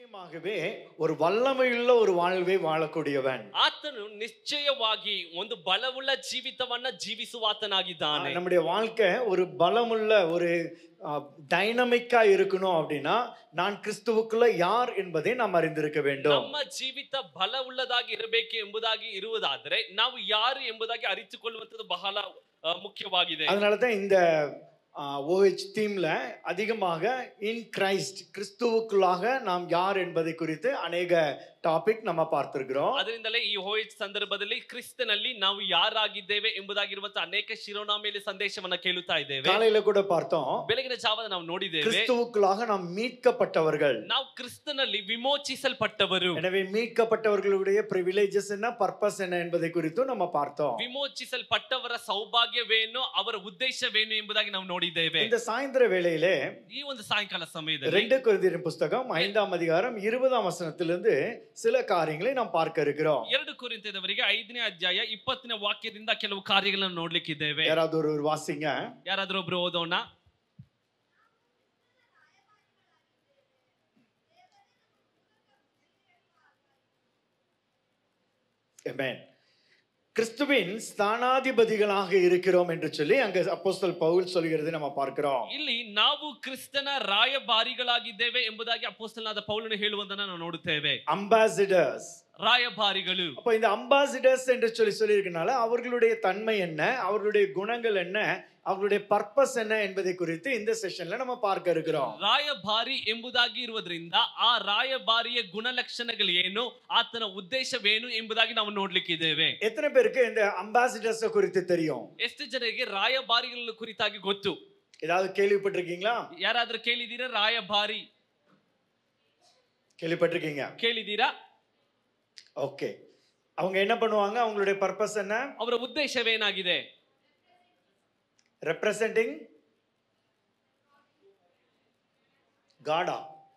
ನಿಶ್ಚಯವಾಗவே ஒரு வல்லமையுள்ள ஒரு வாழ்வை வாழக்கூடியவன். ಆತನು ನಿಶ್ಚಯವಾಗಿ ಒಂದು ಬಲವುಳ್ಳ ಜೀವಿತವನ್ನ ಜೀವಿಸುವಾತನಾಗಿದ್ದಾನೆ. நம்முடைய வாழ்க்கை ஒரு பலமுள்ள ஒரு டைனமிக்கா இருக்கணும் அப்படின்னா நான் கிறிஸ்துவுக்குள்ள யார் என்பதை நாம் அறிந்திருக்க வேண்டும். ನಮ್ಮ ಜೀವಿತ ಬಲವುಳ್ಳದಾಗಿ ಇರಬೇಕು ಎಂಬುದಾಗಿ ಇರುವುದಾದರೆ ನಾವು ಯಾರು ಎಂಬುದಾಗಿ ಅರಿತುಕೊಳ್ಳುವಂತದ್ದು ಬಹಳ ಮುಖ್ಯವಾಗಿದೆ. அதனால தான் இந்த OH தீம்ல அதிகமாக இன் கிரைஸ்ட் கிறிஸ்துவுக்குள்ளாக நாம் யார் என்பதை குறித்து அநேக ಟಾಪಿಕ್ ನಮ್ಮ பார்த்திருக்கிறோம். ಅದರಿಂದಲೇ ಈ OH ಸಂದರ್ಭದಲ್ಲಿ ಕ್ರಿಸ್ತನಲ್ಲಿ ನಾವು ಯಾರಾಗಿದ್ದೇವೆ ಎಂಬುದಾಗಿರುವಂತ ಅನೇಕ ಶಿರೋನಾಮೆಯಲ್ಲಿ ಸಂದೇಶವನ್ನ ಕೇಳುತ್ತಾ ಇದ್ದೇವೆ. காலையில கூட பார்த்தோம். ಬೆಳಗಿನ ಜಾವದ ನಾವು ನೋಡಿದ್ದೇವೆ கிறிஸ்துவுக்குள்ளாக நாம் மீட்கப்பட்டவர்கள். ನಾವು ಕ್ರಿಸ್ತನಲ್ಲಿ ವಿಮೋಚಿಸಲ್ಪಟ್ಟವರು. எனவே மீட்கப்பட்டவர்களுடைய பிரிவிலேಜಸ್ என்ன பர்பஸ் என்ன என்பதை குறித்து நம்ம பார்த்தோம். ವಿಮೋಚಿಸಲ್ಪಟ್ಟವರ ಸೌಭಾಗ್ಯವೇನು ಅವರ ಉದ್ದೇಶವೇನು ಎಂಬುದಾಗಿ ನಾವು ನೋಡಿದ್ದೇವೆ. இந்த சாயந்திர வேளையிலே ಈ ಒಂದು ಸಾಯಂಕಾಲ ಸಮಯದಲ್ಲಿ 2 ಕೊರಿಂಥಿಯರ ಪುಸ್ತகம் 5ஆம் அதிகாரம் 20ஆம் ವಚನத்திலிருந்து சில காரியங்களை நாம் பார்க்க இருக்கிறோம். 2 ಕೊರಿಂಥದವರಿಗೆ 5ನೇ ಅಧ್ಯಾಯ 20ನೇ ವಾಕ್ಯದಿಂದ ಕೆಲವು ಕಾರ್ಯಗಳನ್ನು ನೋಡಲಿಕ್ಕಿದ್ದೇವೆ. யாராவது ஒரு வாசிங்க. ಯಾರಾದರೂ ಒಬ್ಬರು ಓದೋಣ. ஆமென். கிறிஸ்துவின் ஸ்தானாதிபதிகளாக இருக்கிறோம் என்று சொல்லி அங்க அப்போஸ்தலர் பவுல் சொல்கிறது நம்ம பார்க்கிறோம். ಇಲ್ಲಿ ನಾವು ಕ್ರಿಸ್ತನ ರಾಯಭಾರಿಗಳಾಗಿದ್ದೇವೆ ಎಂಬುದಾಗಿ ಅಪೊಸ್ತಲನಾದ ಪೌಲನು ಹೇಳುವುದನ್ನು ನಾವು ನೋಡುತ್ತೇವೆ. அம்பாசிடர்ஸ் ராயபாரிಗಳು. அப்ப இந்த அம்பாசிடர்ஸ் என்று சொல்லி இருக்கனால அவர்களுடைய தன்மை என்ன, அவர்களுடைய குணங்கள் என்ன, அவர்களுடைய பர்பஸ் என்ன என்பதை குறித்து இந்த செஷன்ல நம்ம பார்க்க இருக்கிறோம். ರಾಯಭಾರಿ ಎಂಬುದಾಗಿ ಇರುವುದರಿಂದ ಆ ರಾಯಭಾರಿಯ ಗುಣಲಕ್ಷಣಗಳು ಏನು, ಆತನ ಉದ್ದೇಶವೇನು ಎಂಬುದಾಗಿ ನಾವು ನೋಡ್ಲಿಕ್ಕಿದ್ದೇವೆ. எத்தனை பேருக்கு இந்த அம்பாசிடர்ஸ் குறித்து தெரியும்? ಎಷ್ಟು ಜನರಿಗೆ ರಾಯಭಾರಿಗಳ ಕುರಿತಾಗಿ ಗೊತ್ತು? ஏதாவது கேள்விப்பட்டிருக்கீங்களா? ಯಾರಾದರೂ ಕೇಳಿದೀರಾ? ರಾಯಭಾರಿ கேள்விப்பட்டிருக்கீங்க? ಕೇಳಿದೀರಾ? ஓகே. அவங்க என்ன பண்ணுவாங்க? அவங்களுடைய பர்பஸ் என்ன? ಅವರ ಉದ್ದೇಶವೇನಾಗಿದೆ? Representing god.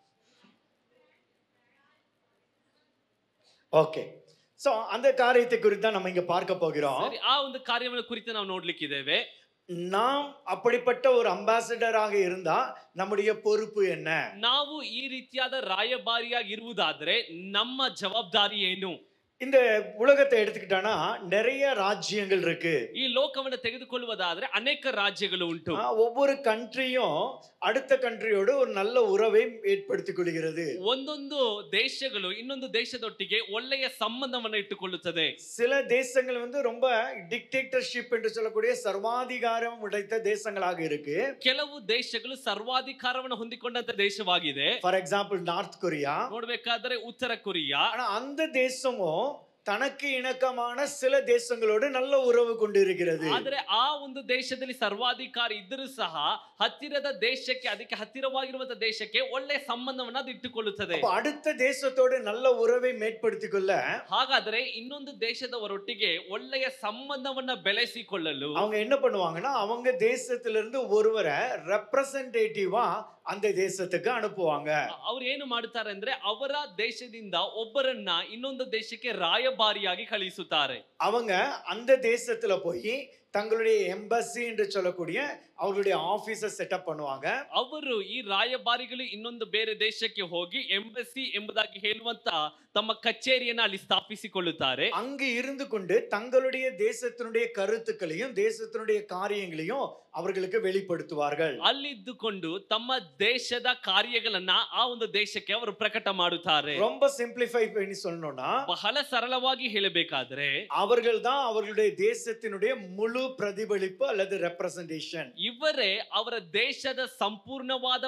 ஓகே. சோ அந்த காரியத்தை குறித்து தான் நம்ம இங்க பார்க்க போகிறோம். ಸರಿ, ಆ ಒಂದು ಕಾರ್ಯವನ್ನು ಕುರಿತು ನಾವು ನೋಡ್ಲಿಕ್ಕಿದ್ದೇವೆ. நாம் அப்படிப்பட்ட ஒரு அம்பாசிடராக இருந்தா நம்முடைய பொறுப்பு என்ன? ನಾವು ಈ ರೀತಿಯಾದ ರಾಯಭಾರಿಯಾಗಿ ಇರುವುದಾದರೆ ನಮ್ಮ ಜವಾಬ್ದಾರಿ ಏನು? இந்த உலகத்தை எடுத்துக்கிட்டானா நிறைய ராஜ்யங்கள் இருக்கு. ಈ ಲೋಕವನ್ನು ತೆಗೆದುಕೊಳ್ಳುವುದಾದರೆ ಅನೇಕ ರಾಜ್ಯಗಳು ಉಂಟು. ஒவ்வொரு கண்ட்ரியும் அடுத்த கண்ட்ரியோடு ஒரு நல்ல உறவை ஏற்படுத்திக் கொள்கிறது. ಒಂದೊಂದು ದೇಶಗಳು ಇನ್ನೊಂದು ದೇಶದೊಟ್ಟಿಗೆ ಒಳ್ಳೆಯ ಸಂಬಂಧವನ್ನು ಇಟ್ಟುಕೊಳ್ಳುತ್ತದೆ. சில தேசங்கள் ரொம்ப டிக்டேட்டர்ஷிப் என்று சொல்லக்கூடிய சர்வாதிகாரம் உடைத்த தேசங்களாக இருக்கு. ಕೆಲವು ದೇಶಗಳು ಸರ್ವಾಧಿಕಾರವನ್ನು ಹೊಂದಿಕೊಂಡಂತ ದೇಶವಾಗಿದೆ. For example North Korea. ನೋಡಬೇಕಾದರೆ ಉತ್ತರ ಕೊರಿಯಾ. ஆனா அந்த தேசமும் தனக்கு இணக்கமான சில தேசங்களோடு நல்ல உறவு கொண்டிருக்கிறது. ಆದರೆ ಆ ಒಂದು ದೇಶದಲ್ಲಿ ಸರ್ವಾಧಿಕಾರ ಇದ್ದರೂ ಸಹ ಹತ್ತಿರದ ದೇಶಕ್ಕೆ, ಅದಕ್ಕೆ ಹತ್ತಿರವಾಗಿರುವಂತ ದೇಶಕ್ಕೆ ಒಳ್ಳೆಯ ಸಂಬಂಧವನ್ನು ಅದು ಇಟ್ಟುಕೊಳ್ಳುತ್ತದೆ. அடுத்த தேசத்தோடு நல்ல உறவை மேற்படுத்திக்கொள்ள ಹಾಗಾದರೆ ಇನ್ನೊಂದು ದೇಶದವರೊಟ್ಟಿಗೆ ಒಳ್ಳೆಯ ಸಂಬಂಧವನ್ನ ಬೆಳೆಸಿಕೊಳ್ಳಲು அவங்க என்ன பண்ணுவாங்கன்னா அவங்க தேசத்திலிருந்து ஒருவரை ரெப்ரசன்டேட்டிவா அந்த தேசத்துக்கு அனுப்புவாங்க. ಅವರು ಏನು ಮಾಡುತ್ತಾರೆ ಅಂದ್ರೆ ಅವರ ದೇಶದಿಂದ ಒಬ್ಬರನ್ನ ಇನ್ನೊಂದು ದೇಶಕ್ಕೆ ರಾಯಭಾರಿಯಾಗಿ ಕಳಿಸುತ್ತಾರೆ. அவங்க அந்த தேசத்துல போய் தங்களுடைய எம்பசி என்று சொல்லக்கூடிய அவர்களுடைய ஆபீஸை செட்டப் பண்ணுவாங்க. ಅವರು ಈ ರಾಯಭಾರಿಗಳು ಇನ್ನೊಂದು ಬೇರೆ ದೇಶಕ್ಕೆ ಹೋಗಿ ಎಂಬಸಿ ಎಂಬುದಾಗಿ ಹೇಳುವಂತ ತಮ್ಮ ಕಚೇರಿಯನ್ನ ಅಲ್ಲಿ ಸ್ಥಾಪಿಸಿಕೊಳ್ಳುತ್ತಾರೆ. அங்கு இருந்து கொண்டு தங்களுடைய தேசத்தினுடைய கருத்துக்களையும் தேசத்தினுடைய காரியங்களையும் அவர்களுக்கு வெளிப்படுத்துவார்கள். ಅಲ್ಲಿದ್ದುಕೊಂಡು ತಮ್ಮ ದೇಶದ ಕಾರ್ಯಗಳನ್ನ ಆ ಒಂದು ದೇಶಕ್ಕೆ ಅವರು ಪ್ರಕಟ ಮಾಡುತ್ತಾರೆ. ரொம்ப சிம்பிளிஃபை பண்ணி சொல்லணும்னா ಬಹಳ ಸರಳವಾಗಿ ಹೇಳಬೇಕಾದ್ರೆ அவர்கள் தான் அவர்களுடைய தேசத்தினுடைய முழு பிரதிபலிப்பு அல்லது ரெப்ரசன்டேஷன். ಇವರೇ ಅವರ ದೇಶದ ಸಂಪೂರ್ಣವಾದ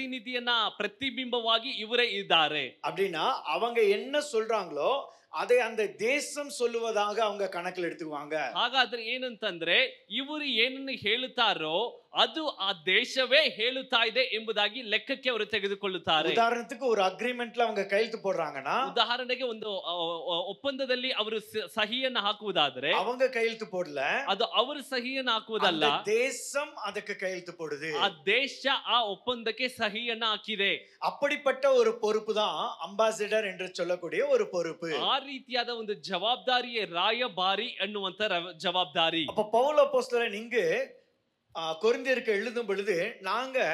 ಪ್ರತಿಬಿಂಬವಾಗಿ ಇವರೇ ಇದ್ದಾರೆ. அப்படின்னா அவங்க என்ன சொல்றாங்களோ அதை அந்த தேசம் சொல்லுவதாக அவங்க கணக்கில் எடுத்துக்குவாங்க. ಹಾಗಾದ್ರೆ ಏನಂತಂದ್ರೆ ಇವರು ಏನನ್ನು ಹೇಳುತ್ತಾರೋ ಅದು ಆ ದೇಶವೇ ಹೇಳುತ್ತಾ ಇದೆ ಎಂಬುದಾಗಿ ಲೆಕ್ಕಕ್ಕೆ ಅವರು ತೆಗೆದುಕೊಳ್ಳುತ್ತಾರೆ. உதாரணத்துக்கு ஒரு அக்ரிமெண்ட்ல அவங்க கையெழுத்து போடுறாங்கன்னா, ಉದಾಹರಣೆಗೆ ಒಂದು ಒಪ್ಪಂದದಲ್ಲಿ ಅವರು ಸಹಿಯನ್ನು ಹಾಕುವುದಾದ್ರೆ அவங்க கையெழுத்து போடல, ಅದು ಅವರು ಸಹಿಯನ್ನು ಹಾಕುವುದಲ್ಲ, தேசம் ಅದಕ್ಕೆ கையெழுத்து போடுது. ಆ ದೇಶ ಆ ಒಪ್ಪಂದಕ್ಕೆ ಸಹಿಯನ್ನು ಹಾಕಿದೆ. அப்படிப்பட்ட ஒரு பொறுப்பு தான் அம்பாசிடர் என்று சொல்லக்கூடிய ஒரு பொறுப்பு. ಆ ರೀತಿಯಾದ ಒಂದು ಜವಾಬ್ದಾರಿಯೇ ರಾಯಭಾರಿ ಅನ್ನುವಂತ ಜವಾಬ್ದಾರಿ. அப்ப பவுல் அப்போஸ்தலன் இங்கு கொரிந்தியருக்கு எழுதும் பொழுது நாங்க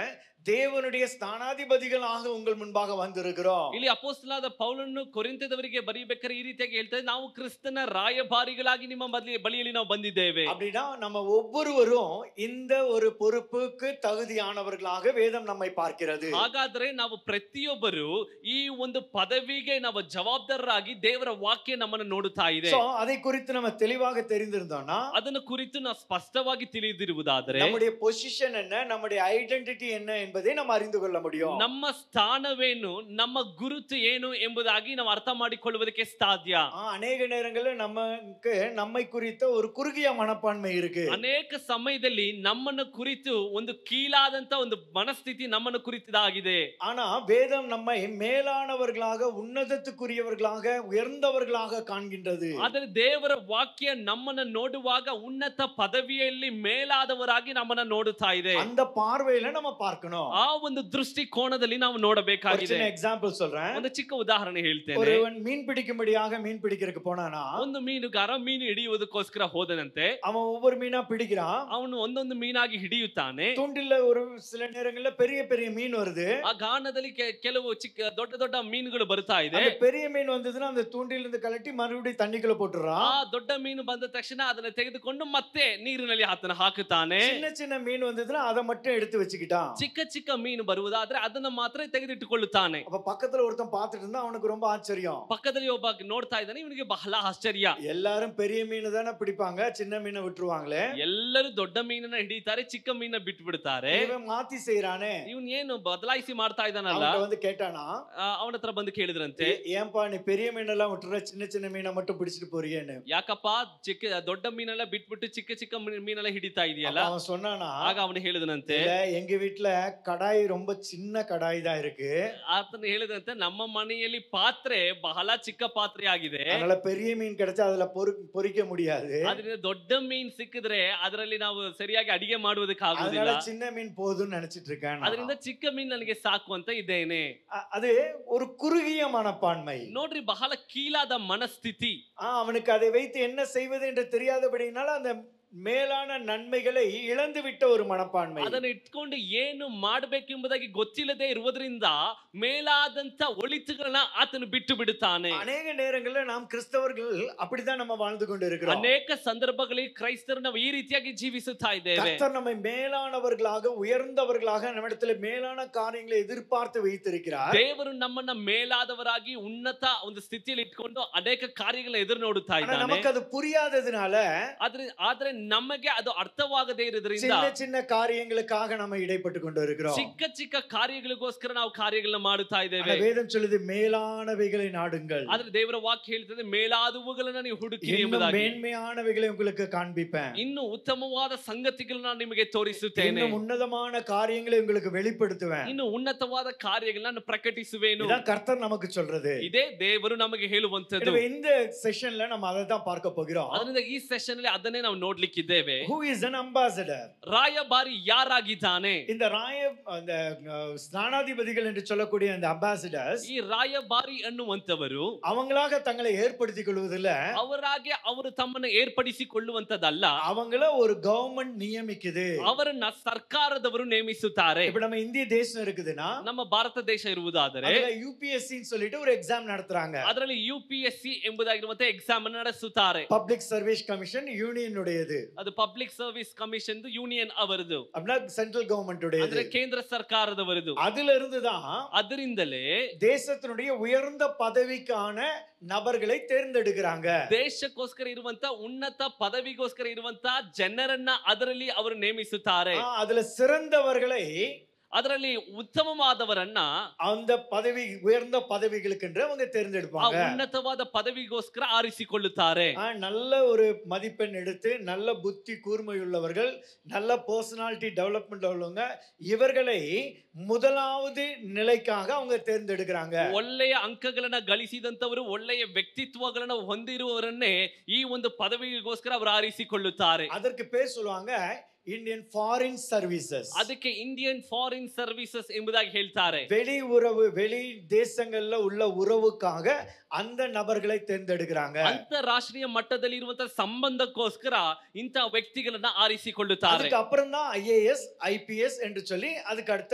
தேவனுடைய ஸ்தானாதிபதிகளாக உங்கள் முன்பாக வந்திருக்கிறோம். ಇಲ್ಲಿ ಅಪೊಸ್ತಲನಾದ ಪೌಲನು ಕೊರಿಂಥದವರಿಗೆ ಬರೆಯಬೇಕಾದ್ರೆ ಈ ರೀತಿಯಾಗಿ ಹೇಳ್ತಾರೆ, ನಾವು ಕ್ರಿಸ್ತನ ರಾಯಭಾರಿಗಳಾಗಿ ನಿಮ್ಮ ಬಳಿಯಲ್ಲಿ ನಾವು ಬಂದಿದ್ದೇವೆ. அப்படினா நம்ம ஒவ்வொருவரும் இந்த ஒரு பொறுப்புக்கு தகுதியானவர்களாக வேதம் நம்மை பார்க்கிறது. ಹಾಗಾದ್ರೆ ನಾವು ಪ್ರತಿಯೊಬ್ಬರು ಈ ಒಂದು ಪದವಿಗೆ ನಾವು ಜವಾಬ್ದಾರರಾಗಿ ದೇವರ ವಾಕ್ಯ ನಮ್ಮನ್ನು ನೋಡುತ್ತಾ ಇದೆ. சோ அதை குறித்து நம்ம தெளிவாக தெரிந்திருந்தோம்னா ಅದನ್ನು ಕುರಿತು ನಾವು ಸ್ಪಷ್ಟವಾಗಿ ತಿಳಿದಿರುವುದಾದರೆ நம்முடைய பொசிஷன் என்ன, நம்முடைய ஐடென்டிட்டி என்ன என்பதை நாம் அறிந்து கொள்ள முடியும். ನಮ್ಮ ಸ್ಥಾನವೇನು, ನಮ್ಮ ಗುರುತು ಏನು ಎಂಬುದಾಗಿ ನಾವು ಅರ್ಥ ಮಾಡಿಕೊಳ್ಳುವುದಕ್ಕೆ ಸಾಧ್ಯ. ಅನೇಕ நேரங்கள்ல நமக்கு நம்மை குறித்த ஒரு குறுகிய மனப்பான்மை இருக்கு. ಅನೇಕ ಸಮಯದಲ್ಲಿ ನಮ್ಮನ್ನು ಕುರಿತು ಒಂದು ಕೀಳಾದಂತ ಒಂದು ಮನಸ್ಥಿತಿ ನಮ್ಮನ್ನು ಕುರಿತದಾಗಿದೆ. ஆனா வேதம் நம்மை மேலானவர்களாக, உன்னதத்துக்குரியவர்களாக, உயர்ந்தவர்களாக காண்கின்றது. ಆದರೆ ದೇವರ ವಾಕ್ಯ ನಮ್ಮನ್ನು ನೋಡುವಾಗ ಉನ್ನತ ಪದವಿಯಲ್ಲಿ ಮೇಲಾದವರಾಗಿ ನಮ್ಮನ್ನು ನೋಡುತ್ತಾ ಇದೆ. அந்த பார்வையில நம்ம பார்க்கணும். ಆ ಒಂದು ದೃಷ್ಟಿಕೋನದಲ್ಲಿ ನಾವು ನೋಡಬೇಕಾಗಿದೆ. ஒரு எக்ஸாம்பிள் சொல்றேன். ಒಂದು ಚಿಕ್ಕ ಉದಾಹರಣೆ ಹೇಳ್ತೇನೆ. ஒருவன் மீன் பிடிக்கும்படியாக மீன் பிடிக்கிறதுக்கு போனானா, ಒಂದು ಮೀನುಗಾರ ಮೀನು ಹಿಡಿಯುವುದಕ್ಕೋಸ್ಕರ ಹೋದನಂತೆ. அவன் ஒவ்வொரு மீனா பிடிக்கிறான். ಅವನು ಒಂದೊಂದು ಮೀನಾಗಿ ಹಿಡಿಯುತ್ತಾನೆ. தூண்டில ஒரு சில நேரங்கள்ல பெரிய பெரிய மீன் வருது. ಆ ಗಾಣದಲ್ಲಿ ಕೆಲವು ಚಿಕ್ಕ ದೊಡ್ಡ ದೊಡ್ಡ ಮೀನುಗಳು ಬರ್ತಾ ಇದೆ. அந்த பெரிய மீன் வந்ததுன்னா அந்த தூண்டில இருந்து கழட்டி மறுபடியும் தண்ணிக்குள்ள போட்டுறான். ಆ ದೊಡ್ಡ ಮೀನು ಬಂದ ತಕ್ಷಣ ಅದನ್ನ ತೆಗೆದುಕೊಂಡು ಮತ್ತೆ ನೀರಿನಲ್ಲಿ ಆತನ ಹಾಕುತ್ತಾನೆ. சின்ன சின்ன மீன் வந்ததுன்னா அதை மட்டும் எடுத்து வச்சுக்கிட்டான். ಚಿಕ್ಕ ಚಿಕ್ಕ ಮೀನು ಬರುವುದಾದ್ರೆ ಅದನ್ನ ಮಾತ್ರ ತೆಗೆದಿಟ್ಟುಕೊಳ್ಳುತ್ತಾನೆ. அப்ப பக்கத்துல ஒருத்தன் பார்த்துட்டு இருந்தா அவனுக்கு ரொம்ப ஆச்சரியம். ಪಕ್ಕದಲ್ಲಿ ಒಬ್ಬ ನೋಡ್ತಾ ಇದ್ದಾನೆ, ಇವನಿಗೆ ಬಹಳ ಆಶ್ಚರ್ಯ. எல்லாரும் பெரிய மீன் தானே பிடிப்பாங்க, சின்ன மீனை விட்டுருவாங்களே. ಎಲ್ಲರೂ ದೊಡ್ಡ ಮೀನನ್ನ ಹಿಡಿತಾರೆ, ಚಿಕ್ಕ ಮೀನ ಬಿಟ್ಟು ಬಿಡ್ತಾರೆ. இவன் மாத்தி செய்யறானே. ಇವನ್ ಏನು ಬದಲಾಯಿಸಿ ಮಾಡ್ತಾ ಇದ್ದಾನಲ್ಲ. அவன் வந்து கேட்டானா, ಅವನ ಹತ್ರ ಬಂದು ಕೇಳಿದ್ರಂತೆ, ஏன்பா நீ பெரிய மீனெல்லாம் விட்டுற, சின்ன சின்ன மீனை மட்டும் பிடிச்சிட்டு போறியேன்னு. ಯಾಕಪ್ಪ ದೊಡ್ಡ ಮೀನೆಲ್ಲ ಬಿಟ್ಬಿಟ್ಟು ಚಿಕ್ಕ ಚಿಕ್ಕ ಮೀನೆಲ್ಲ ಹಿಡಿತಾ ಇದೆಯಲ್ಲ. அவன் சொன்னானா, ಆಗ ಅವನು ಹೇಳಿದನಂತೆ, எங்க வீட்டுல கடாய் ரொம்ப சின்ன கடாய் தான் இருக்கு. ಆತನ ಹೇಳಿದಂತೆ, ನಮ್ಮ ಮನೆಯಲ್ಲಿ ಪಾತ್ರೆ ಬಹಳ ಚಿಕ್ಕ ಪಾತ್ರೆ ಆಗಿದೆ. அதனால பெரிய மீன் கிடைச்சா அதுல பொரிக்க முடியாது. ಅದರಿಂದ ದೊಡ್ಡ ಮೀನ್ ಸಿಕ್ಕಿದ್ರೆ ಅದರಲ್ಲಿ ನಾವು ಸರಿಯಾಗಿ ಅಡಿಗೆ ಮಾಡುವುದಕ್ಕೆ ಆಗುವುದಿಲ್ಲ. அதனால சின்ன மீன் போதும்னு நினைச்சிட்டு இருக்கேன். ಅದರಿಂದ ಚಿಕ್ಕ ಮೀನ್ ನನಗೆ ಸಾಕು ಅಂತ ಇದ್ದೇನೆ. அது ஒரு குறுகிய மனப்பான்மை. ನೋಡ್ರಿ, ಬಹಳ ಕೀಳಾದ ಮನಸ್ಥಿತಿ. அவனுக்கு அதை வைத்து என்ன செய்வது என்று தெரியாதபடினால அந்த ಮೇಲಾನ ನನ್ಮೆகளை ಇಳಂದು ಬಿಟ್ಟ ஒரு மனப்பான்மை. ಅದನ್ನು ಇಟ್ಕೊಂಡು ಏನು ಮಾಡಬೇಕೆಂಬುದಾಗಿ ಗೊತ್ತಿಲ್ಲದೆ ಇರುವುದರಿಂದ ಮೇಲಾದಂತ ಒಳಿತುಗಳನ್ನ ಆತನು ಬಿಟ್ಟು ಬಿಡುತ್ತಾನೆ. ಅನೇಕ நேரங்கள்ல நாம் கிறிஸ்தவர்கள் அப்படிதான் நம்ம வாழ்ந்து கொண்டிருக்கிறோம். ಅನೇಕ ಸಂದರ್ಭಗಳಲ್ಲಿ ಕ್ರೈಸ್ತರು ನಾವು ಈ ರೀತಿಯಾಗಿ ಜೀವಿಸುತ್ತಾ ಇದ್ದೇವೆ. ಕರ್ತர் நம்மை மேலானவர்களாக, உயர்ந்தவர்களாக, நம்மிடத்தில் மேலான காரியங்களை எதிர்பார்த்து வைத்திருக்கிறார். ದೇವರು ನಮ್ಮನ್ನ ಮೇಲಾದವರಾಗಿ ಉನ್ನತ ಒಂದು ಸ್ಥಿತಿಯಲ್ಲಿ ಇಟ್ಕೊಂಡು ಅನೇಕ ಕಾರ್ಯಗಳನ್ನ ಎದುರು ನೋಡುತ್ತಾ ಇದ್ದಾನೆ. நமக்கு ಅದು புரியாததுனால, ಆದ್ರೆ ನಮಗೆ ಅದು ಅರ್ಥವಾಗದೇ ಇರೋದ್ರಿಂದ சின்ன சின்ன காரியங்களுக்காக நம்ம இடைப்பட்டு கொண்டு இருக்கிறோம். ಚಿಕ್ಕ ಚಿಕ್ಕ ಕಾರ್ಯಗಳಿಗೋಸ್ಕರ ನಾವು ಕಾರ್ಯಗಳನ್ನ ಮಾಡುತ್ತಾ ಇದ್ದೇವೆ. வேதம் சொல்லுது மேலானவைகளை நாடுங்கள். ಆದ್ರೆ ದೇವರ ವಾಕ್ಯ ಹೇಳ್ತದೆ, ಮೇಲಾದವುಗಳನ್ನ ನೀವು ಹುಡುಕಿರಿ ಎಂಬುದಾಗಿ. மேன்மையானவைகளை உங்களுக்கு காண்பிப்பேன். ಇನ್ನು ಉತ್ತಮವಾದ ಸಂಗತಿಗಳನ್ನ ನಿಮಗೆ ತೋರಿಸುತ್ತೇನೆ. இன்னும் உன்னதமான காரியங்களை உங்களுக்கு வெளிப்படுத்துவேன். ಇನ್ನು ಉನ್ನತವಾದ ಕಾರ್ಯಗಳನ್ನ ಪ್ರಕಟಿಸುವೇನು. இதான் கர்த்தர் நமக்கு சொல்றது. ಇದೇ ದೇವರು ನಮಗೆ ಹೇಳುವಂತದ್ದು. இந்த செஷன்ல நம்ம அதை தான் பார்க்க போகிறோம். ಅದರಿಂದ ಈ ಸೆಷನ್ ಅಲ್ಲಿ ಅದನ್ನೇ ನಾವು ನೋಡ್ಲಿಕ್ಕಿದ್ದೇವೆ. Who is an ambassador? ರಾಯಭಾರಿ ಯಾರಾಗಿದ್ದಾನೆ? இந்த அந்த ஸ்தானாதிபதிகள் என்று சொல்லக்கூடிய அந்த ambassadors, ಈ ರಾಯಭಾರಿ ಅನ್ನುವಂತವರು அவங்களாக தங்களை ஏற்படுத்திக் கொள்வதில்ல. ಅವರಾಗೆ ಅವರು ತಮ್ಮನ್ನು ಏರ್ಪಡಿಸಿಕೊಳ್ಳುವಂತದಲ್ಲ. அவங்கள ஒரு கவர்மெண்ட் நியமிக்குது. ಅವರನ್ನ ಸರ್ಕಾರದವರು ನೇಮಿಸುತ್ತಾರೆ. இப்ப நம்ம இந்திய தேசம் இருக்குதுன்னா, ನಮ್ಮ ಭಾರತ ದೇಶ ಇರುವುದಾದರೆ UPSC ன்னு சொல்லிட்டு ஒரு எக்ஸாம் நடத்துறாங்க. ಅದರಲ್ಲಿ UPSC ಎಂಬುದಾಗಿರುವಂತ ಎಕ್ಸಾಮ್ ಅನ್ನು ನಡೆಸುತ್ತಾರೆ. ಪಬ್ಲಿಕ್ ಸರ್ವಿಸ್ ಕಮಿಷನ್ ಯೂನಿಯನ್ ಉடையது. ಅದು ಪಬ್ಲಿಕ್ ಸರ್ವಿಸ್ ಕಮಿಷನ್ ಯೂನಿಯನ್ ಅವರದು. அப்படினா சென்ட்ரல் கவர்மெண்ட் உடையது. ಅಂದ್ರೆ ಕೇಂದ್ರ ಸರ್ಕಾರದವರದು. அதில இருந்து தான் ಅದರಿಂದಲೇ தேசத்தினுடைய உயர்ந்த பதவிக்கான நபர்களை தேர்ந்தெடுக்கிறாங்க. ದೇಶಕ್ಕೋಸ್ಕರ ಇರುವಂತ ಉನ್ನತ ಪದವಿಗೋಸ್ಕರ ಇರುವಂತ ಜನರನ್ನ ಅದರಲ್ಲಿ ಅವರು ನೇಮಿಸುತ್ತಾರೆ. அதுல சிறந்தவர்களை, ಅದರಲ್ಲಿ ಉತ್ತಮವಾದವರನ್ನ அந்த பதவி, உயர்ந்த பதவிகளுக்கென்று அவங்க தேர்ந்தெடுப்பாங்க. ಉನ್ನತವಾದ ಪದವಿಗೋಸ್ಕರ ಆರಿಸಿಕೊಳ್ಳುತ್ತಾರೆ. நல்ல ஒரு மதிப்பெண் எடுத்து, நல்ல புத்தி கூர்மையுள்ளவர்கள், நல்ல பர்சனாலிட்டி டெவலப்மெண்ட் உள்ளவங்க, இவர்களை முதலாவது நிலைக்காக அவங்க தேர்ந்தெடுக்கிறாங்க. ಒಳ್ಳೆಯ ಅಂಕಗಳನ್ನ ಗಳಿಸಿದಂತವರು, ಒಳ್ಳೆಯ ವ್ಯಕ್ತಿತ್ವಗಳನ್ನ ಹೊಂದಿರುವವರನ್ನೇ ಈ ಒಂದು ಪದವಿಗೋಸ್ಕರ ಅವರು ಆರಿಸಿಕೊಳ್ಳುತ್ತಾರೆ. ಅದಕ್ಕೆ பேர் சொல்லுவாங்க இந்தியன் ஃபாரின் சர்வீசஸ். ಅದಕ್ಕೆ ಇಂಡಿಯನ್ ಫಾರಿನ್ ಸರ್ವಿಸಸ್ ಎಂಬುದಾಗಿ ಹೇಳ್ತಾರೆ. வெளி உறவு, வெளி தேசங்கள்ல உள்ள உறவுக்காக அந்த நபர்களை தேர்ந்தெடுக்கிறாங்க. ಅಂತಾರಾಷ್ಟ್ರೀಯ ಮಟ್ಟದಲ್ಲಿ ಇರುವಂತ ಸಂಬಂಧಕ್ಕೋಸ್ಕರ ಇಂತಹ ವ್ಯಕ್ತಿಗಳನ್ನ ಆರಿಸಿಕೊಳ್ಳುತ್ತಾರೆ. அதுக்கு அப்புறம் தான் IAS, IPS என்று சொல்லி அதுக்கு அடுத்த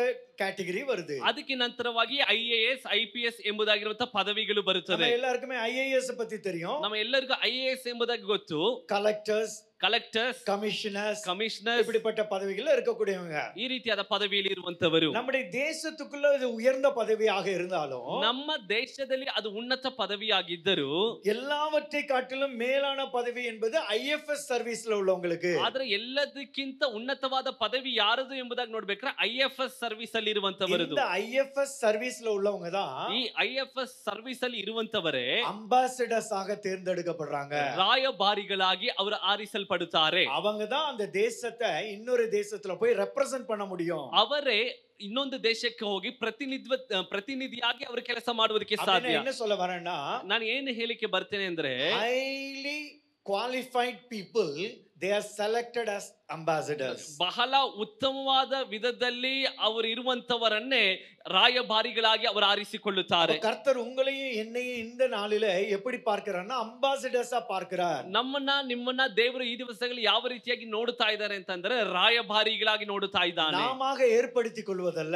கேட்டகரி வருது. ಅದಕ್ಕೆ ನಂತರವಾಗಿ IAS IPS ಎಂಬುದಾಗಿರುವಂತಹ ಪದವಿಗಳು ಬರುತ್ತದೆ. நம்ம எல்லாருக்குமே IAS பத்தி தெரியும். ನಮ್ಮ ಎಲ್ಲರಿಗೂ IAS ಎಂಬುದಾಗಿ ಗೊತ್ತು. கலெக்டர்ஸ், ಕಲೆಕ್ಟರ್ಸ್, கமிஷனர்ஸ் இப்படிப்பட்ட பதவிகள்ல இருக்கக்கூடியவங்க. ಈ ರೀತಿಯಾದ ಪದವಿಯಲ್ಲಿ ಇರುವಂತವರು. நம்முடைய தேசத்துக்குள்ள இது உயர்ந்த பதவியாக இருந்தாலும் ನಮ್ಮ ದೇಶದಲ್ಲಿ ಅದು ಉನ್ನತ ಪದವಿಯಾಗಿದ್ದರೂ எல்லாவற்றை காட்டிலும் மேலான பதவி என்பது IFS ಸರ್ವಿಸ್ல உள்ளவங்களுக்கு. ಆದ್ರೆ ಎಲ್ಲದಕ್ಕಿಂತ ಉನ್ನತವಾದ ಪದವಿ ಯಾರದು ಎಂಬುದಾಗಿ ನೋಡ್ಬೇಕ್ರೆ IFS ಸರ್ವಿಸ್ ಅಲ್ಲಿ ಇರುವಂತವರದು. இந்த IFS ಸರ್ವಿಸ್ல உள்ளவங்க தான் ಈ IFS ಸರ್ವಿಸ್ ಅಲ್ಲಿ ಇರುವಂತವರೇ அம்பாசிடர்ஸ் ஆக தேர்ந்தெடுக்கப்படுறாங்க. ರಾಯಭಾರಿಗಳಾಗಿ ಅವರು ಆರಿಸಲ್ಪಡುತ್ತಾರೆ. அவங்க தான் அந்த தேசத்தை இன்னொரு தேசத்துல போய் ரெப்ரசன்ட் பண்ண முடியும். ಅವರೇ ಇನ್ನೊಂದು ದೇಶಕ್ಕೆ ಹೋಗಿ ಪ್ರತಿನಿಧಿಯಾಗಿ ಅವರು ಕೆಲಸ ಮಾಡುವುದಕ್ಕೆ ಸಾಧ್ಯ. என்ன சொல்ல வரேன்னா, ನಾನು ಏನು ಹೇಳಿಕೆ ಬರ್ತೇನೆ ಅಂದ್ರೆ highly qualified people, they are selected as ambassadors. ಬಹಳ ಉತ್ತಮವಾದ ವಿಧದಲ್ಲಿ ಅವರು ಇರುವಂತವರನ್ನೇ ರಾಯಭಾರಿಗಳಾಗಿ ಅವರು ಆರಿಸಿಕೊಳ್ಳುತ್ತಾರೆ. கர்த்தர் உங்களையும் என்னையும் இந்த நாளிலே எப்படி பார்க்கிறார்னா அம்பாசிடர்ஸா பார்க்கிறார். ನಿಮ್ಮನ್ನ ದೇವರು ಈ ದಿವಸಗಳಲ್ಲಿ ಯಾವ ರೀತಿಯಾಗಿ ನೋಡುತ್ತಾ ಇದ್ದಾರೆ ಅಂತಂದ್ರೆ ರಾಯಭಾರಿಗಳಾಗಿ ನೋಡುತ್ತಾ ಇದ್ದಾನೆ. நாமாக ஏற்படுத்திக் கொள்வதல்ல,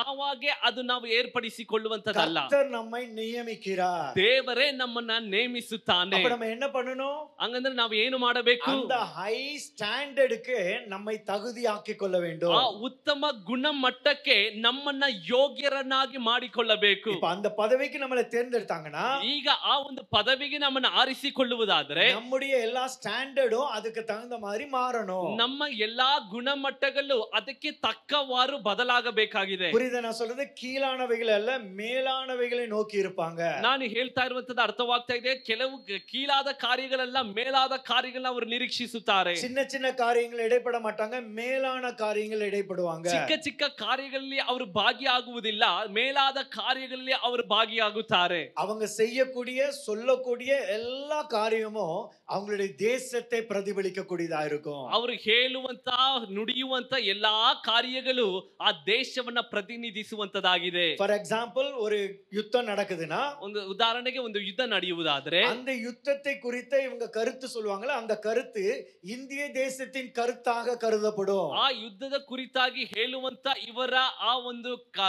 ನಾವು ಏರ್ಪಡಿಸಿಕೊಳ್ಳುವಂತದಲ್ಲ. கர்த்தர் நம்மை நியமிக்கிறார். ದೇವರೇ ನಮ್ಮನ್ನ ನೇಮಿಸುತ್ತಾನೆ. அப்ப நம்ம என்ன பண்ணணும்? ಹಂಗಂದ್ರೆ ನಾವು ಏನು ಮಾಡಬೇಕು? அந்த ಹೈ ಸ್ಟ್ಯಾಂಡರ್ಡ್ಗೆ நம்மை தகுதியாக்கிக் கொள்ள வேண்டும். ಆ ಉತ್ತಮ ಗುಣಮಟ್ಟಕ್ಕೆ ನಮ್ಮನ್ನ ಯೋಗ್ಯರನ್ನಾಗಿ ಮಾಡಿಕೊಳ್ಳಬೇಕು. இப்ப அந்த பதவிக்கு நம்மளை தேர்ந்தெடுத்தாங்கன்னா, ಈಗ ಆ ಒಂದು ಪದವಿಗೆ ನಮ್ಮನ್ನ ಆರಿಸಿಕೊಳ್ಳುವುದಾದ್ರೆ நம்முடைய எல்லா ஸ்டாண்டர்டும் அதுக்கு தகுந்த மாதிரி மாறணும். ನಮ್ಮ ಎಲ್ಲಾ ಗುಣಮಟ್ಟಗಳು ಅದಕ್ಕೆ ತಕ್ಕವಾರು ಬದಲಾಗಬೇಕಾಗಿದೆ. புரியுதா நான் சொல்றது? கீழானவைகள் அல்ல, மேலானவைகளை நோக்கி இருப்பாங்க. ನಾನು ಹೇಳ್ತಾ ಇರುವಂತದ್ದು ಅರ್ಥವಾಗ್ತಾ ಇದೆ. ಕೆಲವು ಕೀಳಾದ ಕಾರ್ಯಗಳೆಲ್ಲ ಮೇಲಾದ ಕಾರ್ಯಗಳನ್ನ ಅವರು ನಿರೀಕ್ಷಿಸುತ್ತಾರೆ. சின்ன சின்ன காரியங்கள் இடைப்பட மாட்டாங்க, மேலான காரியங்கள் இடைப்படுவாங்க. ಚಿಕ್ಕ ಚಿಕ್ಕ ಕಾರ್ಯಗಳಲ್ಲಿ ಅವರು ಭಾಗಿಯಾಗುವುದಿಲ್ಲ, ಮೇಲಾದ ಕಾರ್ಯಗಳಲ್ಲಿ ಅವರು ಭಾಗಿಯಾಗುತ್ತಾರೆ. அவங்க செய்யக்கூடிய சொல்லக்கூடிய எல்லா காரியமும் அவங்களுடைய தேசத்தை பிரதிபலிக்க கூடியதா இருக்கும். ಅವರು ಹೇಳುವಂತ ನುಡಿಯುವಂತ ಎಲ್ಲಾ ಕಾರ್ಯಗಳು ಆ ದೇಶವನ್ನ ಪ್ರತಿನಿಧಿಸುವಂತದಾಗಿದೆ. ஃபார் எக்ஸாம்பிள், ஒரு யுத்தம் நடக்குதுன்னா, ಒಂದು ಉದಾಹರಣೆಗೆ ಒಂದು ಯುದ್ಧ ನಡೆಯುವುದಾದ್ರೆ அந்த யுத்தத்தை குறித்த இவங்க கருத்து சொல்லுவாங்கல்ல, அந்த கருத்து இந்திய தேசத்தின் கருத்தாக கருதப்படும். ಆ ಯುದ್ಧದ ಕುರಿತಾಗಿ ಹೇಳುವಂತ ಇವರ ಆ ಒಂದು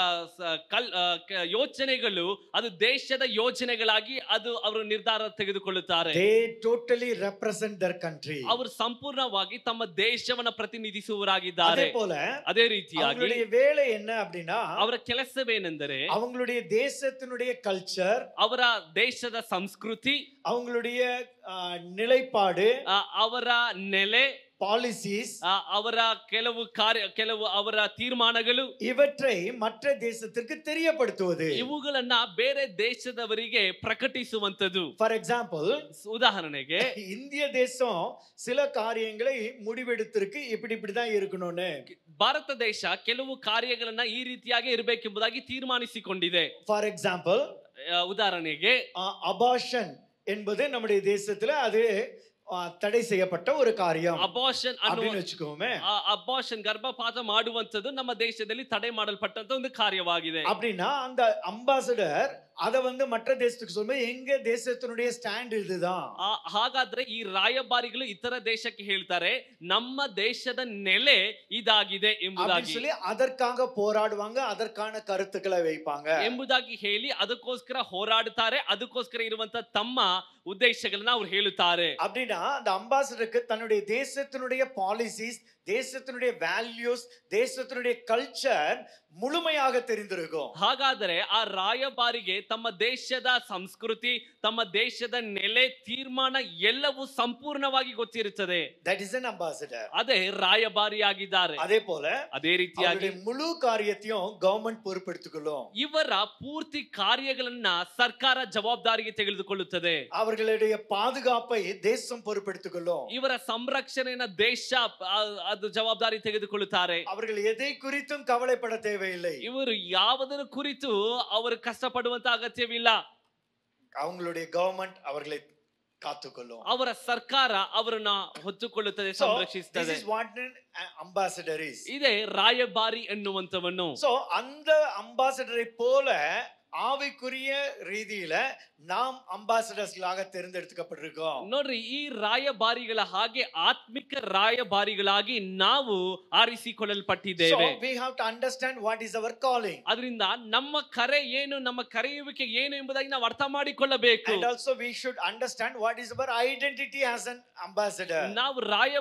ಯೋಚನೆಗಳು ಅದು ದೇಶದ ಯೋಜನೆಗಳಾಗಿ ಅದು ಅವರು ನಿರ್ಧಾರ ತೆಗೆದುಕೊಳ್ಳುತ್ತಾರೆ. They totally represent their country. ಅವರು ಸಂಪೂರ್ಣವಾಗಿ ತಮ್ಮ ದೇಶವನ್ನ ಪ್ರತಿನಿಧಿಸುವವರಾಗಿದ್ದಾರೆ. ಅದೇ ರೀತಿಯಾಗಿ அவங்களுடைய வேலை என்ன அப்படின்னா, ಅವರ ಕೆಲಸವೇನೆಂದರೆ அவங்களுடைய தேசத்தினுடைய கல்ச்சர், ಅವರ ದೇಶದ ಸಂಸ್ಕೃತಿ, அவங்களுடைய நிலைப்பாடு, ಅವರ ನೆಲೆ, பாலிசிஸ், ಅವರ ಕೆಲವು ಅವರ ತೀರ್ಮಾನಗಳು, இவற்றை மற்ற தேசத்திற்கு தெரியப்படுத்துவது, ಇವುಗಳನ್ನ ಬೇರೆ ದೇಶದವರಿಗೆ ಪ್ರಕಟಿಸುವಂತದ್ದು. ஃபார் எக்ஸாம்பிள், ಉದಾಹರಣೆಗೆ இந்திய தேசம் சில காரியங்களை முடிவெடுத்திருக்கு, இப்படிதான் இருக்கணும்னு. ಭಾರತ ದೇಶ ಕೆಲವು ಕಾರ್ಯಗಳನ್ನ ಈ ರೀತಿಯಾಗಿ ಇರಬೇಕೆಂಬುದಾಗಿ ತೀರ್ಮಾನಿಸಿಕೊಂಡಿದೆ. ஃபார் எக்ஸாம்பிள், ಉದಾಹರಣೆಗೆ அபார்ஷன் என்பது நம்முடைய தேசத்துல அது தடை செய்யப்பட்ட ஒரு காரியம். ಅಬಾರ್ಷನ್ அப்படின்னு வெச்சுக்கோமே. ಅಬಾರ್ಷನ್ ಗರ್ಭಪಾತ ಮಾಡುವಂತದ್ದು ನಮ್ಮ ದೇಶದಲ್ಲಿ ತಡೆ ಮಾಡಲ್ಪಟ್ಟಂತ ಒಂದು ಕಾರ್ಯವಾಗಿದೆ. அப்படின்னா அந்த அம்பாசடர் அத மற்ற தேசத்துக்கு சொல்லும்போது எங்க தேசத்தினுடைய ஸ்டாண்ட் இதுதான். ಹಾಗಾದ್ರೆ ಈ ರಾಯಭಾರಿಗಳು ಇತರ ದೇಶಕ್ಕೆ ಹೇಳ್ತಾರೆ ನಮ್ಮ ದೇಶದ ನೆಲೆ ಇದಾಗಿದೆ ಎಂಬುದಾಗಿ சொல்லி அதற்காக போராடுவாங்க, அதற்கான கருத்துக்களை வைப்பாங்க ಎಂಬುದಾಗಿ ಹೇಳಿ ಅದಕ್ಕೋಸ್ಕರ ಹೋರಾಡುತ್ತಾರೆ, ಅದಕ್ಕೋಸ್ಕರ ಇರುವಂತ ತಮ್ಮ ಉದ್ದೇಶಗಳನ್ನ ಅವರು ಹೇಳುತ್ತಾರೆ. அப்படின்னா அந்த அம்பாசடருக்கு தன்னுடைய தேசத்தினுடைய பாலிசிஸ், தேசத்தினுடைய வேல்யூஸ், தேசத்தினுடைய கல்ச்சர் முழுமையாக தெரிந்திருக்கும். ಹಾಗಾದರೆ ಆ ರಾಯಭಾರಿಗೆ ತಮ್ಮ ದೇಶದ ಸಂಸ್ಕೃತಿ, ತಮ್ಮ ದೇಶದ ನೆಲೆ, ತೀರ್ಮಾನ ಎಲ್ಲವೂ ಸಂಪೂರ್ಣವಾಗಿ ಗೊತ್ತಿರುತ್ತದೆ. That is an ambassador. ಅದೇ ರಾಯಭಾರಿಯಾಗಿದ್ದಾರೆ. ಅದೇ ರೀತಿಯಾಗಿ முழு காரியத்தையும் ಗವರ್ನಮೆಂಟ್ பொறுப்பெடுத்துக்கொள்ளும். ಇವರ ಪೂರ್ತಿ ಕಾರ್ಯಗಳನ್ನ ಸರ್ಕಾರ ಜವಾಬ್ದಾರಿಗೆ ತೆಗೆದುಕೊಳ್ಳುತ್ತದೆ. அவர்களுடைய பாதுகாப்பை தேசம் பொறுப்பெடுத்துக்கொள்ளும். ಇವರ ಸಂರಕ್ಷಣೆಯನ್ನು ದೇಶ ಅದು ಜವಾಬ್ದಾರಿ ತೆಗೆದುಕೊಳ್ಳುತ್ತಾರೆ. அவர்கள் எதை குறித்தும் கவலைப்பட தேவையில்லை. ಇವರು ಯಾವುದರ ಕುರಿತು ಅವರು ಕಷ್ಟಪಡುವಂತ ಅಗತ್ಯವಿಲ್ಲ. அவங்களுடைய ಗವರ್ನಮೆಂಟ್ அவர்களை ಕಾತುಕೊಳ್ಳುம். ಅವರ ಸರ್ಕಾರ ಅವರನ್ನ ಹೊತ್ತುಕೊಳ್ಳುತ್ತದೆ, ಸಂರಕ್ಷಿಸುತ್ತದೆ. This is what an ambassador is. ಇದೇ ರಾಯಭಾರಿ ಎನ್ನುವಂತವನು. So அந்த ambassador போல ஆவிக்குரிய ரீதியில நாம் அம்பாசடர்ஸ்களாக தேர்ந்தெடுக்கப்பட்டிருக்கோம். ನೋಡ್ರಿ, ಈ ರಾಯಭಾರಿಗಳ ಹಾಗೆ ಆತ್ಮಿಕ ರಾಯಭಾರಿಗಳಾಗಿ ನಾವು ಆರಿಸಿಕೊಳ್ಳಲ್ಪಟ್ಟಿದ್ದೇವೆ. So we have to understand what is our calling. ಅದರಿಂದ ನಮ್ಮ ಕರೆ ಏನು, ನಮ್ಮ ಕರೆಯುವಿಕೆ ಏನು ಎಂಬುದಾಗಿ ನಾವು ಅರ್ಥ ಮಾಡಿಕೊಳ್ಳಬೇಕು. And also we should understand what is our identity as an ambassador. ನಾವು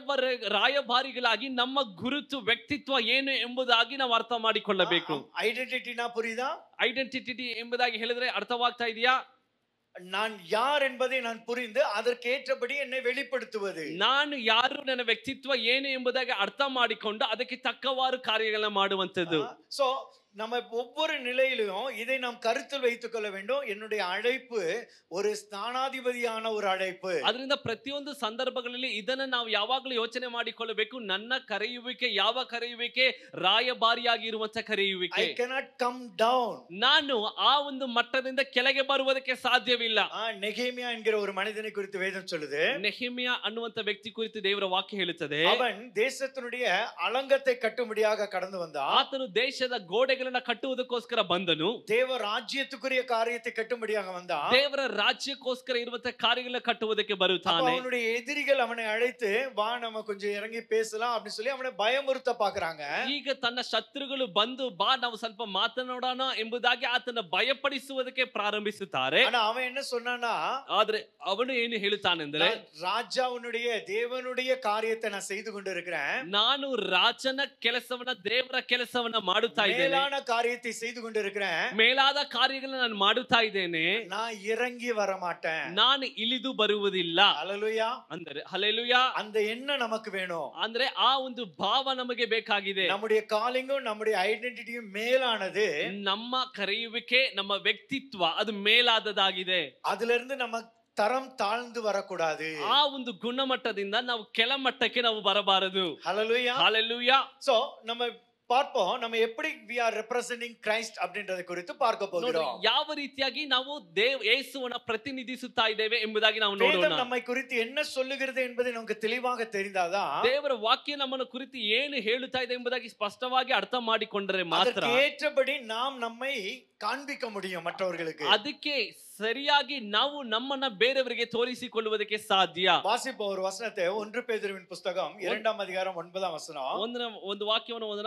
ರಾಯಭಾರಿಗಳಾಗಿ ನಮ್ಮ ಗುರುತು, ವ್ಯಕ್ತಿತ್ವ ಏನು ಎಂಬುದಾಗಿ ನಾವು ಅರ್ಥ ಮಾಡಿಕೊಳ್ಳಬೇಕು. ಐಡೆಂಟಿಟಿ ನಾ புரியுதா? ಐಡೆಂಟಿಟಿ ಎಂಬುದಾಗಿ ಹೇಳಿದ್ರೆ ಅರ್ಥವಾಗ್ತಾ ಇದೆಯಾ? நான் யார் என்பதை நான் புரிந்து அதற்கேற்றபடி என்னை வெளிப்படுத்துவது. ನಾನು ಯಾರು, ನನ್ನ ವ್ಯಕ್ತಿತ್ವ ಏನು ಎಂಬುದಾಗಿ ಅರ್ಥ ಮಾಡಿಕೊಂಡು ಅದಕ್ಕೆ ತಕ್ಕವಾರು ಕಾರ್ಯಗಳನ್ನ ಮಾಡುವಂತದ್ದು. So நம்ம ஒவ்வொரு நிலையிலும் இதை நாம் கருத்தில் வைத்துக் கொள்ள வேண்டும். என்னுடைய அழைப்பு ஒரு ஸ்தானாதிபதியான ஒரு அழைப்பு. ಅದರಿಂದ ಪ್ರತಿಯೊಂದು ಸಂದರ್ಭಗಳಲ್ಲಿ ಇದನ್ನ ನಾವು ಯಾವಾಗಲೂ ಯೋಚನೆ ಮಾಡಿಕೊಳ್ಳಬೇಕು. ನನ್ನ ಕರೆಯುವಿಕೆ ಯಾವ ಕರೆಯುವಿಕೆ? ರಾಯಭಾರಿಯಾಗಿ ಇರುವಂತ ಕರೆಯುವಿಕೆ. I cannot come down. ನಾನು ಆ ಒಂದು ಮಟ್ಟದಿಂದ ಕೆಳಗೆ ಬರುವುದಕ್ಕೆ ಸಾಧ್ಯವಿಲ್ಲ. நெகேமியா என்கிற ஒரு மனிதனை குறித்து வேதம் சொல்லுது. ನೆಹೆಮಿಯ ಅನ್ನುವಂತ ವ್ಯಕ್ತಿ ಕುರಿತು ದೇವರ ವಾಕ್ಯ ಹೇಳುತ್ತದೆ. அவன் தேசத்தினுடைய அலங்கத்தை கட்டும்படியாக கடந்து வந்தான். ಆತನು ದೇಶದ ಗೋಡೆಗಳನ್ನ ಕಟ್ಟುವುದಕ್ಕೋಸ್ಕರ ಬಂದನು. தேவ ராஜ்யத்துக்குரிய காரியத்தை கட்டும்படியாக வந்தான். ದೇವರ ರಾಜ್ಯಕ್ಕೋಸ್ಕರ ಇರುವಂತ ಕಾರ್ಯಗಳನ್ನ ಕಟ್ಟುವುದಕ್ಕೆ ಬರುತ್ತಾನೆ. அவனுடைய எதிரிகள் அவனை அழைத்து வா நம்ம கொஞ்சம் இறங்கி பேசலாம் அப்படி சொல்லி அவனை பயமுறுத்த பாக்குறாங்க. ಈಗ ತನ್ನ ಶತ್ರುಗಳು ಬಂದು ಬಾ ನಾವು ಸ್ವಲ್ಪ ಮಾತನಾಡೋಣ ಎಂಬುದಾಗಿ ಆತನ ಭಯಪಡಿಸುವುದಕ್ಕೆ ಪ್ರಾರಂಭಿಸುತ್ತಾರೆ. ஆனா அவன் என்ன சொன்னானா? ಆದ್ರೆ ಅವನು ಏನು ಹೇಳುತ್ತಾನೆಂದ್ರೆ, ராஜாவுடைய தேவனுடைய காரியத்தை நான் செய்து கொண்டிருக்கிறேன். ನಾನು ರಾಜನ ಕೆಲಸವನ್ನ, ದೇವರ ಕೆಲಸವನ್ನ ಮಾಡುತ್ತಾ ಇದ್ದೇನೆ. மேலான காரியத்தை செய்து கொண்டிருக்கிறேன். ಮೇಲಾದ ಕಾರ್ಯಗಳನ್ನ ನಾನು ಮಾಡುತ್ತಾ ಇದ್ದೇನೆ. நான் இறங்கி வர மாட்டேன். ನಾನು ಇಳಿದು ಬರುವುದಿಲ್ಲ. ஹல்லேலூயா. ಅಂದರೆ ಹಲ್ಲೆಲೂಯಾ. அந்த எண்ணம் நமக்கு வேணும். ಅಂದ್ರೆ ಆ ಒಂದು ಭಾವ ನಮಗೆ ಬೇಕಾಗಿದೆ. நம்முடைய காலிங்கும் நம்முடைய ஐடென்டிட்டியும் மேலானது. ನಮ್ಮ ಕರೆಯುವಿಕೆ, ನಮ್ಮ ವ್ಯಕ್ತಿತ್ವ ಅದು ಮೇಲಾದದಾಗಿದೆ. அதுல இருந்து நம்ம தரம் தாழ்ந்து வரக்கூடாது. ಆ ಒಂದು ಗುಣಮಟ್ಟದಿಂದ ನಾವು ಕೆಳಮಟ್ಟಕ್ಕೆ ನಾವು ಬರಬಾರದು. ஹல்லேலூயா. ಹಲ್ಲೆಲೂಯಾ. சோ நம்ம பார்ப்போம், நம்ம எப்படி we are representing Christ அப்படின்றதை குறித்து பார்க்க போகிறோம். ಯಾವ ರೀತಿಯಾಗಿ ನಾವು ಯೇಸುವನ್ನ ಪ್ರತಿನಿಧಿಸುತ್ತಾ ಇದ್ದೇವೆ ಎಂಬುದಾಗಿ ನಾವು ನೋಡೋಣ. வேதம் நம்மை குறித்து என்ன சொல்லுகிறது என்பதை நமக்கு தெளிவாக தெரிந்தாதான் ದೇವರ ವಾಕ್ಯ ನಮ್ಮನ್ನು ಕುರಿತು ಏನು ಹೇಳುತ್ತಾ ಇದೆ ಎಂಬುದಾಗಿ ಸ್ಪಷ್ಟವಾಗಿ ಅರ್ಥ ಮಾಡಿಕೊಂಡರೆ ಮಾತ್ರ அதற்கு ஏற்றபடி நாம் நம்மை காண்பிக்க முடியும் மற்றவர்களுக்கு. ಅದಕ್ಕೆ ಸರಿಯಾಗಿ ನಾವು ನಮ್ಮನ್ನ ಬೇರೆಯವರಿಗೆ ತೋರಿಸಿಕೊಳ್ಳುವುದಕ್ಕೆ ಸಾಧ್ಯ. வாசிப்ப ஒரு வசனத்தை 1 பேதுருவின் புத்தகம் 2ஆம் அதிகாரம் 9ஆம் வசனம். ಒಂದು ವಾಕ್ಯವನ್ನು ಓದೋಣ.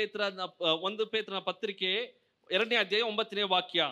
1 ಪೇತ್ರನ ಪತ್ರಿಕೆ 2ನೇ ಅಧ್ಯಾಯ 9ನೇ ವಾಕ್ಯ.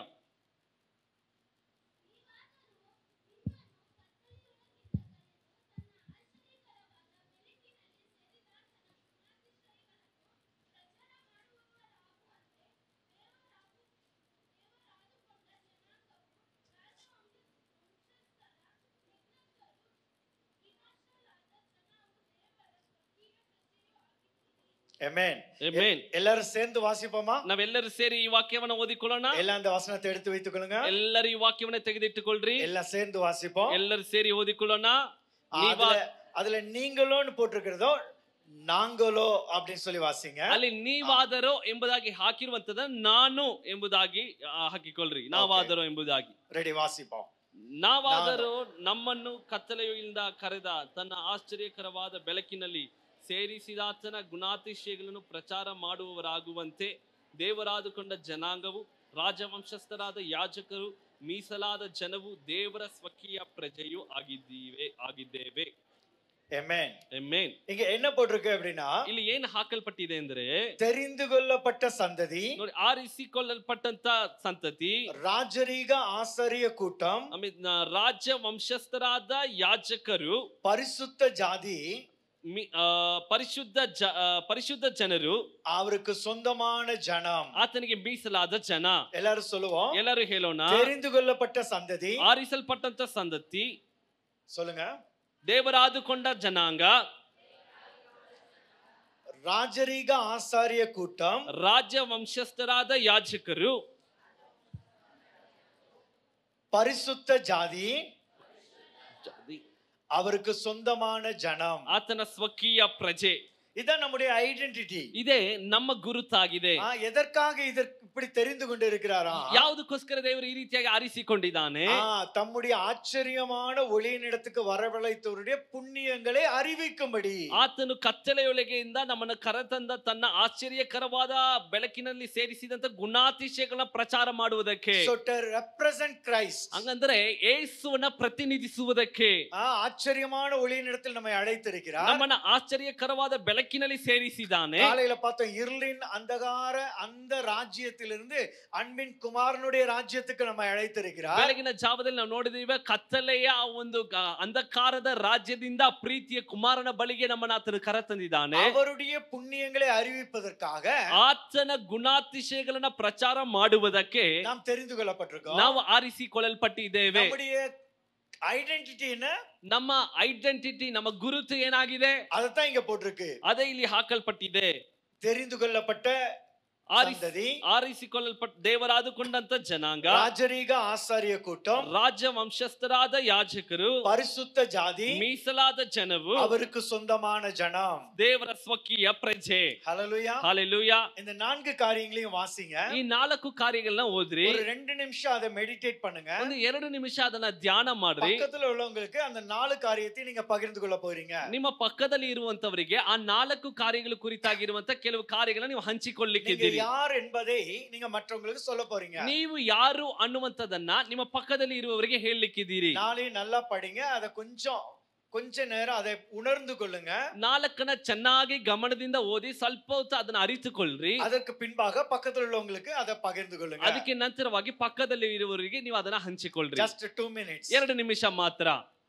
ஆமென். ಆಮೆನ್. எல்லாரும் சேர்ந்து வாசிப்போமா? ನಾವೆಲ್ಲರೂ ಸೇರಿ ಈ ವಾಕ್ಯವನ್ನು ಓದಿಕೊಳ್ಳೋಣ. எல்லாம் அந்த வசனத்தை எடுத்து வைத்துக் கொள்ளுங்க. ಎಲ್ಲರೂ ಈ ವಾಕ್ಯವನ್ನು ತೆಗೆದಿಟ್ಟುಕೊಳ್ಳ್ರಿ. எல்லாம் சேர்ந்து வாசிப்போம். ಎಲ್ಲರೂ ಸೇರಿ ಓದಿಕೊಳ್ಳೋಣ. அதுல நீங்களோன்னு போட்டிருக்கிறதோ நாங்களோ அப்படின்னு சொல்லி வாசிங்க. ಅಲ್ಲಿ ನೀವಾದರೋ ಎಂಬುದಾಗಿ ಹಾಕಿರುವಂತದ ನಾನು ಎಂಬುದಾಗಿ ಹಾಕಿಕೊಳ್ಳ್ರಿ. ನಾವಾದರೋ ಎಂಬುದಾಗಿ. ரெடி வாசிப்போம். ನಾವಾದರೋ ನಮ್ಮನ್ನು ಕತ್ತಲೆಯಿಂದ ಕರೆದ ತನ್ನ ಆಶ್ಚರ್ಯಕರವಾದ ಬೆಳಕಿನಲ್ಲಿ ಸೇರಿಸಿದಾತನ ಗುಣಾತಿಶಯಗಳನ್ನು ಪ್ರಚಾರ ಮಾಡುವವರಾಗುವಂತೆ ದೇವರಾದುಕೊಂಡ ಜನಾಂಗವು, ರಾಜವಂಶಸ್ಥರಾದ ಯಾಜಕರು, ಮೀಸಲಾದ ಜನವು, ದೇವರ ಸ್ವಕೀಯ ಪ್ರಜೆಯು ಆಗಿದ್ದೇವೆ. ஆமென். ಆಮೆನ್. இங்க என்ன போட்டிருக்கு அப்படின்னா, ಇಲ್ಲಿ ಏನು ಹಾಕಲ್ಪಟ್ಟಿದೆ ಅಂದ್ರೆ தெரிந்து கொள்ளப்பட்ட சந்ததி, ನೋಡಿ, ಆರಿಸಿಕೊಳ್ಳಲ್ಪಟ್ಟಂತ ಸಂತತಿ, ராஜரீக ஆசாரிய கூட்டம், ರಾಜ್ಯ ವಂಶಸ್ಥರಾದ ಯಾಜಕರು, பரிசுத்த ஜாதி, ಪರಿಶುದ್ಧ ಜನರು, அவருக்கு சொந்தமான ஜனம், ಆತನಿಗೆ ಮೀಸಲಾದ ಜನ. எல்லாரும் சொல்லுவோம். ಎಲ್ಲರೂ ಹೇಳೋಣ. தெரிந்து கொள்ளப்பட்ட சந்ததி, ಆರಿಸಲ್ಪಟ್ಟಂತ ಸಂತತಿ, சொல்லுங்க, ದೇವರಾದುಕೊಂಡ ಜನಾಂಗ, ராஜரீக ஆசாரிய கூட்டம், ರಾಜ್ಯ ವಂಶಸ್ಥರಾದ ಯಾಜಕರು, பரிசுத்த ஜாதி, அவருக்கு சொந்தமான ஜனம். ಆತನ ಸ್ವಕೀಯ ಪ್ರಜೆ. இதான் நம்முடைய ஐடென்டிட்டி. ಇದೇ ನಮ್ಮ ಗುರುತಾಗಿದೆ. எதற்காக இப்படி தெரிந்து கொண்டு இருக்கிறாரா? ಯಾವುದಕ್ಕೋಸ್ಕರ ದೇವರು ಈ ರೀತಿಯಾಗಿ ಆರಿಸಿಕೊಂಡಿದ್ದಾನೆ? தம்முடைய ஆச்சரியமான ஒளியினிடத்துக்கு வரவழைத்தவருடைய புண்ணியங்களை அறிவிக்கும்படி. ಆತನು ಕತ್ತಲೆಯೊಳಗೆಯಿಂದ ನಮ್ಮನ್ನು ಕರೆತಂದ ತನ್ನ ಆಶ್ಚರ್ಯಕರವಾದ ಬೆಳಕಿನಲ್ಲಿ ಸೇರಿಸಿದಂತ ಗುಣಾತಿಶಯಗಳನ್ನ ಪ್ರಚಾರ ಮಾಡುವುದಕ್ಕೆ. So to represent Christ. ಹಂಗಂದ್ರೆ ಯೇಸುವನ್ನ ಪ್ರತಿನಿಧಿಸುವುದಕ್ಕೆ. ஆச்சரியமான ஒளியினிடத்தில் நம்மை அழைத்திருக்கிறார். ನಮ್ಮನ್ನ ಆಶ್ಚರ್ಯಕರವಾದ ಬೆಳಕಿನಲ್ಲಿ ಸೇರಿಸಿದ್ದಾನೆ. காலையில பார்த்தோம், இருளின் அந்தகார அந்த ராஜ்யத்திலிருந்து அன்பின் குமாரனுடைய ராஜ்யத்துக்கு நம்மை அழைத்திருக்கிறார். ಬೆಳಗಿನ ಜಾವದಲ್ಲಿ ನಾವು ನೋಡಿದೀವಿ, ಕತ್ತಲೆಯ ಒಂದು ಅಂಧಕಾರದ ರಾಜ್ಯದಿಂದ ಪ್ರೀತಿಯ ಕುಮಾರನ ಬಳಿಗೆ ನಮ್ಮನ್ನ ಆತನು ಕರೆತಂದಿದ್ದಾನೆ. அவருடைய புண்ணியங்களை அறிவிப்பதற்காக, ಆತನ ಗುಣಾತಿಶಯಗಳನ್ನ ಪ್ರಚಾರ ಮಾಡುವುದಕ್ಕೆ நாம் தெரிந்து கொள்ளப்பட்டிருக்கோம். ನಾವು ಆರಿಸಿಕೊಳ್ಳಲ್ಪಟ್ಟಿದ್ದೇವೆ. நம்முடைய ஐடென்டிட்டி என்ன? ನಮ್ಮ ಐಡೆಂಟಿಟಿ, ನಮ್ಮ ಗುರುತು ಏನಾಗಿದೆ? ಅದத்தான் இங்க போட்டிருக்கு. ಅದೇ ಇಲ್ಲಿ ಹಾಕಲ್ಪಟ್ಟಿದೆ. தெரிந்து கொள்ளப்பட்ட ಸಂತತಿ, ಆರಿಸಿಕೊಳ್ಳಲ್ಪಟ್ಟ ದೇವರಾದುಕೊಂಡಂತ ಜನಾಂಗ, ರಾಜರೀಗ ಆಸಾರ್ಯ ಕೂಟಂ, ರಾಜ್ಯ ವಂಶಸ್ಥರಾದ ಯಾಜಕರು, ಪರಿಶುದ್ಧ ಜಾತಿ, ಮೀಸಲಾದ ಜನವು, அவருக்கு சொந்தமான ஜனம், ದೇವರ ಸ್ವಕೀಯ ಪ್ರಜೆ. ஹல்லேலூயா, ஹல்லேலூயா. இந்த 4 காரியங்களையும் வாசிங்க. ಈ 4 ಕಾರ್ಯಗಳನ್ನ ಓದ್ರಿ. ஒரு 2 நிமிஷம் அதை மெடிடேட் பண்ணுங்க. ಒಂದು 2 ನಿಮಿಷ ಅದನ್ನ ಧ್ಯಾನ ಮಾಡ್ರಿ. பக்கத்துல உள்ளவங்களுக்கு அந்த 4 காரியத்தை நீங்க பகிர்ந்து கொள்ள போறீங்க. ನಿಮ್ಮ ಪಕ್ಕದಲ್ಲಿ ಇರುವಂತವರಿಗೆ ಆ 4 ಕಾರ್ಯಗಳ ಕುರಿತಾಗಿರುವಂತ ಕೆಲವು ಕಾರ್ಯಗಳನ್ನ ನೀವು ಹಂಚಿಕೊಳ್ಳಲಿಕ್ಕಿದ್ದೀರಿ. யார் என்பதை நீங்க மற்றவங்களுக்கு சொல்ல போறீங்க. ನೀವು ಯಾರು ಅನ್ನುವಂತದನ್ನ ನಿಮ್ಮ ಪಕ್ಕದಲ್ಲಿ ಇರುವವರಿಗೆ ಹೇಳಲಿಕ್ಕಿದ್ದೀರಿ. நாளை நல்லா படிங்க. அதை கொஞ்ச நேரம் அதை உணர்ந்து கொள்ளுங்க. 4 ಚೆನ್ನಾಗಿ ಗಮನದಿಂದ ಓದಿ ಸ್ವಲ್ಪ ಹೊತ್ತು ಅದನ್ನ ಅರಿತುಕೊಳ್ಳ್ರಿ. ಅದಕ್ಕೆ பின்பாக பக்கத்துல உள்ளவங்களுக்கு அதை பகிர்ந்து கொள்ளுங்க. ಅದಕ್ಕೆ ನಂತರವಾಗಿ ಪಕ್ಕದಲ್ಲಿ ಇರುವವರಿಗೆ ನೀವು ಅದನ್ನ ಹಂಚಿಕೊಳ್ಳ್ರಿ. just 2 minutes. 2 ನಿಮಿಷ ಮಾತ್ರ.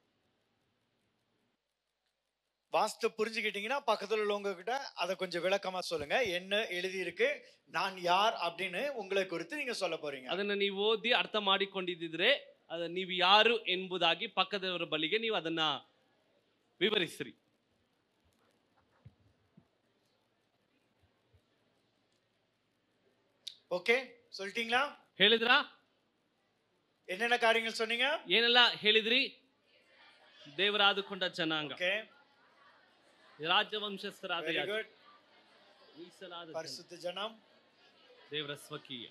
வாஸ்து புரிஞ்சுக்கிட்டீங்கன்னா பக்கத்துல உள்ளவங்க கிட்ட அதை கொஞ்சம் விளக்கமா சொல்லுங்க. என்ன எழுதி இருக்கு, நான் யார் அப்படின்னு உங்களை குறித்து நீங்க சொல்ல போறீங்க. ಅದನ್ನ ನೀವು ಓದಿ ಅರ್ಥ ಮಾಡಿಕೊಂಡಿದ್ರೆ ಅದ ನೀವು ಯಾರು ಎಂಬುದಾಗಿ ಪಕ್ಕದವರ ಬಳಿಗೆ ನೀವು ಅದನ್ನ ವಿವರಿಸ್ರಿ. ஓகே, சொல்லிட்டீங்களா? ಹೇಳಿದ್ರಾ? என்னென்ன காரியங்கள் சொன்னீங்க? ಏನೆಲ್ಲ ಹೇಳಿದ್ರಿ? ದೇವರಾದುಕೊಂಡ ಜನಾಂಗ, ஓகே, ರಾಜವಂಶಸ್ಥರಾದ வெரி குட், ಮೀಸಲಾದ பரிசுத்த ஜனம், ದೇವರ ಸ್ವಕೀಯ.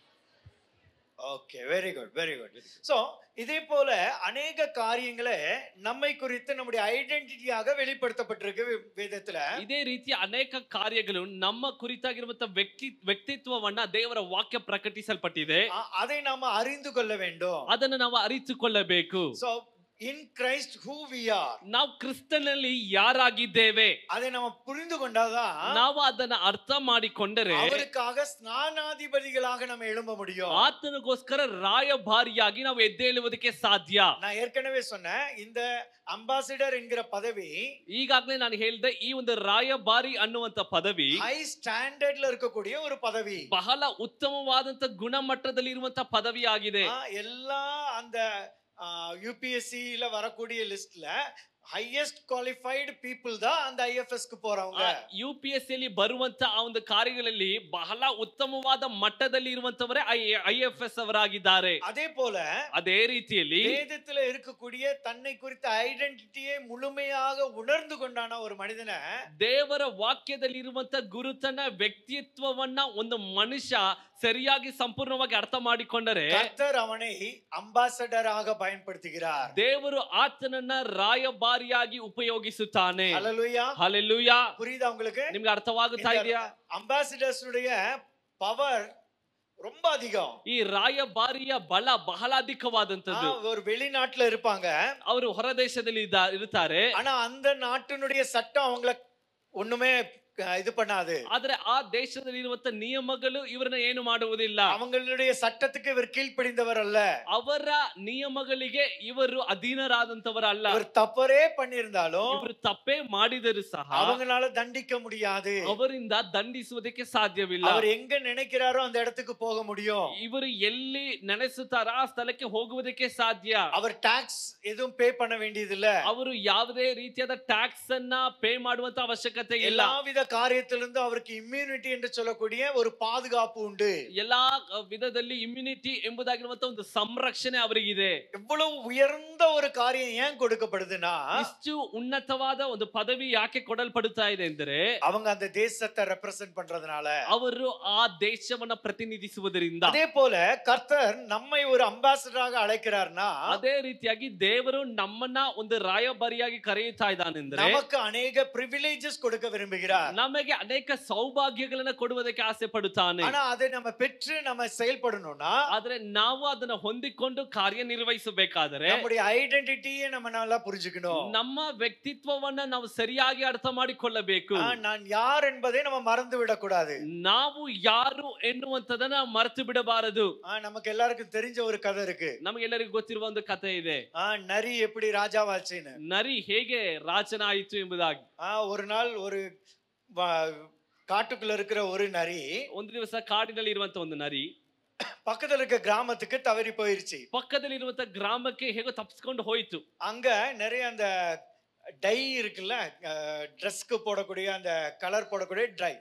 Okay, very good, very good. So இதே போல அநேக காரியங்களை நம்மை குறித்து நம்முடைய ஐடென்டிட்டியாக வெளிப்படுத்தப்பட்டிருக்கு வேதத்துல. ಇದೇ ರೀತಿ ಅನೇಕ ಕಾರ್ಯಗಳು ನಮ್ಮ ಕುರಿತಾಗಿರುವಂತ ವ್ಯಕ್ತಿತ್ವವನ್ನ ದೇವರ ವಾಕ್ಯ ಪ್ರಕಟಿಸಲ್ಪಟ್ಟಿದೆ. அதை நாம அறிந்து கொள்ள வேண்டும். ಅದನ್ನು ನಾವು ಅರಿತುಕೊಳ್ಳಬೇಕು. So in Christ who we are, ನಾವು ಕ್ರಿಸ್ತನಲ್ಲಿ ಯಾರಾಗಿದ್ದೇವೆ அதை நாம புரிந்து கொண்டாதான் ನಾವು ಅದನ್ನ ಅರ್ಥ ಮಾಡಿಕೊಂಡರೆ அவருக்காக ஸ்நானாதிபதிகளாக நம்ம எழும்ப முடியும். ಆತನಿಗೋಸ್ಕರ ರಾಯಭಾರಿಯಾಗಿ ನಾವು ಎದ್ದೇಳುವುದಕ್ಕೆ ಸಾಧ್ಯ. நான் ஏற்கனவே சொன்னேன், இந்த அம்பாசிடர் என்கிற பதவி, ಈಗಾಗಲೇ ನಾನು ಹೇಳಿದೆ, ಈ ಒಂದು ರಾಯಭಾರಿ ಅನ್ನುವಂತ ಪದವಿ ಹೈ ಸ್ಟ್ಯಾಂಡರ್ಡ್ல இருக்கக்கூடிய ஒரு பதவி, ಬಹಳ ಉತ್ತಮವಾದಂತ ಗುಣಮಟ್ಟದಲ್ಲಿ ಇರುವಂತ ಪದವಿ ಆಗಿದೆ. எல்லா அந்த யூபிஎஸ்சில வரக்கூடிய லிஸ்ட்ல highest qualified people தான் அந்த IFS க்கு போறவங்க. UPSC ಅಲ್ಲಿ ಬರುವಂತ ಆ ಒಂದು ಕಾರ್ಯಗಳಲ್ಲಿ ಬಹಳ ಉತ್ತಮವಾದ ಮಟ್ಟದಲ್ಲಿ ಇರುವಂತವರೇ IFS ಅವರಾಗಿದ್ದಾರೆ. அதே போல ಅದೇ ರೀತಿಯಲ್ಲಿ வேதத்துல இருக்கக்கூடிய தன்னை குறித்த ஐடென்டிட்டியை முழுமையாக உணர்ந்து கொண்டான ஒரு மனிதனை, ದೇವರ ವಾಕ್ಯದಲ್ಲಿ ಇರುವಂತ ಗುರುತನ ವ್ಯಕ್ತಿತ್ವವನ್ನ ಒಂದು ಮನುಷ್ಯ ಸರಿಯಾಗಿ ಸಂಪೂರ್ಣವಾಗಿ ಅರ್ಥ ಮಾಡಿಕೊಂಡರೆ கர்த்தர் அவனை அம்பாசடராக பயன்படுத்துகிறார். ದೇವರು ಆತನನ್ನ ರಾಯಭಾರಿಯಾಗಿ ಉಪಯೋಗಿಸುತ್ತಾನೆ. ஹல்லேலூயா, ಹಲ್ಲೆಲೂಯಾ. புரியுதா உங்களுக்கு? ನಿಮ್ಗೆ ಅರ್ಥವಾಗುತ್ತಾ ಇದೆಯಾ? அம்பாசிடர்ஸ் உடைய பவர் ரொம்ப அதிகம். ಈ ರಾಯಭಾರಿಯ ಬಲ ಬಹಳ ಅಧಿಕವಾದಂತದ್ದು. ஒரு வெளிநாட்டுல இருப்பாங்க, ಅವರು ಹೊರದೇಶದಲ್ಲಿ ಇರುತ್ತಾರೆ. ஆனா அந்த நாட்டினுடைய சட்டம் அவங்கள ஒண்ணுமே இது பண்ணாது. ಆದ್ರೆ ಆ ದೇಶದಲ್ಲಿ ಇರುವಂತ ನಿಯಮಗಳು ಇವರನ್ನ ಏನು ಮಾಡುವುದಿಲ್ಲ. அவங்களுடைய சட்டத்துக்கு இவர் கீழ்ப்படிந்தவர் அல்ல. ಅವರ ನಿಯಮಗಳಿಗೆ ಇವರು ಅಧೀನರಾದಂತವರಲ್ಲ. இவர் தப்பரே பண்ணியிருந்தாலும் ಇವರು ತಪ್ಪೇ ಮಾಡಿದರೂ ಸಹ அவங்களால தண்டிக்க முடியாது. ಅವರಿಂದ ದಂಡಿಸುವುದಕ್ಕೆ ಸಾಧ್ಯವಿಲ್ಲ. அவர் எங்க நினைக்கிறாரோ அந்த இடத்துக்கு போக முடியும். ಇವರು ಎಲ್ಲಿ ನೆನೆಸುತ್ತಾರೋ ಆ ಸ್ಥಳಕ್ಕೆ ಹೋಗುವುದಕ್ಕೆ ಸಾಧ್ಯ. அவர் டாக்ஸ் எதுவும் பே பண்ண வேண்டியதில்ல. ಅವರು ಯಾವುದೇ ರೀತಿಯಾದ ಟ್ಯಾಕ್ಸ್ ಅನ್ನ ಪೇ ಮಾಡುವಂತ ಅವಶ್ಯಕತೆ ಇಲ್ಲ. எல்லா வித காரியத்திலிருந்து அவருக்கு இம்யூனிட்டி என்று சொல்லக்கூடிய ஒரு பாதுகாப்பு உண்டு. ಎಲ್ಲಾ ವಿಧದಲ್ಲಿ ಇಮ್ಯುನಿಟಿ ಎಂಬುದಾಗಿರುವಂತ ಒಂದು ಸಂರಕ್ಷಣೆ ಅವರಿಗಿದೆ. எவ்வளவு உயர்ந்த ஒரு காரியம் ஏன் கொடுக்கப்படுதுன்னா, ಇಷ್ಟು ಉನ್ನತವಾದ ಒಂದು ಪದವಿ ಯಾಕೆ ಕೊಡಲ್ಪಡುತ್ತಾ ಇದೆ ಎಂದರೆ அவங்க அந்த தேசத்தை ரெப்ரசன்ட் பண்றதுனால. ಅವರು ಆ ದೇಶವನ್ನ ಪ್ರತಿನಿಧಿಸುವುದರಿಂದ. அதே போல கர்த்தர் நம்மை ஒரு அம்பாசிடராக அழைக்கிறார்னா, ಅದೇ ರೀತಿಯಾಗಿ ದೇವರು ನಮ್ಮನ್ನ ಒಂದು ರಾಯಭಾರಿಯಾಗಿ ಕರೆಯುತ್ತಾ ಇದ್ದಾನೆಂದ್ರೆ நமக்கு அநேக பிரிவிலேಜஸ் கொடுக்க விரும்புகிறார். ನಮಗೆ ಅನೇಕ ಸೌಭಾಗ್ಯಗಳನ್ನ ಕೊಡುವುದಕ್ಕೆ ಆಸೆ ಪಡುತ್ತಾನೆ. ஆனா அதை நம்ம பெற்று நம்ம செயல்படணும்னா, ಆದ್ರೆ ನಾವು ಅದನ್ನ ಹೊಂದಿಕೊಂಡು ಕಾರ್ಯನಿರ್ವಹಿಸಬೇಕಾದರೆ நம்முடைய ஐடென்டிட்டியை நம்ம நல்லா புரிஞ்சுக்கணும். ನಮ್ಮ ವ್ಯಕ್ತಿತ್ವವನ್ನ ನಾವು ಸರಿಯಾಗಿ ಅರ್ಥ ಮಾಡಿಕೊಳ್ಳಬೇಕು. நான் யார் என்பதை நம்ம மறந்து விடக்கூடாது. ನಾವು ಯಾರು ಎನ್ನುವಂತದನ್ನ ಮರೆತು ಬಿಡಬಾರದು. நமக்கு எல்லாருக்கும் தெரிஞ்ச ஒரு கதை இருக்கு. ನಮಗೆಲ್ಲರಿಗೂ ಗೊತ್ತಿರುವ ಒಂದು ಕಥೆ ಇದೆ. நரி எப்படி ராஜாவாச்சுன்னு. ನರಿ ಹೇಗೆ ರಾಜನಾಯಿತು ಎಂಬುದಾಗಿ. ஒரு நாள் ஒரு காட்டுக்குள்ள இருக்கிற ஒரு நரி ಒಂದು ದಿವಸ ಕಾಡಿನಲ್ಲಿ ಇರುವಂತ ಒಂದು ನರಿ பக்கத்துல இருக்க கிராமத்துக்கு தவறி போயிருச்சு. ಪಕ್ಕದಲ್ಲಿ ಇರುವಂತ ಗ್ರಾಮಕ್ಕೆ ಹೇಗೋ ತಪ್ಪಿಸ್ಕೊಂಡು ಹೋಯಿತು. அங்க நிறைய அந்த டை இருக்குல்ல, ட்ரெஸ்க்கு போடக்கூடிய அந்த கலர் போடக்கூடிய டை,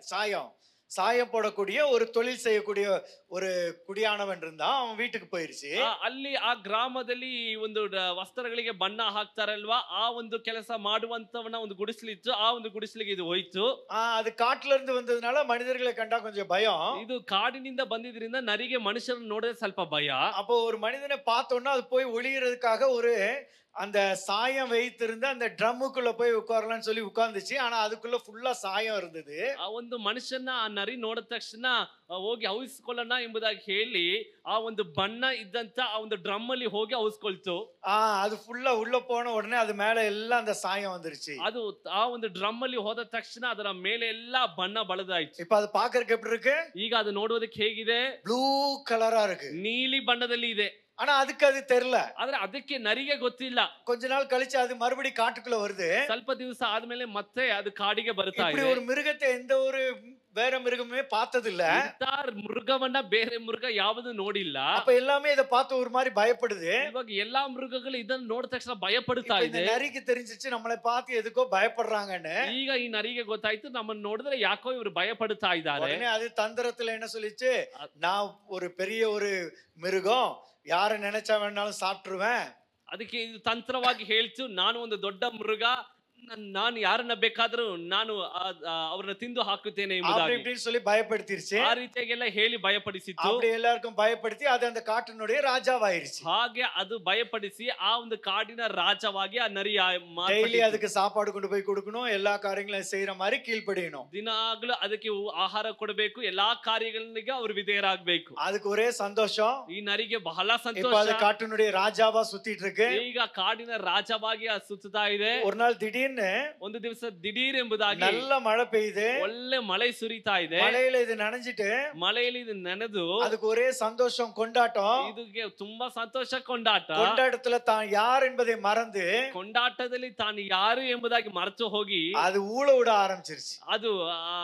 சாயம் போடக்கூடிய ஒரு தொழில் செய்யக்கூடிய ஒரு குடியானவன் இருந்தான். அவன் வீட்டுக்கு போயிருச்சு. ಅಲ್ಲಿ ಆ ಗ್ರಾಮದಲ್ಲಿ ಒಂದು ವಸ್ತ್ರಗಳಿಗೆ ಬಣ್ಣ ಹಾಕ್ತಾರಲ್ವಾ, ಆ ಒಂದು ಕೆಲಸ ಮಾಡುವಂತವನ ಒಂದು ಗುಡಿಸಲಿತ್ತು. ಆ ಒಂದು ಗುಡಿಸಲಿಗೆ ಇದು ಹೋಯ್ತು. அது காட்டுல இருந்து வந்ததுனால மனிதர்களை கண்டா கொஞ்சம் பயம். ಇದು ಕಾಡಿನಿಂದ ಬಂದಿದ್ರಿಂದ ನರಿಗೆ ಮನುಷ್ಯರನ್ನು ನೋಡಿದ್ರೆ ಸ್ವಲ್ಪ ಭಯ. அப்போ ஒரு மனிதனை பார்த்தோன்னா அது போய் ஒளியறதுக்காக ஒரு அந்த சாயம் வைத்திருந்த அந்த ட்ரம்முக்குள்ள போய் உட்காரலாம்னு சொல்லி உட்கார்ந்துச்சு. ஆனா அதுக்குள்ள ஃபுல்லா சாயம் இருந்தது. ಆ ಒಂದು ಮನುಷ್ಯನ ಆ ನರಿ ನೋಡಿದ ತಕ್ಷಣ ಹೋಗಿ ಔಸ್ಕೊಳ್ಳೋಣ ಎಂಬುದಾಗಿ ಹೇಳಿ ಆ ಒಂದು ಬಣ್ಣ ಇದ್ದಂತ ಆ ಒಂದು ಡ್ರಮ್ ಅಲ್ಲಿ ಹೋಗಿ ಔಸ್ಕೊಳ್ತು. அது ஃபுல்லா உள்ள போன உடனே அது மேல எல்லாம் அந்த சாயம் வந்துருச்சு. ಅದು ಆ ಒಂದು ಡ್ರಮ್ ಅಲ್ಲಿ ಹೋದ ತಕ್ಷಣ ಅದರ ಮೇಲೆ ಎಲ್ಲಾ ಬಣ್ಣ ಬಳಿದಾಯ್ತು. இப்ப அது பாக்குறதுக்கு எப்படி இருக்கு? ಈಗ ಅದು ನೋಡುವುದಕ್ಕೆ ಹೇಗಿದೆ? ப்ளூ கலரா இருக்கு. ನೀಲಿ ಬಣ್ಣದಲ್ಲಿ ಇದೆ. ஆனா அதுக்கு அது தெரியல. ಆದ್ರೆ ಅದಕ್ಕೆ ನರಿಗೆ ಗೊತ್ತಿಲ್ಲ. கொஞ்ச நாள் கழிச்சு அது மறுபடி காட்டுக்குள்ள வருது. ಸ್ವಲ್ಪ ದಿವಸ ಆದ್ಮೇಲೆ ಮತ್ತೆ ಅದು ಕಾಡಿಗೆ ಬರ್ತಾ ಇದೆ. இப்படி ஒரு மிருகத்தை எந்த ஒரு வேற மிருகமே பார்த்ததில்ல. ಮೃಗವನ್ನ ಬೇರೆ ಮೃಗ ಯಾವುದು ನೋಡಿಲ್ಲ. அப்ப எல்லாமே இத பார்த்து ஒரு மாதிரி பயப்படுது. ಇವಾಗ ಎಲ್ಲಾ ಮೃಗಗಳು ಇದನ್ನ ನೋಡಿದ ತಕ್ಷಣ ಭಯ ಪಡುತ್ತಾ ಇದೆ. ನರಿಗೆ தெரிஞ்சிச்சு நம்மளை பார்த்து எதுக்கோ பயப்படுறாங்கன்னு. ಈಗ ಈ ನರಿಗೆ ಗೊತ್ತಾಯ್ತು ನಮ್ಮನ್ನ ನೋಡಿದ್ರೆ ಯಾಕೋ ಇವರು ಭಯ ಪಡುತ್ತಾ ಇದ್ದಾರೆ. உடனே அது தந்திரத்துல என்ன சொல்லிச்சு, நான் ஒரு பெரிய ஒரு மிருகம், யாரை நினைச்சா வேணாலும் சாப்பிட்டுருவேன். ಅದಕ್ಕೆ ಇದು ತಂತ್ರವಾಗಿ ಹೇಳ್ತು, ನಾನು ಒಂದು ದೊಡ್ಡ ಮೃಗ, ನಾನು ಯಾರನ್ನ ಬೇಕಾದ್ರೂ ನಾನು ಅವರನ್ನ ತಿಂದು ಹಾಕುತ್ತೇನೆ ಎಂಬುದಾಗಿ சொல்லி பயப்படுத்திருச்சு. ಆ ರೀತಿಯಾಗೆಲ್ಲ ಹೇಳಿ ಭಯಪಡಿಸಿತ್ತು. அப்படி எல்லாருக்கும் பயப்படுத்தி அது அந்த காட்டினுடைய ராஜாவாயிருச்சு. ಹಾಗೆ ಅದು ಭಯಪಡಿಸಿ ಆ ಒಂದು ಕಾಡಿನ ರಾಜವಾಗಿ ಆ ನರಿ டெய்லி அதுக்கு சாப்பாடு கொண்டு போய் கொடுக்கணும், எல்லா காரியங்களும் செய்யற மாதிரி கீழ்ப்படியணும். ದಿನಾಗ್ಲೂ ಅದಕ್ಕೆ ಆಹಾರ ಕೊಡಬೇಕು, ಎಲ್ಲಾ ಕಾರ್ಯಗಳಿಗೆ ಅವರು ವಿಧೇಯರಾಗಬೇಕು. அதுக்கு ஒரே சந்தோஷம். ಈ ನರಿಗೆ ಬಹಳ ಸಂತೋಷ. இப்ப அது காட்டினுடைய ராஜாவா சுத்திட்டு இருக்கு. ಈಗ ಕಾಡಿನ ರಾಜವಾಗಿ ಸುತ್ತಾ ಇದೆ. ஒரு நாள் திடீர்னு ಒಂದು ದಿವಸ ದಿಢೀರ್ ಎಂಬುದಾಗಿ நல்ல மழை பெய்யுது. ಒಳ್ಳೆ ಮಳೆ ಸುರಿತಾ ಇದೆ. மழையில இது நனைஞ்சிட்டு, ಮಳೆಯಲ್ಲಿ ಇದು ನೆನೆದು அதுக்கு ஒரே சந்தோஷம், கொண்டாட்டம். ಇದಕ್ಕೆ ತುಂಬಾ ಸಂತೋಷ, ಕೊಂಡಾಟ. கொண்டாட்டத்துல தான் யார் என்பதை மறந்து, ಕೊಂಡಾಟದಲ್ಲಿ ತಾನು ಯಾರು ಎಂಬುದಾಗಿ ಮರೆತು ಹೋಗಿ அது ஊழ விட ஆரம்பிச்சிருச்சு. ಅದು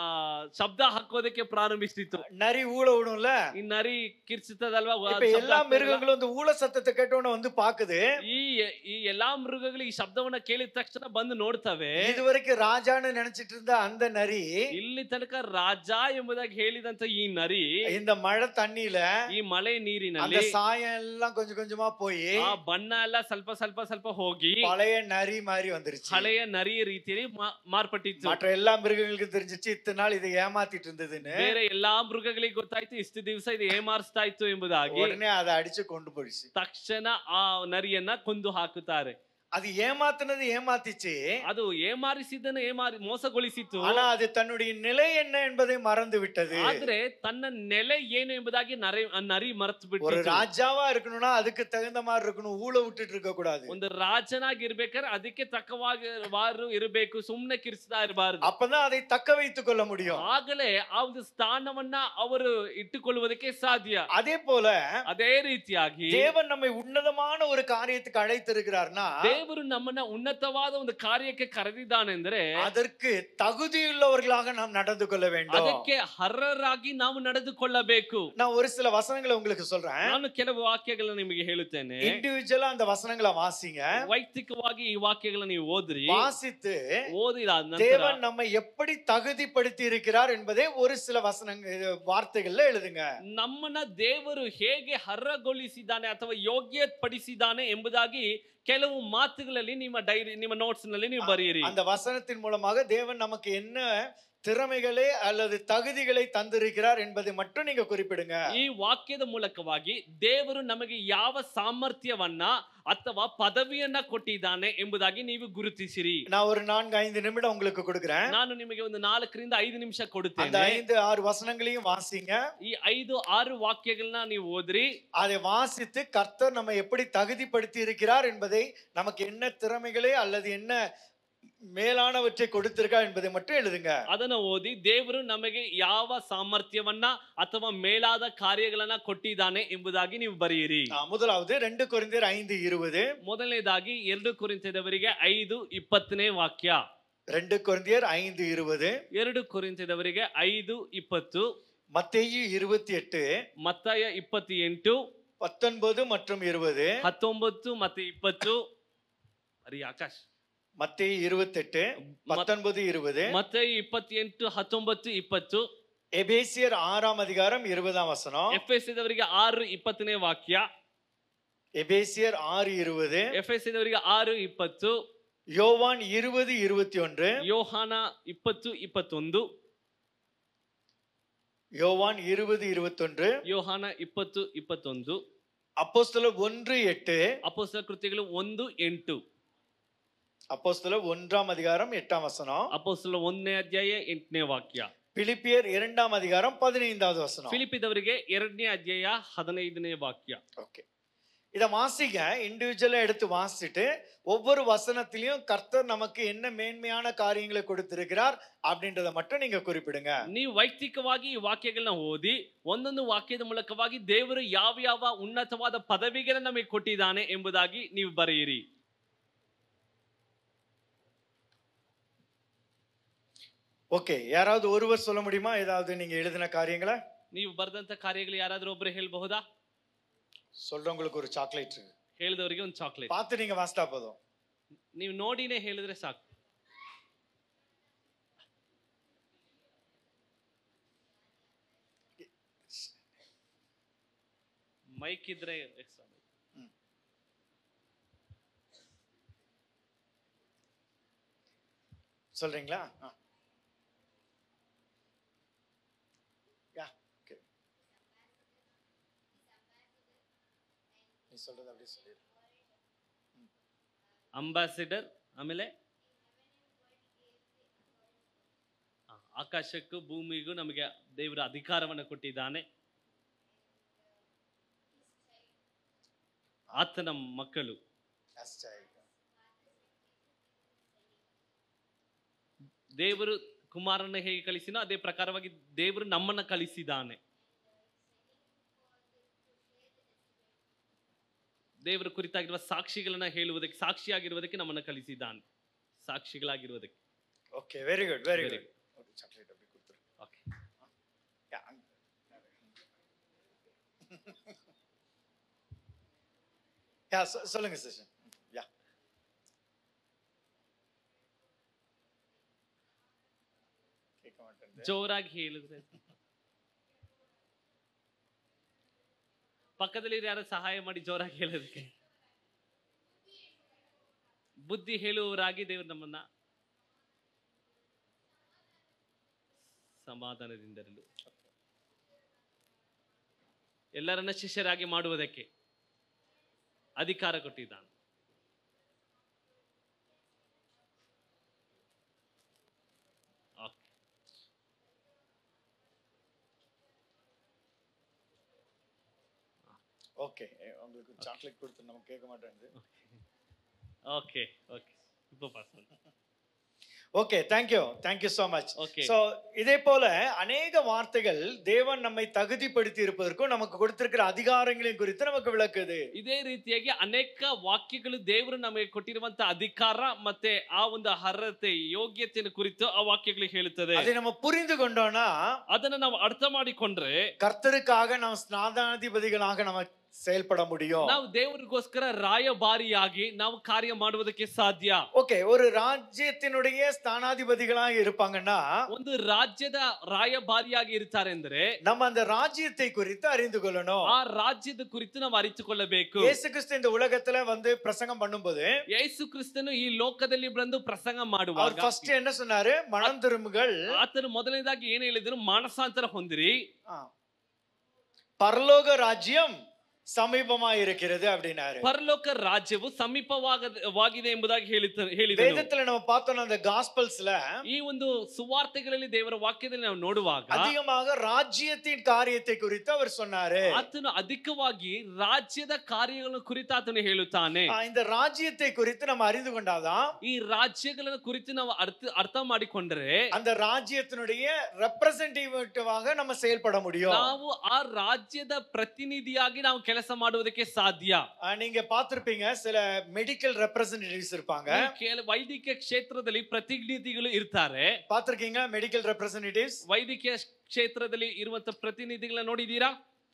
ಶಬ್ದ ಹಾಕೋದಕ್ಕೆ ಪ್ರಾರಂಭಿಸಿತು. நரி ஊழ விடும்ல, ಈ ನರಿ ಕಿರ್ಚುತ್ತದಲ್ವಾ. இப்ப எல்லா மிருகங்களும் இந்த ஊழ சத்தத்தை கேட்டோன்னு வந்து பாக்குது. ಈ ಎಲ್ಲಾ ಮೃಗಗಳು ಈ ಶಬ್ದವನ್ನ ಕೇಳಿದ ತಕ್ಷಣ ಬಂದು ನೋಡ್ತವೆ. இதுவரைக்கும் ராஜான்னு நினைச்சிட்டு இருந்த அந்த நரி ಇಲ್ಲಿ ತನಕ ರಾಜ ಎಂಬುದಾಗಿ ಹೇಳಿದಂತ ಈ ನರಿ இந்த மழை தண்ணியில, ಈ ಮಳೆ ನೀರಿನಲ್ಲಿ அந்த சாயம் எல்லாம் கொஞ்சம் கொஞ்சமா போய் ಆ ಬಣ್ಣ ಎಲ್ಲ ಸ್ವಲ್ಪ ಸ್ವಲ್ಪ ಸ್ವಲ್ಪ ಹೋಗಿ பழைய நரி மாதிரி வந்துருச்சு. ಹಳೆಯ ನರಿಯ ರೀತಿಯಲ್ಲಿ ಮಾರ್ಪಟ್ಟಿತ್ತು. மற்ற எல்லா மிருகங்களுக்கு தெரிஞ்சிச்சு இத்தனை நாள் இதை ஏமாத்திட்டு இருந்ததுன்னு. ಬೇರೆ ಎಲ್ಲಾ ಮೃಗಗಳಿಗೆ ಗೊತ್ತಾಯ್ತು ಇಷ್ಟು ದಿವಸ ಇದು ಏಮಾರಿಸ್ತಾ ಇತ್ತು ಎಂಬುದಾಗಿ. உடனே அதை அடிச்சு கொண்டு போயிடுச்சு. ತಕ್ಷಣ ಆ ನರಿಯನ್ನ ಕೊಂದು ಹಾಕುತ್ತಾರೆ. அது ஏமாத்தினது ஏமாத்திச்சு. ಅದು ಏಮಾರಿಸಿದ್ದನ್ನು ಮೋಸಗೊಳಿಸಿತು. ஆனா அது தன்னுடைய நிலை என்ன என்பதை மறந்து விட்டது. ಆದ್ರೆ ತನ್ನ ನೆಲೆ ಏನು ಎಂಬುದಾಗಿ ನರಿ ಮರೆತು ಬಿಟ್ಟು. ஒரு ராஜாவா இருக்கணும்னா அதுக்கு தகுந்த மாதிரி இருக்கணும், ஊழ விட்டுட்டு இருக்க கூடாது. ಒಂದು ರಾಜನಾಗಿ ಇರ್ಬೇಕಾದ್ರೆ ಅದಕ್ಕೆ ತಕ್ಕವಾರು ಇರಬೇಕು, ಸುಮ್ನೆ ಕಿರಿಸ್ತಾ ಇರಬಾರದು. அப்பதான் அதை தக்க வைத்துக் கொள்ள முடியும். ಆಗಲೇ ಆ ಒಂದು ಸ್ಥಾನವನ್ನ ಅವರು ಇಟ್ಟುಕೊಳ್ಳುವುದಕ್ಕೆ ಸಾಧ್ಯ. அதே போல ಅದೇ ರೀತಿಯಾಗಿ தேவன் நம்மை உன்னதமான ஒரு காரியத்துக்கு அழைத்திருக்கிறார்னா, ದೇವರು ನಮ್ಮನ್ನ ಉನ್ನತವಾದ ಒಂದು ಕಾರ್ಯಕ್ಕೆ ಕರೆದಿದ್ದಾನೆಂದ್ರೆ அதற்கு தகுதியுள்ளவர்களாக நாம் நடந்து கொள்ள வேண்டும். ಅದಕ್ಕೆ ಅರ್ಹರಾಗಿ ನಾವು ನಡೆದುಕೊಳ್ಳಬೇಕು. நான் ஒரு சில வசனங்களை உங்களுக்கு சொல்றேன். ನಾನು ಕೆಲವು ವಾಕ್ಯಗಳನ್ನು ನಿಮಗೆ ಹೇಳುತ್ತೇನೆ. இண்டிவிஜுவலா அந்த வசனங்களை வாசிங்க. ವೈಯಕ್ತಿಕವಾಗಿ ಈ ವಾಕ್ಯಗಳನ್ನು ನೀವು ಓದ್ರಿ. வாசித்து ಓದಿದ ನಂತರ தேவன் நம்மை எப்படி தகுதிப்படுத்தி இருக்கிறார் என்பதை ஒரு சில வார்த்தைகள்ல எழுதுங்க. ನಮ್ಮನ್ನ ದೇವರು ಹೇಗೆ ಅರ್ಹಗೊಳಿಸಿದ್ದಾನೆ ಅಥವಾ ಯೋಗ್ಯ ಪಡಿಸಿದ್ದಾನೆ ಎಂಬುದಾಗಿ ಕೆಲವು ಮಾತುಗಳಲ್ಲಿ ನಿಮ್ಮ ಡೈರಿ, ನಿಮ್ಮ ನೋಟ್ಸ್ ನಲ್ಲಿ ನೀವು ಬರೆಯಿರಿ. அந்த வசனத்தின் மூலமாக தேவன் நமக்கு என்ன திறமைகளை அல்லது தகுதிகளை தந்திருக்கிறார் என்பதை மட்டும் நீங்க குறிப்பிடுங்க. ಈ ವಾಕ್ಯದ ಮೂಲಕವಾಗಿ ದೇವರು ನಮಗೆ ಯಾವ ಸಾಮರ್ಥ್ಯವನ್ನ ಅಥವಾ ಪದವಿಯನ್ನ ಕೊಟ್ಟಿದ್ದಾನೆ ಎಂಬುದಾಗಿ ನೀವು ಗುರುತಿಸಿರಿ. நான் ஒரு 4-5 நிமிடம் உங்களுக்கு கொடுக்கிறேன். ನಾನು ನಿಮಗೆ ಒಂದು 4 ರಿಂದ 5 ನಿಮಿಷ ಕೊಡುತ್ತೇನೆ. அந்த 5-6 வசனங்களையும் வாசிங்க. ಈ 5-6 ವಾಕ್ಯಗಳನ್ನ ನೀವು ಓದ್ರಿ. அதை வாசித்து கர்த்தர் நம்ம எப்படி தகுதிப்படுத்தி இருக்கிறார் என்பதை, நமக்கு என்ன திறமைகளை அல்லது என்ன மேலானவற்றை கொடுத்திருக்கா என்பதை மட்டும் எழுதுங்க. ಅದನ್ನು ಓದಿ ದೇವರು ನಮಗೆ ಯಾವ ಸಾಮರ್ಥ್ಯವನ್ನ ಅಥವಾ ಮೇಲಾದ ಕಾರ್ಯಗಳನ್ನ ಕೊಟ್ಟಿದ್ದಾನೆ ಎಂಬುದಾಗಿ ನೀವು ಬರೆಯಿರಿ. முதலாவது 2 கொரிந்தியர் 5:20. ಮೊದಲನೇದಾಗಿ 2 ಕೊರಿಂಥದವರಿಗೆ 5:20ನೇ ವಾಕ್ಯ. 2 கொரிந்தியர் 5:20. 2 ಕೊರಿಂಥದವರಿಗೆ 5:20. மத்தேயு 28. ಮತ್ತಾಯ 28, 19 மற்றும் 20. 19 ಮತ್ತು 20. ಅರಿ ಆಕಾಶ್. மத்தேயு 28, 19, 20. மத்தேயு 28, 19, 20. எபேசியர் 6ஆம் அதிகாரம் 20ஆம் வசனம். ಎಫೆಸದವರಿಗೆ 6:20ನೇ ವಾಕ್ಯ. எபேசியர் 6:20. ಎಫೆಸದವರಿಗೆ 6:20. யோவான் 20:21. ಯೋಹಾನ 20:21. யோவான் 20:21. ಯೋಹಾನ 20:21. அப்போஸ்தலர் 1:8. ಅಪೊಸ್ತಲ ಕೃತ್ಯಗಳು 1:8. அப்போஸ்தலர் 1ஆம் அதிகாரம் 8ஆம் வசனம். ಅಪೊಸ್ತಲ 1ನೇ ಅಧ್ಯಾಯ 8ನೇ ವಾಕ್ಯ. பிலிப்பியர் 2ஆம் அதிகாரம் 15வது வசனம். ಫಿಲಿಪ್ಪಿದವರಿಗೆ 2ನೇ ಅಧ್ಯಾಯ 15ನೇ ವಾಕ್ಯ. ஓகே, இத வாசிங்க. இண்டிவிஜுவலா எடுத்து வாசிட்டு ஒவ்வொரு வசனத்திலையும் கர்த்தர் நமக்கு என்ன மேன்மையான காரியங்களை கொடுத்திருக்கிறார் அப்படின்றத மட்டும் நீங்க குறிப்பிடுங்க. ನೀವು ವೈಯಕ್ತಿಕವಾಗಿ ಈ ವಾಕ್ಯಗಳನ್ನ ಓದಿ ಒಂದೊಂದು ವಾಕ್ಯದ ಮೂಲಕವಾಗಿ ದೇವರು ಯಾವ ಯಾವ ಉನ್ನತವಾದ ಪದವಿಗಳನ್ನು ನಮಗೆ ಕೊಟ್ಟಿದ್ದಾನೆ ಎಂಬುದಾಗಿ ನೀವು ಬರೆಯಿರಿ. ஓகே, யாராவது ஒருவர் சொல்ல முடியுமா ஏதாவது நீங்க எழுதின காரியங்களை? ನೀವು ಬರೆದಂತ ಕಾರ್ಯಗಳು ಯಾರಾದರೂ ಒಬ್ಬರು ಹೇಳಬಹುದಾ? சொல்றவங்களுக்கு ஒரு சாக்லேட் இருக்கு. ಹೇಳಿದವರಿಗೆ ಒಂದು ಚಾಕ್ಲೇಟ್. பார்த்து நீங்க வாசிட்டா போதும். ನೀವು ನೋಡಿನೇ ಹೇಳಿದ್ರೆ ಸಾಕು. ಮೈಕ್ ಇದ್ರೆ சொல்றீங்களா? நீ சொல்றது அப்படியே சொல்லு. ಅಂಬಾಸಿಡರ್, ಆಮೇಲೆ ಆಕಾಶಕ್ಕೂ ಭೂಮಿಗೂ ನಮಗೆ ದೇವರ ಅಧಿಕಾರವನ್ನು ಕೊಟ್ಟಿದ್ದಾನೆ. ಆತನ ಮಕ್ಕಳು ದೇವರು ಕುಮಾರನ ಹೇಗೆ ಕಳಿಸಿನೋ ಅದೇ ಪ್ರಕಾರವಾಗಿ ದೇವರು ನಮ್ಮನ್ನ ಕಳಿಸಿದ್ದಾನೆ. ದೇವರ ಕುರಿತಾಗಿರುವ ಸಾಕ್ಷಿಗಳನ್ನ ಹೇಳುವುದಕ್ಕೆ, ಸಾಕ್ಷಿಯಾಗಿರುವುದಕ್ಕೆ ನಮ್ಮನ್ನ ಕಳಿಸಿದ್ದಾನೆ, ಸಾಕ್ಷಿಗಳಾಗಿರುವುದಕ್ಕೆ. Okay, very good, very good. Chocolate அப்படி கொடுத்துரு. ಓಕೆ, யா சொல்லுங்க சிஸ்டர். யா கேட்க மாட்டேன். ಜೋರಾಗಿ ಹೇಳಿದ್ರೆ. ಪಕ್ಕದಲ್ಲಿ ಯಾರು ಸಹಾಯ ಮಾಡಿ ಜೋರಾಗಿ ಹೇಳೋದಕ್ಕೆ. ಬುದ್ಧಿ ಹೇಳುವವರಾಗಿ ದೇವರು ನಮ್ಮನ್ನ ಸಮಾಧಾನದಿಂದಿರಲು, ಎಲ್ಲರನ್ನ ಶಿಷ್ಯರಾಗಿ ಮಾಡುವುದಕ್ಕೆ ಅಧಿಕಾರ ಕೊಟ್ಟಿದ್ದಾನೆ. ஓகே, உங்களுக்கு சாக்லேட் கொடுத்து நம்ம கேட்க மாட்டேங்குது. ஓகே ஓகே, இப்போ pass. Okay, thank you so much. Okay. So இதே போல அநேக வார்த்தைகள் தேவன் நம்மை தகுதிப்படுத்தி இருப்பதற்கும் நமக்கு கொடுத்திருக்கிற அதிகாரங்களையும் குறித்து நமக்கு விளக்குது. ಇದೇ ರೀತಿಯಾಗಿ ಅನೇಕ ವಾಕ್ಯಗಳು ದೇವರು ನಮಗೆ ಕೊಟ್ಟಿರುವಂತ ಅಧಿಕಾರ ಮತ್ತೆ ಆ ಒಂದು ಅರ್ಹತೆ ಯೋಗ್ಯತೆಯನ್ನು ಕುರಿತು ಆ ವಾಕ್ಯಗಳು ಹೇಳುತ್ತದೆ. அதை நம்ம புரிந்து கொண்டோம்னா ಅದನ್ನ ನಾವು ಅರ್ಥ ಮಾಡಿಕೊಂಡ್ರೆ கர்த்தருக்காக நாம் ஸ்நாதாதிபதிகளாக நம்ம செயல்பட முடியும். ನಾವು ದೇವರಿಗೋಸ್ಕರ ರಾಯಭಾರಿಯಾಗಿ ನಾವು ಕಾರ್ಯ ಮಾಡುವುದಕ್ಕೆ ಸಾಧ್ಯ. ஓகே, ஒரு ರಾಜ್ಯத்தினுடைய ஸ்தானாதிபதிகளாக இருப்பாங்கன்னா ಒಂದು ರಾಜ್ಯದ ರಾಯಭಾರಿಯಾಗಿ ಇರ್ತಾರೆ ಅಂದ್ರೆ நம்ம அந்த ராஜ்யத்தை குறித்து அறிந்து கொள்ளணும். ಆ ರಾಜ್ಯದ ಕುರಿತು ನಾವು ಅರಿತುಕೊಳ್ಳಬೇಕು. இயேசு கிறிஸ்து இந்த உலகத்துல வந்து பிரசங்கம் பண்ணும்போது ಯೇಸು ಕ್ರಿಸ್ತನು ಈ ಲೋಕದಲ್ಲಿ ಬಂದು ಪ್ರಸಂಗ அவர் ಮಾಡುವಾಗ ஃபர்ஸ்ட் என்ன சொன்னாரு? மனம் திரும்புங்கள், ಆತನು ಮೊದಲನೇದಾಗಿ ಏನು ಹೇಳಿದ್ರು? ಮಾನಸಾಂತರ ಹೊಂದಿರಿ, பரலோக ராஜ்யம் ಸಮೀಪமா இருக்கிறது அப்படினாரு. ಪರಲೋಕ ರಾಜ್ಯವು ಸಮೀಪವಾಗಿದೆ ಎಂಬುದಾಗಿ ಹೇಳಿದರು. வேதத்துல நம்ம பார்த்தோம், அந்த காஸ்பல்ஸ்ல ಈ ಒಂದು ಸುವಾರ್ತೆಗಳಲ್ಲಿ ದೇವರ ವಾಕ್ಯದಲ್ಲಿ ನಾವು ನೋಡುವಾಗ அதிகமாக ராஜ்யத்தின் காரியத்தை குறித்து அவர் சொன்னாரு. ಆತನು ಅಧಿಕವಾಗಿ ರಾಜ್ಯದ ಕಾರ್ಯಗಳ ಕುರಿತು ಆತನು ಹೇಳುತ್ತಾನೆ. இந்த ராஜ்யத்தை குறித்து நம்ம அறிந்து கொண்டாதான் ಈ ರಾಜ್ಯಗಳ ಕುರಿತು ನಾವು ಅರ್ಥ ಮಾಡಿಕೊಂಡ್ರೆ அந்த ராஜ்யத்தினுடைய ரெப்ரசன்டேட்டிவாக நம்ம செயல்பட முடியும். ನಾವು ಆ ರಾಜ್ಯದ ಪ್ರತಿನಿಧಿಯಾಗಿ ನಾವು ಕೆಲಸ ಮಾಡುವುದಕ್ಕೆ ಸಾಧ್ಯ. நீங்க பார்த்திருப்பீங்க, சில மெடிக்கல் ரெப்ரசன்டேட்டிவ்ஸ் இருப்பாங்க. ವೈದ್ಯಕೀಯ ಕ್ಷೇತ್ರದಲ್ಲಿ ಪ್ರತಿನಿಧಿಗಳು ಇರ್ತಾರೆ. பார்த்திருக்கீங்க மெடிக்கல் ரெப்ரசன்டேட்டிவ்ஸ்? ವೈದ್ಯಕೀಯ ಕ್ಷೇತ್ರದಲ್ಲಿ ಇರುವಂತ ಪ್ರತಿನಿಧಿಗಳನ್ನ ನೋಡಿದೀರಾ?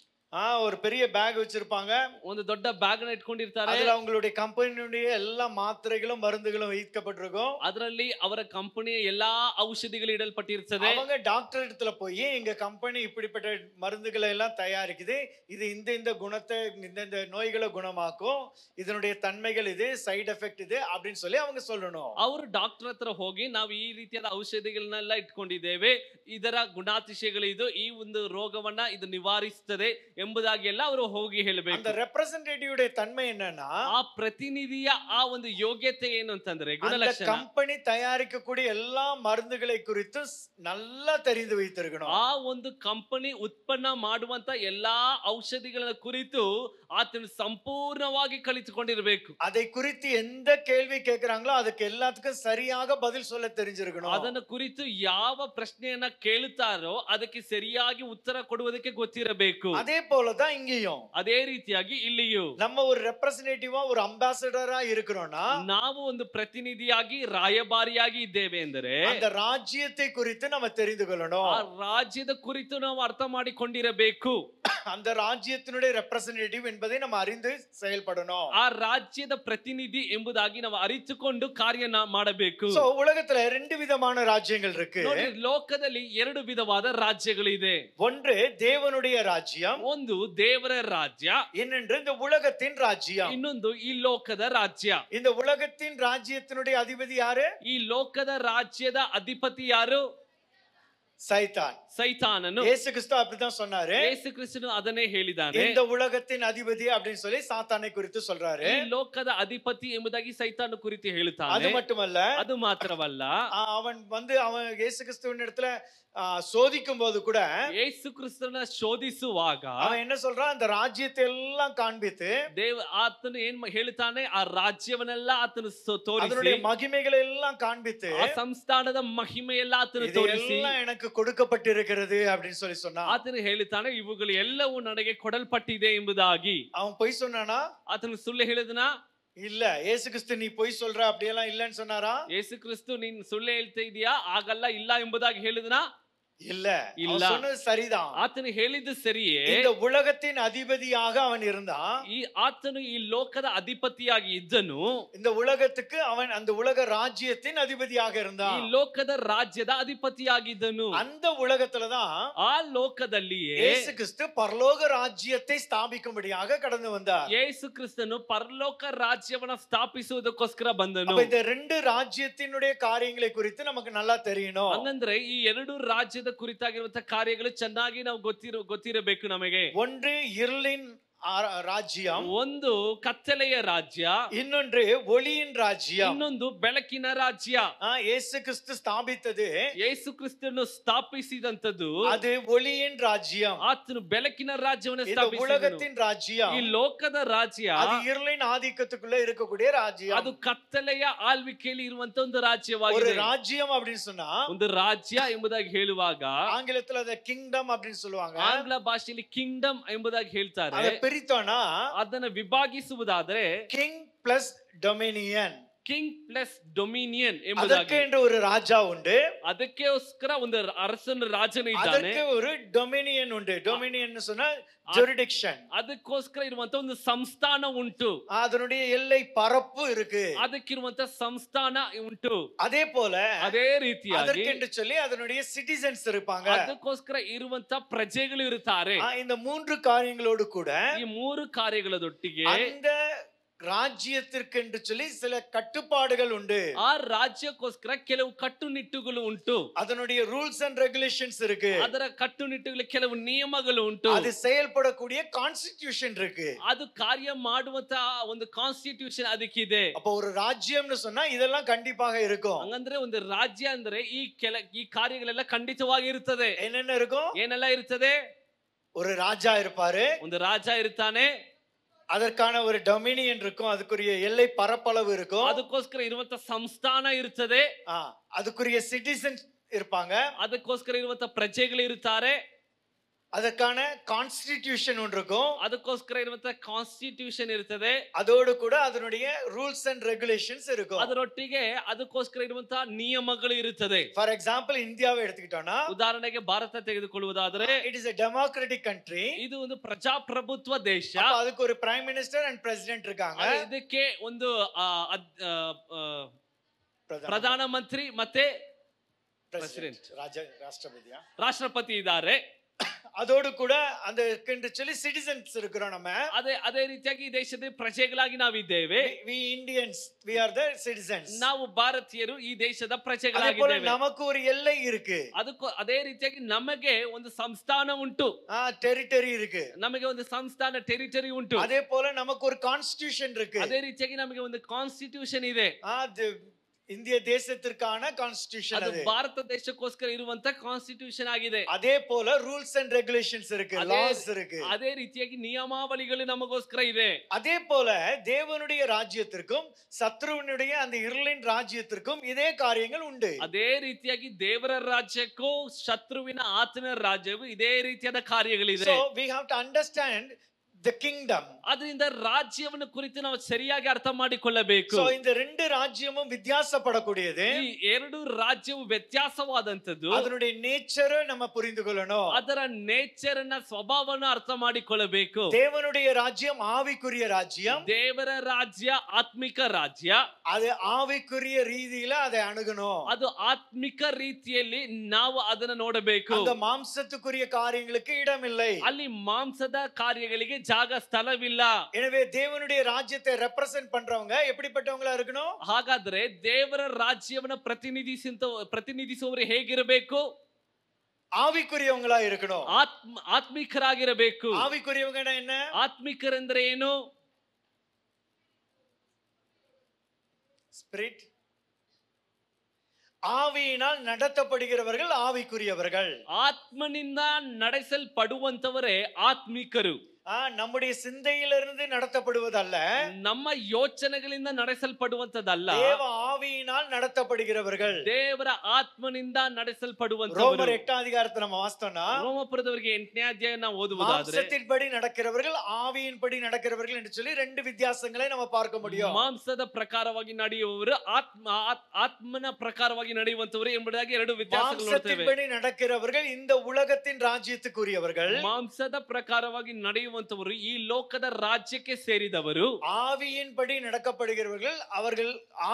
ஒரு பெரிய பேக் வச்சிருப்பாங்க, ಒಂದು ದೊಡ್ಡ ಬ್ಯಾಗ್ ನ ಇಟ್ಕೊಂಡಿರ್ತಾರೆ. அதுல அவங்களுடைய கம்பெனியுடைய எல்லா மாத்திரைகளும் மருந்துகளும் வைக்கப்பட்டிருக்கும். ಅದರಲ್ಲಿ ಅವರ ಕಂಪನಿಯ ಎಲ್ಲಾ ಔಷಧಿಗಳು ಇಡಲ್ಪಟ್ಟಿರುತ್ತದೆ. அவங்க டாக்டர் இடத்துல போய் எங்க கம்பெனி இப்படிப்பட்ட மருந்துகளை எல்லாம் தயாரிக்குது, இது இந்த குணத்தை இந்த நோய்களை குணமாக்கும், இதனுடைய தன்மைகள் இது, சைடு எஃபெக்ட் இது அப்படின்னு சொல்லி அவங்க சொல்லணும். ಅವರು ಡಾಕ್ಟರ್ ಹತ್ರ ಹೋಗಿ ನಾವು ಈ ರೀತಿಯಾದ ಔಷಧಿಗಳನ್ನೆಲ್ಲ ಇಟ್ಕೊಂಡಿದ್ದೇವೆ, ಇದರ ಗುಣಾತಿಶಯಗಳು ಇದು, ಈ ಒಂದು ರೋಗವನ್ನ ಇದು ನಿವಾರಿಸುತ್ತದೆ ಎಂಬುದಾಗಿ ಎಲ್ಲ ಅವರು ಹೋಗಿ ಹೇಳಬೇಕು. அந்த ரெப்ரசன்டேட்டிவ் தன்மை என்னன்னா, ಆ ಪ್ರತಿನಿಧಿಯ ಆ ಒಂದು ಯೋಗ್ಯತೆ ಏನು ಅಂತಂದ್ರೆ ಗುಣಲಕ್ಷಣ, ಕಂಪನಿ ತಯಾರಿಕக்கூடிய எல்லா மருந்துகளை குறித்து நல்லா தெரிந்து வைத்திருக்கணும். ಆ ಒಂದು ಕಂಪನಿ ಉತ್ಪನ್ನ ಮಾಡುವಂತ ಎಲ್ಲಾ ಔಷಧಿಗಳ ಕುರಿತು ಆತನು ಸಂಪೂರ್ಣವಾಗಿ ಕಲಿತುಕೊಂಡಿರಬೇಕು. அதை குறித்து எந்த கேள்வி கேக்குறாங்களோ ಅದಕ್ಕೆ எல்லாத்துக்கும் சரியாக பதில் சொல்ல தெரிஞ்சிருக்கணும். ಅದನ್ನ ಕುರಿತು ಯಾವ ಪ್ರಶ್ನೆಯನ್ನ ಕೇಳುತ್ತಾರೋ ಅದಕ್ಕೆ ಸರಿಯಾಗಿ ಉತ್ತರ ಕೊಡುವುದಕ್ಕೆ ಗೊತ್ತಿರಬೇಕು. அதே போலதான் இங்கேயும், ಅದೇ ರೀತಿಯಾಗಿ ಇಲ್ಲಿಯೂ நம்ம ஒரு ரெப்ரசன்டேட்டிவா ஒரு அம்பாசடரா இருக்கிறோம்னா, ನಾವು ಒಂದು ಪ್ರತಿನಿಧಿಯಾಗಿ ರಾಯಭಾರಿಯಾಗಿ ಇದ್ದೇವೆ ಎಂದರೆ அந்த ராஜ்யத்தை குறித்து நம்ம தெரிந்து கொள்ளணும். ಆ ರಾಜ್ಯದ ಕುರಿತು ನಾವು ಅರ್ಥ ಮಾಡಿಕೊಂಡಿರಬೇಕು. அந்த ராஜ்யத்தினுடைய ரெப்ரசன்டேட்டிவ் என்பதை நம்ம அறிந்து செயல்படணும். ಆ ರಾಜ್ಯದ ಪ್ರತಿನಿಧಿ ಎಂಬುದಾಗಿ ನಾವು ಅರಿತುಕೊಂಡು ಕಾರ್ಯ ಮಾಡಬೇಕು. சோ உலகத்துல ரெண்டு விதமான ராஜ்யங்கள் இருக்கு. ನೋಡಿ, ಲೋಕದಲ್ಲಿ ಎರಡು ವಿಧವಾದ ರಾಜ್ಯಗಳಿದೆ. ஒன்று தேவனுடைய ராஜ்யம், ಒಂದು ದೇವರ ರಾಜ್ಯ, இன்னொன்று இந்த உலகத்தின் ராஜ்யம். ಇನ್ನೊಂದು ಈ ಲೋಕದ ರಾಜ್ಯ. இந்த உலகத்தின் ராஜ்யத்தினுடைய அதிபதி யாரு? ಈ ಲೋಕದ ರಾಜ್ಯದ ಅಧಿಪತಿ ಯಾರು? சைத்தான். ಸೈತಾನನು. இயேசு கிறிஸ்து அப்படிதான் சொன்னாரு. ಯೇಸು ಕ್ರಿಸ್ತನು ಅದನ್ನೇ ಹೇಳಿದ್ದಾನೆ. இந்த உலகத்தின் அதிபதி அப்படின்னு சொல்லி சாத்தானை குறித்து சொல்றாரு. ಈ ಲೋಕದ ಅಧಿಪತಿ ಎಂಬುದಾಗಿ ಸೈತಾನ ಕುರಿತು அது ಹೇಳುತ್ತಾನೆ. மட்டுமல்ல, ಅದು ಮಾತ್ರವಲ್ಲ, அவன் இயேசு கிறிஸ்துவின் இடத்துல சோதிக்கும் போது கூட ಯೇಸು ಕ್ರಿಸ್ತನ ಶೋಧಿಸುವಾಗ அவன் என்ன சொல்றான்? அந்த ராஜ்யத்தை எல்லாம் காண்பித்து ಆತನು ಏನ್ ಹೇಳ್ತಾನೆ? ಆ ರಾಜ್ಯವನ್ನೆಲ್ಲ ಆತನು ತೋರಿಸಿ, அதனுடைய மகிமைகளை எல்லாம் காண்பித்து, ಆ ಸಂಸ್ಥಾನದ ಮಹಿಮೆಯೆಲ್ಲ ಆತನು ತೋರಿಸಿ, இதெல்லாம் எனக்கு கொடுக்கப்பட்டிருக்கிறது அப்படின்னு சொல்லி சொன்னான். ಆತನು ಹೇಳುತ್ತಾನೆ, ಇವುಗಳು ಎಲ್ಲವೂ ನನಗೆ ಕೊಡಲ್ಪಟ್ಟಿದೆ ಎಂಬುದಾಗಿ. அவன் பொய் சொன்னானா? ಆತನು ಸುಳ್ಳು ಹೇಳಿದನಾ? இல்ல. இயேசு கிறிஸ்து நீ பொய் சொல்ற அப்படியெல்லாம் இல்லன்னு சொன்னாரா? ಯೇಸು ಕ್ರಿಸ್ತು ನೀನ್ ಸುಳ್ಳು ಹೇಳ್ತಾ ಇದೀಯಾ, ಆಗಲ್ಲ, ಇಲ್ಲ ಎಂಬುದಾಗಿ ಹೇಳಿದನಾ? இல்ல. இல்ல. அவன் சொன்னது சரிதான். ಆತನು ಹೇಳಿದ್ದು ಸರಿಯೇ. இந்த உலகத்தின் அதிபதியாக அவன் இருந்தான். ಈ ಆತನು ಈ ಲೋಕದ ಅಧಿಪತಿಯಾಗಿ ಇದ್ದನು. இந்த உலகத்துக்கு அவன் அந்த உலக ராஜ்யத்தின் அதிபதியாக ಈ இருந்தான். ಲೋಕದ ರಾಜ್ಯದ ಅಧಿಪತಿಯಾಗಿದ್ದನು. அந்த உலகத்துலதான் ಆ ಲೋಕದಲ್ಲಿಯೇ இயேசு கிறிஸ்து பரலோக ராஜ்யத்தை ஸ்தாபிக்கும்படியாக கடந்து வந்தார். ಯೇಸು ಕ್ರಿಸ್ತನು ಪರಲೋಕ ರಾಜ್ಯವನ್ನ ಸ್ಥಾಪಿಸುವುದಕ್ಕೋಸ್ಕರ ಬಂದನು. அப்ப இந்த ரெண்டு ராஜ்யத்தினுடைய காரியங்களை குறித்து நமக்கு நல்லா தெரியணும். ಹಂಗಂದ್ರೆ ಈ ಎರಡು ರಾಜ್ಯದ ಕುರಿತಾಗಿರುವಂತಹ ಕಾರ್ಯಗಳು ಚೆನ್ನಾಗಿ ನಾವು ಗೊತ್ತಿರಬೇಕು ನಮಗೆ. ஒன்று இருளின் ರಾಜ್ಯಂ, ಒಂದು ಕತ್ತಲೆಯ ರಾಜ್ಯ, ಇನ್ನೊಂದು ಒಳಿயின் ರಾಜ್ಯಂ, ಇನ್ನೊಂದು ಬೆಳಕಿನ ರಾಜ್ಯ. ಯೇಸು ಕ್ರಿಸ್ತು ಸ್ಥಾಪಿತது, ಯೇಸು ಕ್ರಿಸ್ತನು ಸ್ಥಾಪಿಸಿದಂತದ್ದು ಅದು ಒಳಿயின் ರಾಜ್ಯಂ. ಆತನು ಬೆಳಕಿನ ರಾಜ್ಯವನ್ನು இந்த ಸ್ಥಾಪಿಸಿದನು. உலகத்தின் ராஜ்யம், ಈ ಲೋಕದ ರಾಜ್ಯ அது இருளின் ஆதிக்கத்துக்குள்ள இருக்கக்கூடிய ராஜ்யம். ಅದು ಕತ್ತಲೆಯ ಆಳ್ವಿಕೆಯಲ್ಲಿ ಇರುವಂತ ಒಂದು ஒரு ರಾಜ್ಯವಾಗಿದೆ. ராஜ்யம் அப்படின்னு சொன்னா ಒಂದು ರಾಜ್ಯ ಎಂಬುದಾಗಿ ಹೇಳುವಾಗ ஆங்கிலத்துல அத கிங்டம் அப்படின்னு சொல்லுவாங்க. ಆಂಗ್ಲ ಭಾಷೆಯಲ್ಲಿ ಕಿಂಗ್ಡಮ್ ಎಂಬುದಾಗಿ ಹೇಳ್ತಾರೆ. அத பிரித்தோம்னா ಅದನ್ನ ವಿಭಾಗಿಸುವುದಾದ್ರೆ king plus dominion, king plus dominion அதற்கு ಎಂಬುದಾಗಿ. என்று ஒரு ராஜா உண்டு, ಅದಕ್ಕೋಸ್ಕರ ಒಂದು ಅರಸನ ರಾಜನು ಇದ್ದಾನೆ. அதற்கு ஒரு டொமினியன் உண்டு. டொமினியன் சொன்னா ஜுரிடிக்ஷன், ಅದಕ್ಕೋಸ್ಕರ ಇರುವಂತ ಒಂದು ಸಂಸ್ಥಾನ ಉಂಟು, அதனுடைய எல்லை பரப்பு இருக்கு. ಅದಕ್ಕಿರುವಂತ ಸಂಸ್ಥಾನ ಉಂಟು. அதே போல ಅದೇ ರೀತಿಯಾಗಿ அதற்கு என்று சொல்லி அதனுடைய சிட்டிசன்ஸ் இருப்பாங்க. ಅದಕ್ಕೋಸ್ಕರ ಇರುವಂತ ಪ್ರಜೆಗಳು ಇರುತ್ತಾರೆ. இந்த மூன்று காரியங்களோடு கூட ಈ ಮೂರು ಕಾರ್ಯಗಳದೊಟ್ಟಿಗೆ அந்த ರಾಜ್ಯத்திற்கு என்று சொல்லி சில கட்டுப்பாடுகள் உண்டு. ಆ ರಾಜ್ಯಕ್ಕೋಸ್ಕರ ಕೆಲವು ಕಟ್ಟುನಿಟ್ಟುಗಳು ಉಂಟು. அதனுடைய ரூல்ஸ் அண்ட் ரெகுலேஷன்ஸ் இருக்கு. ಅದರ ಕಟ್ಟುನಿಟ್ಟುಗಳು ಕೆಲವು ನಿಯಮಗಳು ಉಂಟು. அது செயல்படக்கூடிய கான்ஸ்டிடியூஷன் இருக்கு. ಅದು ಕಾರ್ಯ ಮಾಡುವಂತ ಒಂದು ಕಾನ್ಸ್ಟಿಟ್ಯೂಷನ್ ಅದಕ್ಕಿದೆ. அப்ப ஒரு ராஜ்யம்னு சொன்னா இதெல்லாம் கண்டிப்பாக இருக்கும். ಹಂಗಂದ್ರೆ ಒಂದು ರಾಜ್ಯ ಅಂದ್ರೆ ಈ ಕಾರ್ಯಗಳೆಲ್ಲ ಖಂಡಿತವಾಗಿ ಇರುತ್ತದೆ. என்னென்ன இருக்கும்? ಏನೆಲ್ಲ ಇರುತ್ತದೆ? ஒரு ராஜா இருப்பாரு, ಒಂದು ರಾಜ ಇರ್ತಾನೆ, அதற்கான ஒரு டொமினியன் இருக்கும், அதுக்குரிய எல்லை பரப்பளவு இருக்கும், ಅದಕ್ಕೋಸ್ಕರ ಇರುವಂತ ಸಂಸ್ಥಾನ ಇರುತ್ತದೆ, அதுக்குரிய சிட்டிசன்ஸ் இருப்பாங்க, ಅದಕ್ಕೋಸ್ಕರ ಇರುವಂತ ಪ್ರಜೆಗಳು ಇರುತ್ತಾರೆ, அதற்கான கான்ஸ்டிடியூஷன் ஒன்று இருக்கும், ಅದಕ್ಕೋಸ್ಕರ ಇರುವಂತ ಕಾನ್ಸ್ಟಿಟ್ಯೂಷನ್ ಇರುತ್ತದೆ, அதோடு கூட அதனுடைய ரூல்ஸ் அண்ட் ரெகுலேஷன்ஸ் இருக்கும். ಅದರೊಟ್ಟಿಗೆ ಅದಕ್ಕೋಸ್ಕರ ಇರುವಂತ ನಿಯಮಗಳು ಇರುತ್ತದೆ. ஃபார் எக்ஸாம்பிள் இந்தியாவை எடுத்துக்கிட்டோம்னா, ಉದಾಹರಣೆಗೆ ಭಾರತ ತೆಗೆದುಕೊಳ್ಳುವುದಾದರೆ it is a democratic country. ಇದು ಒಂದು ಪ್ರಜಾಪ್ರಭುತ್ವ ದೇಶ. அதுக்கு ஒரு பிரைம் மினிஸ்டர் அண்ட் பிரசிடென்ட் இருக்காங்க. ಇದಕ್ಕೆ ಒಂದು ಪ್ರಧಾನ ಮಂತ್ರಿ ಮತ್ತೆ ಪ್ರೆಸಿಡೆಂಟ್, ರಾಷ್ಟ್ರಪತಿ ಇದ್ದಾರೆ. அதோடு கூட அந்த சொல்லி சிட்டிசன்ஸ் இருக்கிறோம். நம்ம ಅದೇ ರೀತಿಯಾಗಿ ಈ ದೇಶದ ಪ್ರಜೆಗಳಾಗಿ ನಾವಿದ್ದೇವೆ. we Indians, we are the citizens. ನಾವು ಭಾರತೀಯರು ಈ ದೇಶದ ಪ್ರಜೆಗಳಾಗಿದ್ದೇವೆ. நமக்கு ஒரு எல்லை இருக்கு. ಅದೇ ರೀತಿಯಾಗಿ ನಮಗೆ ಒಂದು ಸಂಸ್ಥಾನ ಉಂಟು, ಟೆರಿಟರಿ இருக்கு. ನಮಗೆ ಒಂದು ಸಂಸ್ಥಾನ ಟೆರಿಟರಿ ಉಂಟು. அதே போல நமக்கு ஒரு கான்ஸ்டிடியூஷன் இருக்கு. ಅದೇ ರೀತಿಯಾಗಿ ನಮಗೆ ಒಂದು ಕಾನ್ಸ್ಟಿಟ್ಯೂಷನ್ ಇದೆ. இந்திய தேசத்திற்கான கான்ஸ்டிடியூஷன், ಅದು ಭಾರತ ದೇಶಕ್ಕೋಸ್ಕರ ಇರುವಂತ ಕಾನ್ಸ್ಟಿಟ್ಯೂಷನ್ ಆಗಿದೆ. அதே போல ரூல்ஸ் அண்ட் ரெகுலேஷன்ஸ் இருக்கு, லாஸ் இருக்கு. ಅದೇ ರೀತಿಯಾಗಿ ನಿಯಮಾವಳಿಗಳು ನಮಗೋಸ್ಕರ ಇದೆ. அதே போல தேவனுடைய ராஜ்யத்திற்கும் சத்ருவினுடைய அந்த இருளின் ராஜ்யத்திற்கும் இதே காரியங்கள் உண்டு. ಅದೇ ರೀತಿಯಾಗಿ ದೇವರ ರಾಜ್ಯಕ್ಕೂ ಶತ್ರುವಿನ ಆತನ ರಾಜ್ಯಕ್ಕೂ ಇದೇ ರೀತಿಯಾದ ಕಾರ್ಯಗಳಿದೆ. So we have to understand the kingdom. ಅದರಿಂದ ರಾಜ್ಯವನ್ನು ಕುರಿತು ನಾವು ಸರಿಯಾಗಿ ಅರ್ಥ ಮಾಡಿಕೊಳ್ಳಬೇಕು. So இந்த ரெண்டு ராஜ்யமும் வித்தியாசப்படக்கூடியது. ಈ ಎರಡು ರಾಜ್ಯವು ವ್ಯತ್ಯಾಸವಾದಂತದ್ದು. ಅದರ ನೇಚರ್ நம்ம புரிந்து கொள்ளணும். ಅದರ ನೇಚರ್ ನ ಸ್ವಭಾವವನ್ನು ಅರ್ಥ ಮಾಡಿಕೊಳ್ಳಬೇಕು. தேவனுடைய ராஜ்யம் ஆவிக்குரிய ராஜ்யம். ದೇವರ ರಾಜ್ಯ ಆತ್ಮಿಕ ರಾಜ್ಯ. அது ஆவிக்குரிய ரீதியில அதை அணுகணும். ಅದು ಆತ್ಮಿಕ ರೀತಿಯಲ್ಲಿ ನಾವು ಅದನ್ನು ನೋಡಬೇಕು. அந்த மாம்சத்துக்குரிய காரியங்களுக்கு இடமில்லை. ಅಲ್ಲಿ ಮಾಂಸದ ಕಾರ್ಯಗಳಿಗೆ ಜಾಗ ಸ್ಥಳವಿಲ್ಲ. எனவே தேவனுடைய ராஜ்யத்தை ரெப்ரசன்ட் பண்றவங்க எப்படிப்பட்டவங்களா இருக்கணும்? ಹಾಗಾದ್ರೆ ದೇವರ ರಾಜ್ಯವನ್ನು ಪ್ರತಿನಿಧಿಸುವವರು ಹೇಗಿರಬೇಕು? ஆவிக்குரியவங்களா இருக்கணும். ಆತ್ಮಿಕರಾಗಿರಬೇಕು. ஆவிக்குரியவங்க என்ன? ಆತ್ಮಿಕರೆಂದರೆ ಏನು? ஸ்பிரிட். ஆவியினால் நடத்தப்படுகிறவர்கள் ஆவிக்குரியவர்கள். ಆತ್ಮನಿಂದ ನಡೆಸಲ್ಪಡುವಂತವರೇ ಆತ್ಮಿಕರು. நம்முடைய சிந்தையிலிருந்து நடத்தப்படுவதல்ல, ನಮ್ಮ ಯೋಚನೆಗಳಿಂದ ನಡೆಸಲ್ಪಡುವಂತದಲ್ಲ. தேவ ஆவியினால் நடத்தப்படுகிறவர்கள், ದೇವರ ಆತ್ಮನಿಂದ ನಡೆಸಲ್ಪಡುವಂತವರು. ரோமர் 8 அதிகாரத்தை நம்ம வாசித்தோம்னா, ರೋಮಪುರದವರಿಗೆ 8ನೇ ಅಧ್ಯಾಯ ನಾವು ಓದುವುದಾದ್ರೆ மாம்சத்தின்படி நடக்கிறவர்கள் ஆவியின்படி நடக்கிறவர்கள் என்று சொல்லி ரெண்டு வித்தியாசங்களை நம்ம பார்க்க முடியும். ಮಾಂಸದ ಪ್ರಕಾರವಾಗಿ ನಡೆಯುವವರು ಆತ್ಮನ ಪ್ರಕಾರವಾಗಿ ನಡೆಯುವಂತವರು ಎಂಬುದಾಗಿ ಎರಡು ವ್ಯತ್ಯಾಸಗಳು ನೋಡ್ತೇವೆ. மாம்சத்தின்படி நடக்கிறவர்கள் இந்த உலகத்தின் ராஜ்யத்துக்குரியவர்கள். ಮಾಂಸದ ಪ್ರಕಾರವಾಗಿ ನಡೆಯುವಂತವರು ಈ ಲೋಕದ ರಾಜ್ಯಕ್ಕೆ ಸೇರಿದವರು. ஆவியின்படி நடக்கப்படுகிறவர்கள் அவர்கள் ஆவிக்குரிய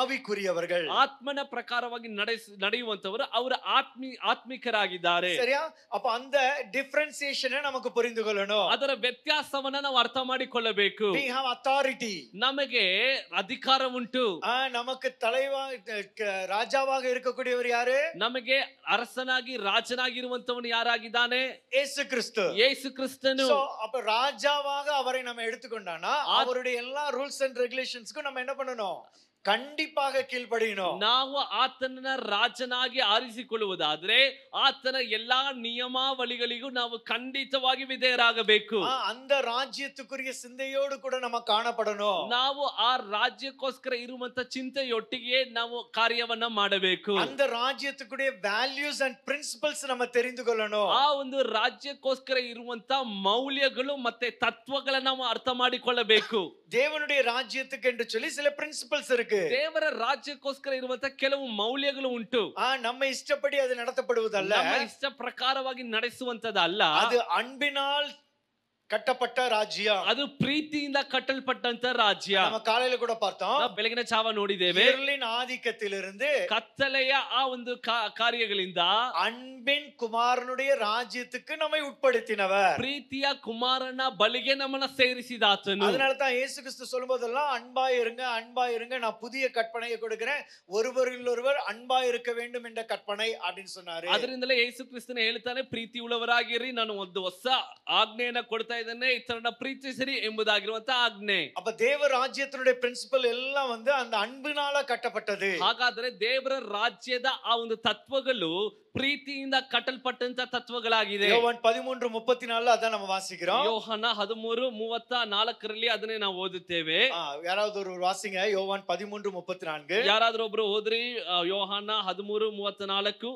நடக்கக்கூடியவர்கள். ಆತ್ಮನ ಪ್ರಕಾರವಾಗಿ ನಡೆಯುವಂತವರು ಅವರು ಆತ್ಮಿಕರಾಗಿದ್ದಾರೆ. சரியா? அப்ப அந்த டிஃபரன்சியேஷனை நமக்கு புரிந்து கொள்ளணும். ಅದರ ವ್ಯತ್ಯಾಸವನ್ನ ನಾವು ಅರ್ಥ ಮಾಡಿಕೊಳ್ಳಬೇಕು. We have authority. ನಮಗೆ ಅಧಿಕಾರ ಉಂಟು. நமக்கு தலைவா ராஜாவாக இருக்கக்கூடியவர் யாரு? ನಮಗೆ ಅರಸನಾಗಿ ರಾಜನಾಗಿರುವಂತವನು ಯಾರಾಗಿದ್ದಾನೆ? ಯೇಸು ಕ್ರಿಸ್ತು. ಯೇಸು ಕ್ರಿಸ್ತನು. சோ அப்ப ராஜாவாக அவரை நம்ம எடுத்துக்கொண்டானா அவருடைய எல்லா ரூல்ஸ் அண்ட் ரெகுலேஷன்ஸ்க்கு நம்ம என்ன பண்ணணும்? கண்டிப்பாக கீழ்ப்படியணும். ನಾವು ಆತನನ್ನ ರಾಜನಾಗಿ ಆರಿಸಿಕೊಳ್ಳುವುದಾದ್ರೆ ಆತನ ಎಲ್ಲಾ ನಿಯಮಾವಳಿಗಳಿಗೂ ನಾವು ಖಂಡಿತವಾಗಿ ವಿಧೇಯರಾಗಬೇಕು. அந்த ರಾಜ್ಯத்துக்குரிய சிந்தையோடு கூட நம்ம காணப்படணும். ನಾವು ಆ ರಾಜ್ಯಕ್ಕೋಸ್ಕರ ಇರುವಂತ ಚಿಂತೆಯೊಟ್ಟಿಗೆ ನಾವು ಕಾರ್ಯವನ್ನ ಮಾಡಬೇಕು. அந்த ರಾಜ್ಯத்துக்குரிய ವ್ಯಾಲ್ಯೂಸ್ ಅಂಡ್ ಪ್ರಿನ್ಸಿಪಲ್ಸ್ நம்ம தெரிந்து கொள்ளணும். ಆ ಒಂದು ರಾಜ್ಯಕ್ಕೋಸ್ಕರ ಇರುವಂತ ಮೌಲ್ಯಗಳು ಮತ್ತೆ ತತ್ವಗಳನ್ನು ನಾವು ಅರ್ಥ ಮಾಡಿಕೊಳ್ಳಬೇಕು. தேவனுடைய ராஜ்யத்துக்கு என்று சொல்லி சில பிரின்சிபல்ஸ் இருக்கு. ದೇವರ ರಾಜ್ಯಕ್ಕೋಸ್ಕರ ಇರುವಂತ ಕೆಲವು ಮೌಲ್ಯಗಳು ಉಂಟು. நம்ம ಇಷ್ಟಪಡಿ ಅದು நடத்தப்படுவதல்ல. ನಮ್ಮ ಇಷ್ಟ ಪ್ರಕಾರವಾಗಿ ನಡೆಸುವಂತದಲ್ಲ. ಅದು அன்பினால் கட்டப்பட்ட ராஜ்யம். ಅದು ಪ್ರೀತಿಯಿಂದ ಕಟ್ಟಲ್ಪಟ್ಟಂತ ರಾಜ್ಯ. நம்ம காலையில கூட பார்த்தோம். ಬೆಳಗಿನ ಜಾವ ನೋಡಿದ್ದೇವೆ. இருளின் ஆதிக்கத்திலிருந்து ಕತ್ತಲೆಯ ಆ ಒಂದು ಕಾರ್ಯಗಳಿಂದ அன்பின் குமாரனுடைய ராஜ்யத்துக்கு நம்மை உட்படுத்தினவர். ಪ್ರೀತಿಯ ಕುಮಾರನ ಬಳಿಗೆ ನಮ್ಮನ್ನ ಸೇರಿಸಿದಾತನು. அதனால தான் இயேசு கிறிஸ்து சொல்லும்போதெல்லாம் அன்பாய் இருங்க அன்பாய் இருங்க, நான் புதிய கற்பனையை கொடுக்கிறேன், ஒருவரில் ஒருவர் அன்பாய் இருக்க வேண்டும் என்ற கற்பனை அப்படின்னு சொன்னாரு. ಅದರಿಂದಲೇ ಯೇಸು ಕ್ರಿಸ್ತನು ಹೇಳ್ತಾನೆ, ಪ್ರೀತಿ ಉಳ್ಳವರಾಗಿರಿ, ನಾನು ಒಂದು ಹೊಸ ಆಜ್ಞೆಯನ್ನ ಕೊಡ್ತಾ ಇದನ್ನೇ, ಇತರನ ಪ್ರೀತಿಸಿರಿ ಎಂಬುದಾಗಿರುವಂತ ಆಜ್ಞೆ. அப்ப தேவ ராஜ்யத்தினுடைய பிரின்சிபல் எல்லாம் வந்து அந்த அன்பினால கட்டப்பட்டது. ಹಾಗಾದ್ರೆ ದೇವರ ರಾಜ್ಯದ ಆ ಒಂದು ತತ್ವಗಳು ಪ್ರೀತಿಯಿಂದ ಕಟ್ಟಲ್ಪಟ್ಟಂತ ತತ್ವಗಳಾಗಿದೆ. யோவான் 13:34 ಅದ ನಾವು ವಾಸಿக்கிறோம். ಯೋಹಾನ 13:34 ಅದನ್ನೇ ನಾವು ಓದುತ್ತೇವೆ. ಯಾರಾದರೂ ஒரு வாசிங்க யோவான் 13:34. ಯಾರಾದರೂ ಒಬ್ರು ಓದ್ರಿ ಯೋಹಾನ 13:34.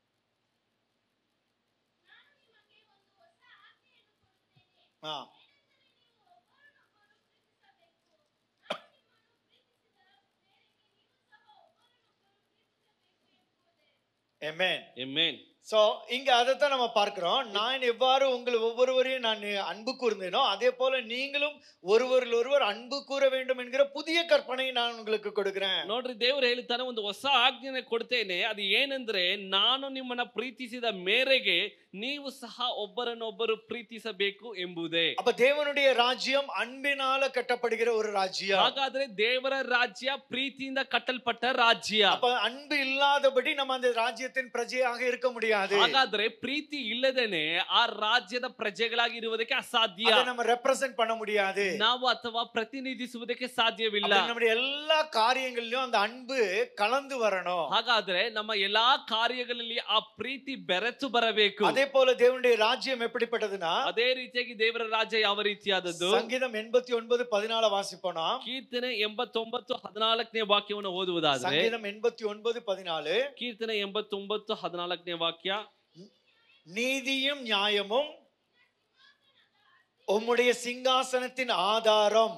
Amen. Amen. சோ இங்க அதைத்தான் நம்ம பார்க்கிறோம். நான் எவ்வாறு உங்கள் ஒவ்வொருவரையும் நான் அன்பு கூர்ந்தேனோ அதே போல நீங்களும் ஒருவரில் ஒருவர் அன்பு கூற வேண்டும் என்கிற புதிய கற்பனையை நான் உங்களுக்கு கொடுக்கிறேன். ನೋಡ್ರಿ, ದೇವರು ಹೇಳ್ತಾನೆ, ಒಂದು ಹೊಸ ಆಜ್ಞೆಯನ್ನು ಕೊಡ್ತೇನೆ, ಅದು ಏನಂದ್ರೆ ನಾನು ನಿಮ್ಮನ್ನ ಪ್ರೀತಿಸಿದ ಮೇರೆಗೆ ನೀವು ಸಹ ಒಬ್ಬರನ್ನೊಬ್ಬರು ಪ್ರೀತಿಸಬೇಕು ಎಂಬುದೇ. அப்ப தேவனுடைய ராஜ்யம் அன்பினால கட்டப்படுகிற ஒரு ராஜ்யம். ಹಾಗಾದ್ರೆ ದೇವರ ರಾಜ್ಯ ಪ್ರೀತಿಯಿಂದ ಕಟ್ಟಲ್ಪಟ್ಟ ರಾಜ್ಯ. அப்ப அன்பு இல்லாதபடி நம்ம அந்த ராஜ்யத்தின் பிரஜையாக இருக்க முடியாது. ಹಾಗಾದ್ರೆ ಪ್ರೀತಿ ಇಲ್ಲದೇನೆ ಆ ರಾಜ್ಯದ ಪ್ರಜೆಗಳಾಗಿರುವುದಕ್ಕೆ ಅಸಾಧ್ಯ. அதை நம்ம ரெப்ரசன்ட் பண்ண முடியாது. ನಾವು ಅಥವಾ ಪ್ರತಿನಿಧಿಸುವುದಕ್ಕೆ ಸಾಧ್ಯವಿಲ್ಲ. நம்முடைய எல்லா காரியங்களிலும் அந்த அன்பு கலந்து வரணும். ಹಾಗಾದ್ರೆ ನಮ್ಮ ಎಲ್ಲಾ ಕಾರ್ಯಗಳಲ್ಲಿ ಆ ಪ್ರೀತಿ ಬೆರೆತು ಬರಬೇಕು. அதே போல தேவனுடைய ராஜ்யம் எப்படிப்பட்டதுன்னா, ಅದೇ ರೀತಿಯಾಗಿ ದೇವರ ರಾಜ್ಯ ಯಾವ ರೀತಿಯಾದದ್ದು? ಸಂಗೀತம் 89:14 வாசிப்போம். ಕೀರ್ತನೆ 89:14 ವಾಕ್ಯವನ್ನು ಓದುವುದಾದ್ರೆ, ಸಂಗೀತம் 89:14, ಕೀರ್ತನೆ 89:14 ವಾಕ್ಯ. நீதியும் நியாயமும் உம்முடைய சிங்காசனத்தின் ஆதாரம்,